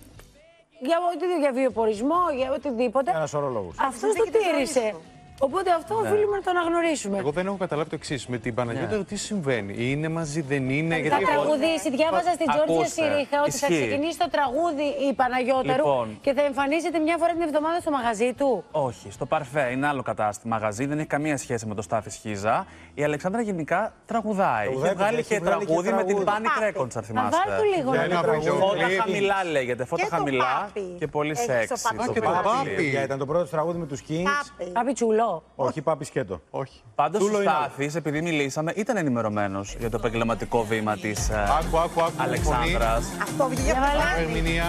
Για βιοπορισμό, για οτιδήποτε. Ένα σωρό λόγους. Αυτό το τήρησε. Οπότε αυτό οφείλουμε να το αναγνωρίσουμε. Εγώ δεν έχω καταλάβει το εξής. Με την Παναγιώτα τι συμβαίνει. Είναι μαζί, δεν είναι. Θα τραγουδήσει. Διάβαζα στην Τζόρτζια Σιρίχα ότι θα ξεκινήσει το τραγούδι η Παναγιώταρου και θα εμφανίζεται μια φορά την εβδομάδα στο μαγαζί του. Όχι, στο Παρφέ είναι άλλο κατάστημα. Μαγαζί δεν έχει καμία σχέση με το Στάθη Σχίζα. Η Αλεξάνδρα γενικά τραγουδάει. Είχε βγάλει και τραγούδι με την Panic Records, αν θυμάστε. Βάλ' του λίγο να Φώτα χαμηλά λέγεται. Φώτα χαμηλά και πολύ σεξι. Και το Πάπι. Ήταν το πρώτο τραγούδι με τους Kings. Πάπι Τσουλό. Όχι, Πάπη σκέτο. Όχι. Πάντως ο Στάθης, επειδή μιλήσαμε, ήταν ενημερωμένος για το επαγγελματικό βήμα της Αλεξάνδρας. Αυτό βγήκε από την ερμηνεία.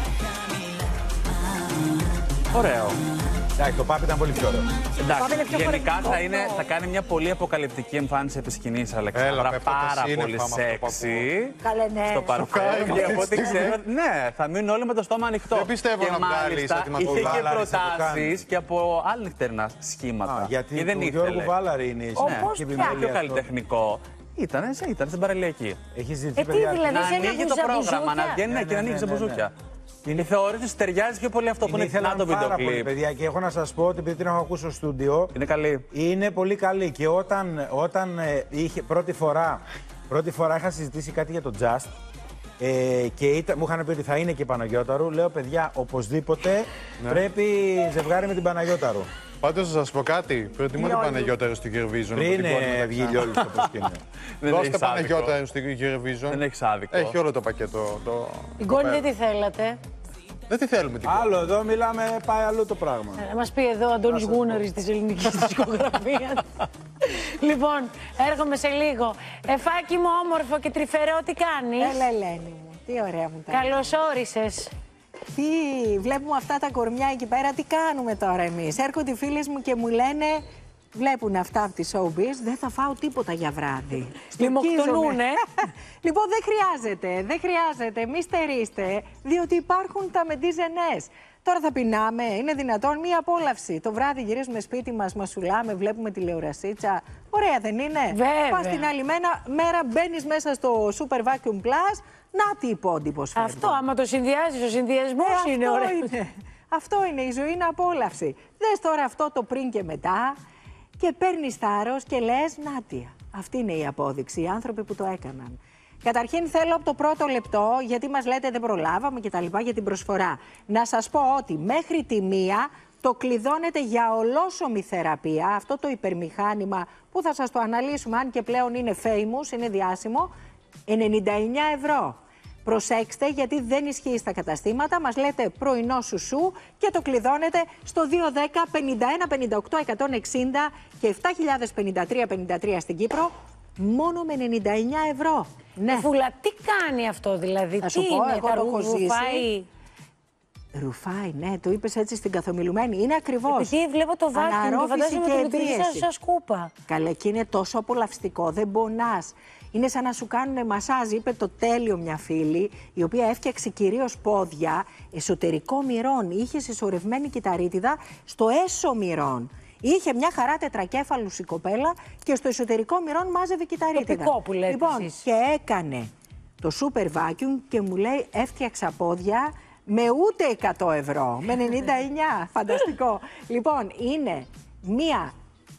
Ωραίο. Εντάξει, το Πάπη ήταν πολύ πιο ωραίο. Εντάξει, γενικά θα κάνει μια πολύ αποκαλυπτική εμφάνιση επί σκηνής, Αλεξάνδρα. Πάρα πολύ σεξι. Στο Παρφέ. Και από ό,τι ξέρω, ναι, θα μείνουν όλοι με το στόμα ανοιχτό. Δεν πιστεύω να βγάλεις είχε και προτάσεις και από άλλη νυχτερινά σχήματα. Γιατί δεν ήθελε. Γιώργου Βάλαρη είναι η πιο καλλιτεχνικό. Ήταν στην παραλιακή. Έχει ζητήσει παιδιά να ανοίγει το πρόγραμμα, να βγαίνει και να ανοίγει σε μπουζούκια. Η θεώρηση της ταιριάζει πιο πολύ αυτό που είναι να το βίντεο κλιπ. Παιδιά, και έχω να σας πω ότι επειδή την έχω ακούσει στο στούντιο. Είναι καλή. Είναι πολύ καλή. Και όταν είχε πρώτη φορά είχα συζητήσει κάτι για το Just και μου είχαν πει ότι θα είναι και η Παναγιώταρου. Λέω, παιδιά, οπωσδήποτε πρέπει ζευγάρι με την Παναγιώταρου. Πάντως, να σας πω κάτι. Προτιμώ την Παναγιώταρου στο Eurovision. Πριν βγει Λιόλη στο προσκήνιο. Δώστε Παναγιώταρου στο Eurovision. Δεν έχει άδικο. Έχει όλο το πακέτο. Την κόρη δεν τη θέλατε. Δεν τη θέλουμε την κόρη. Άλλο εδώ μιλάμε, πάει αλλού το πράγμα. Να μας πει εδώ ο Αντώνης Γούναρης της ελληνικής δισκογραφίας. Λοιπόν, έρχομαι σε λίγο. Εφάκι μου όμορφο και τρυφερό, τι κάνεις? Έλα, Ελένη μου. Τι ωραία μου τα. Καλώς όρισες. Τι, βλέπουμε αυτά τα κορμιά εκεί πέρα, τι κάνουμε τώρα εμείς? Έρχονται οι φίλες μου και μου λένε, βλέπουν αυτά από τη showbiz, δεν θα φάω τίποτα για βράδυ. Λιμοκτονούνε. Λοιπόν, δεν χρειάζεται, μη στερείστε, διότι υπάρχουν τα μεντίζενες. Τώρα θα πεινάμε, είναι δυνατόν, μία απόλαυση. Το βράδυ γυρίζουμε σπίτι μας, μασουλάμε, βλέπουμε τηλεορασίτσα. Ωραία δεν είναι? Βέβαια. Πας την άλλη μέρα, μπαίνεις μέσα στο Super Vacuum Plus, να τι υπόντυπος φέρνει. Αυτό, άμα το συνδυάζεις, ο συνδυασμός είναι ωραίο. Αυτό είναι, η ζωή είναι απόλαυση. Δες τώρα αυτό το πριν και μετά. και παίρνεις θάρρος και λες νάτια. Αυτή είναι η απόδειξη, οι άνθρωποι που το έκαναν. Καταρχήν θέλω από το πρώτο λεπτό, γιατί μας λέτε δεν προλάβαμε και τα λοιπά για την προσφορά, να σας πω ότι μέχρι τη 1 το κλειδώνετε για ολόσωμη θεραπεία, αυτό το υπερμηχάνημα που θα σας το αναλύσουμε, αν και πλέον είναι famous, είναι διάσημο, 99 ευρώ. Προσέξτε, γιατί δεν ισχύει στα καταστήματα, μας λέτε πρωινό σουσού και το κλειδώνετε στο 210 51 58 160 και 7053 στην Κύπρο, μόνο με 99 ευρώ. Ναι. Φούλα, τι κάνει αυτό δηλαδή, θα σου τι πω, είναι, εγώ τα το έχω ρουφάει. Ρουφάει, ναι, το είπες έτσι στην καθομιλουμένη. Είναι ακριβώς. Επειδή βλέπω το βάκιουμ και φαντάζομαι ότι λειτουργεί σαν σκούπα. Καλά, και είναι τόσο απολαυστικό, δεν πονάς. Είναι σαν να σου κάνουν μασάζ, είπε το τέλειο μια φίλη, η οποία έφτιαξε κυρίως πόδια, εσωτερικό μυρών. Είχε συσσωρευμένη κυταρίτιδα στο έσω μυρών. Είχε μια χαρά τετρακέφαλους η κοπέλα και στο εσωτερικό μυρών μάζευε κυταρίτιδα. Τοπικό που λέτε λοιπόν, εσείς. και έκανε το super vacuum και μου λέει έφτιαξα πόδια με ούτε 100 ευρώ, με 99. Φανταστικό. Λοιπόν, είναι μια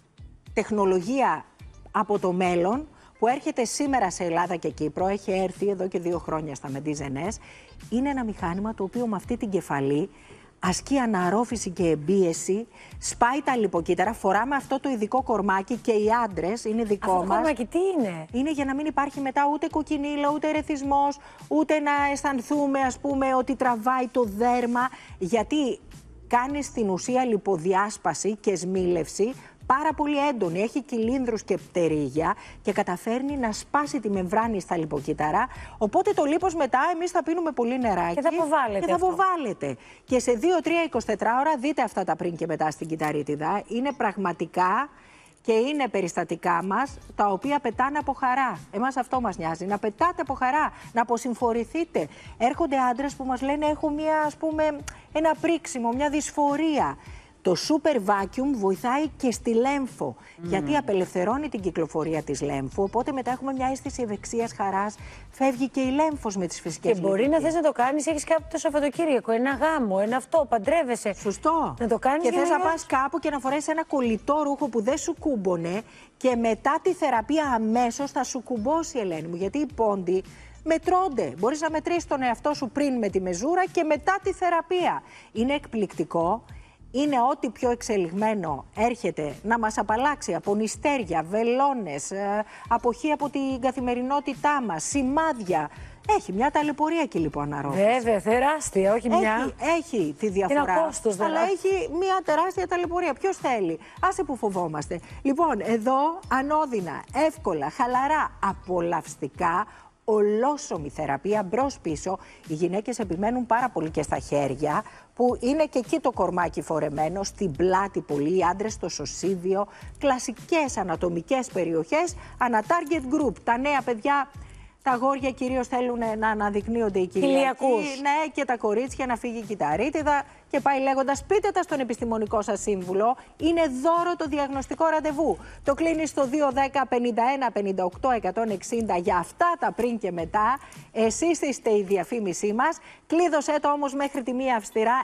τεχνολογία από το μέλλον που έρχεται σήμερα σε Ελλάδα και Κύπρο, έχει έρθει εδώ και 2 χρόνια στα Μεντίζενες. Είναι ένα μηχάνημα το οποίο με αυτή την κεφαλή ασκεί αναρρόφηση και εμπίεση, σπάει τα λιποκύτταρα, φοράμε αυτό το ειδικό κορμάκι και οι άντρες, είναι δικό μας. Αυτό το κορμάκι τι είναι? Είναι για να μην υπάρχει μετά ούτε κοκκινίλα, ούτε ερεθισμός, ούτε να αισθανθούμε ας πούμε ότι τραβάει το δέρμα, γιατί κάνει στην ουσία λιποδιάσπαση και σμίλευση πάρα πολύ έντονη, έχει κυλίνδρους και πτερίγια και καταφέρνει να σπάσει τη μεμβράνη στα λιποκύτταρα. Οπότε το λίπος μετά εμείς θα πίνουμε πολύ νεράκι και θα αποβάλλεται. Και θα αποβάλλεται. Και σε 2-3-24 ώρα δείτε αυτά τα πριν και μετά στην κυταρίτιδα. Είναι πραγματικά και είναι περιστατικά μας τα οποία πετάνε από χαρά. Εμάς αυτό μας νοιάζει, να πετάτε από χαρά, να αποσυμφορηθείτε. Έρχονται άντρες που μας λένε έχω μια, ας πούμε, ένα πρίξιμο, μια δυσφορία. Το super vacuum βοηθάει και στη λέμφο, γιατί απελευθερώνει την κυκλοφορία της λέμφου, οπότε μετά έχουμε μια αίσθηση ευεξίας, χαράς, φεύγει και η λέμφος με τις φυσικές Και μπορεί να θες να το κάνεις, έχεις κάποιο το Σαββατοκύριακο, ένα γάμο, ένα αυτό, παντρεύεσαι. Σωστό. Να το κάνεις και θες να πας κάπου και να φορέσεις ένα κολλητό ρούχο που δεν σου κούμπονε και μετά τη θεραπεία αμέσως θα σου κουμπώσει, Ελένη μου, γιατί οι πόντοι μετρώνται. Μπορείς να μετρήσεις τον εαυτό σου πριν με τη μεζούρα και μετά τη θεραπεία. Είναι εκπληκτικό. Είναι ό,τι πιο εξελιγμένο έρχεται να μας απαλλάξει από νηστέρια, βελόνες, αποχή από την καθημερινότητά μας, σημάδια. Έχει μια ταλαιπωρία και λοιπόν αναρρόφηση. Βέβαια, τεράστια, όχι μια. Έχει τη διαφορά. Είναι κόστος, αλλά έχει μια τεράστια ταλαιπωρία. Ποιος θέλει? Άσε που φοβόμαστε. Λοιπόν, εδώ ανώδυνα, εύκολα, χαλαρά, απολαυστικά, ολόσωμη θεραπεία μπρος-πίσω. Οι γυναίκες επιμένουν πάρα πολύ και στα χέρια, που είναι και εκεί το κορμάκι φορεμένο, στην πλάτη πολύ, οι άντρες στο σωσίβιο, κλασικές ανατομικές περιοχές, ανα target group. Τα νέα παιδιά, τα αγόρια κυρίως θέλουν να αναδεικνύονται οι κοιλιακοί, ναι, και τα κορίτσια να φύγει η κυταρίτιδα και πάει λέγοντας. Πείτε τα στον επιστημονικό σας σύμβουλο. Είναι δώρο το διαγνωστικό ραντεβού. Το κλείνει στο 210 51 58 160 για αυτά τα πριν και μετά. Εσείς είστε η διαφήμισή μας. Κλείδωσέ το όμως μέχρι τη μία αυστηρά.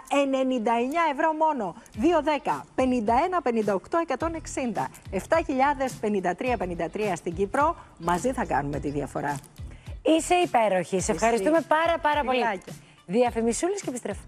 99 ευρώ μόνο. 210 51 58 160. 7053 στην Κύπρο. Μαζί θα κάνουμε τη διαφορά. Είσαι υπέροχη. Σε ευχαριστούμε πάρα πολύ. Διαφημισούλες και επιστρέφουμε.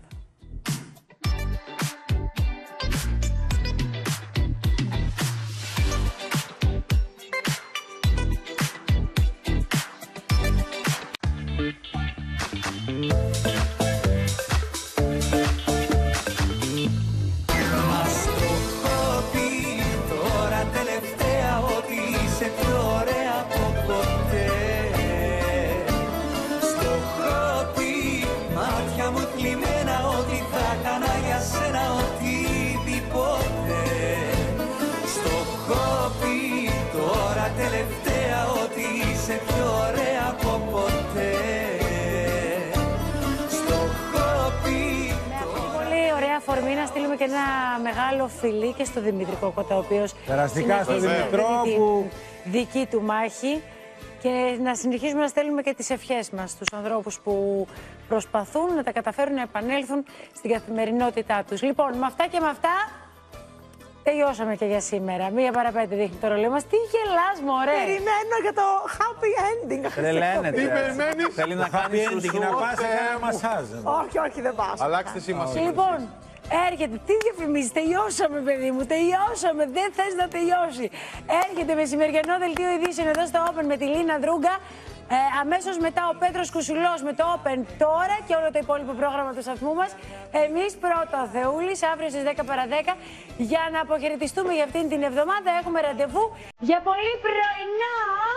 Να στείλουμε και ένα μεγάλο φιλί και στο Δημήτρη Κόκοτα, ο οποίος περαστικά στο Δημητρό που δική του μάχη, και να συνεχίσουμε να στέλνουμε και τις ευχές μας στους ανθρώπους που προσπαθούν να τα καταφέρουν να επανέλθουν στην καθημερινότητά τους. Λοιπόν, με αυτά και με αυτά Τελειώσαμε και για σήμερα. 1:05 δείχνει το ρολόι μας. Τι γελάς, μωρέ! Περιμένω για το happy ending. Τρελαίνεται. Τι περιμένεις? Θέλει να κάνει σουσού. Να πας σε ένα μασάζ. Όχι, δεν πάω. Αλλάξτε σήμαση. Λοιπόν, έρχεται. Τι διαφημίζεις? Τελειώσαμε, παιδί μου. Τελειώσαμε. Δεν θες να τελειώσει. Έρχεται μεσημεριανό δελτίο ειδήσεων εδώ στο Open με τη Λίνα Δρούγκα. Αμέσως μετά ο Πέτρος Κουσουλός με το Open τώρα και όλο το υπόλοιπο πρόγραμμα του σταθμού μας. Εμείς πρώτα ο Θεούλης, αύριο στις 10 παρά 10, για να αποχαιρετιστούμε για αυτήν την εβδομάδα. Έχουμε ραντεβού για πολύ πρωινό.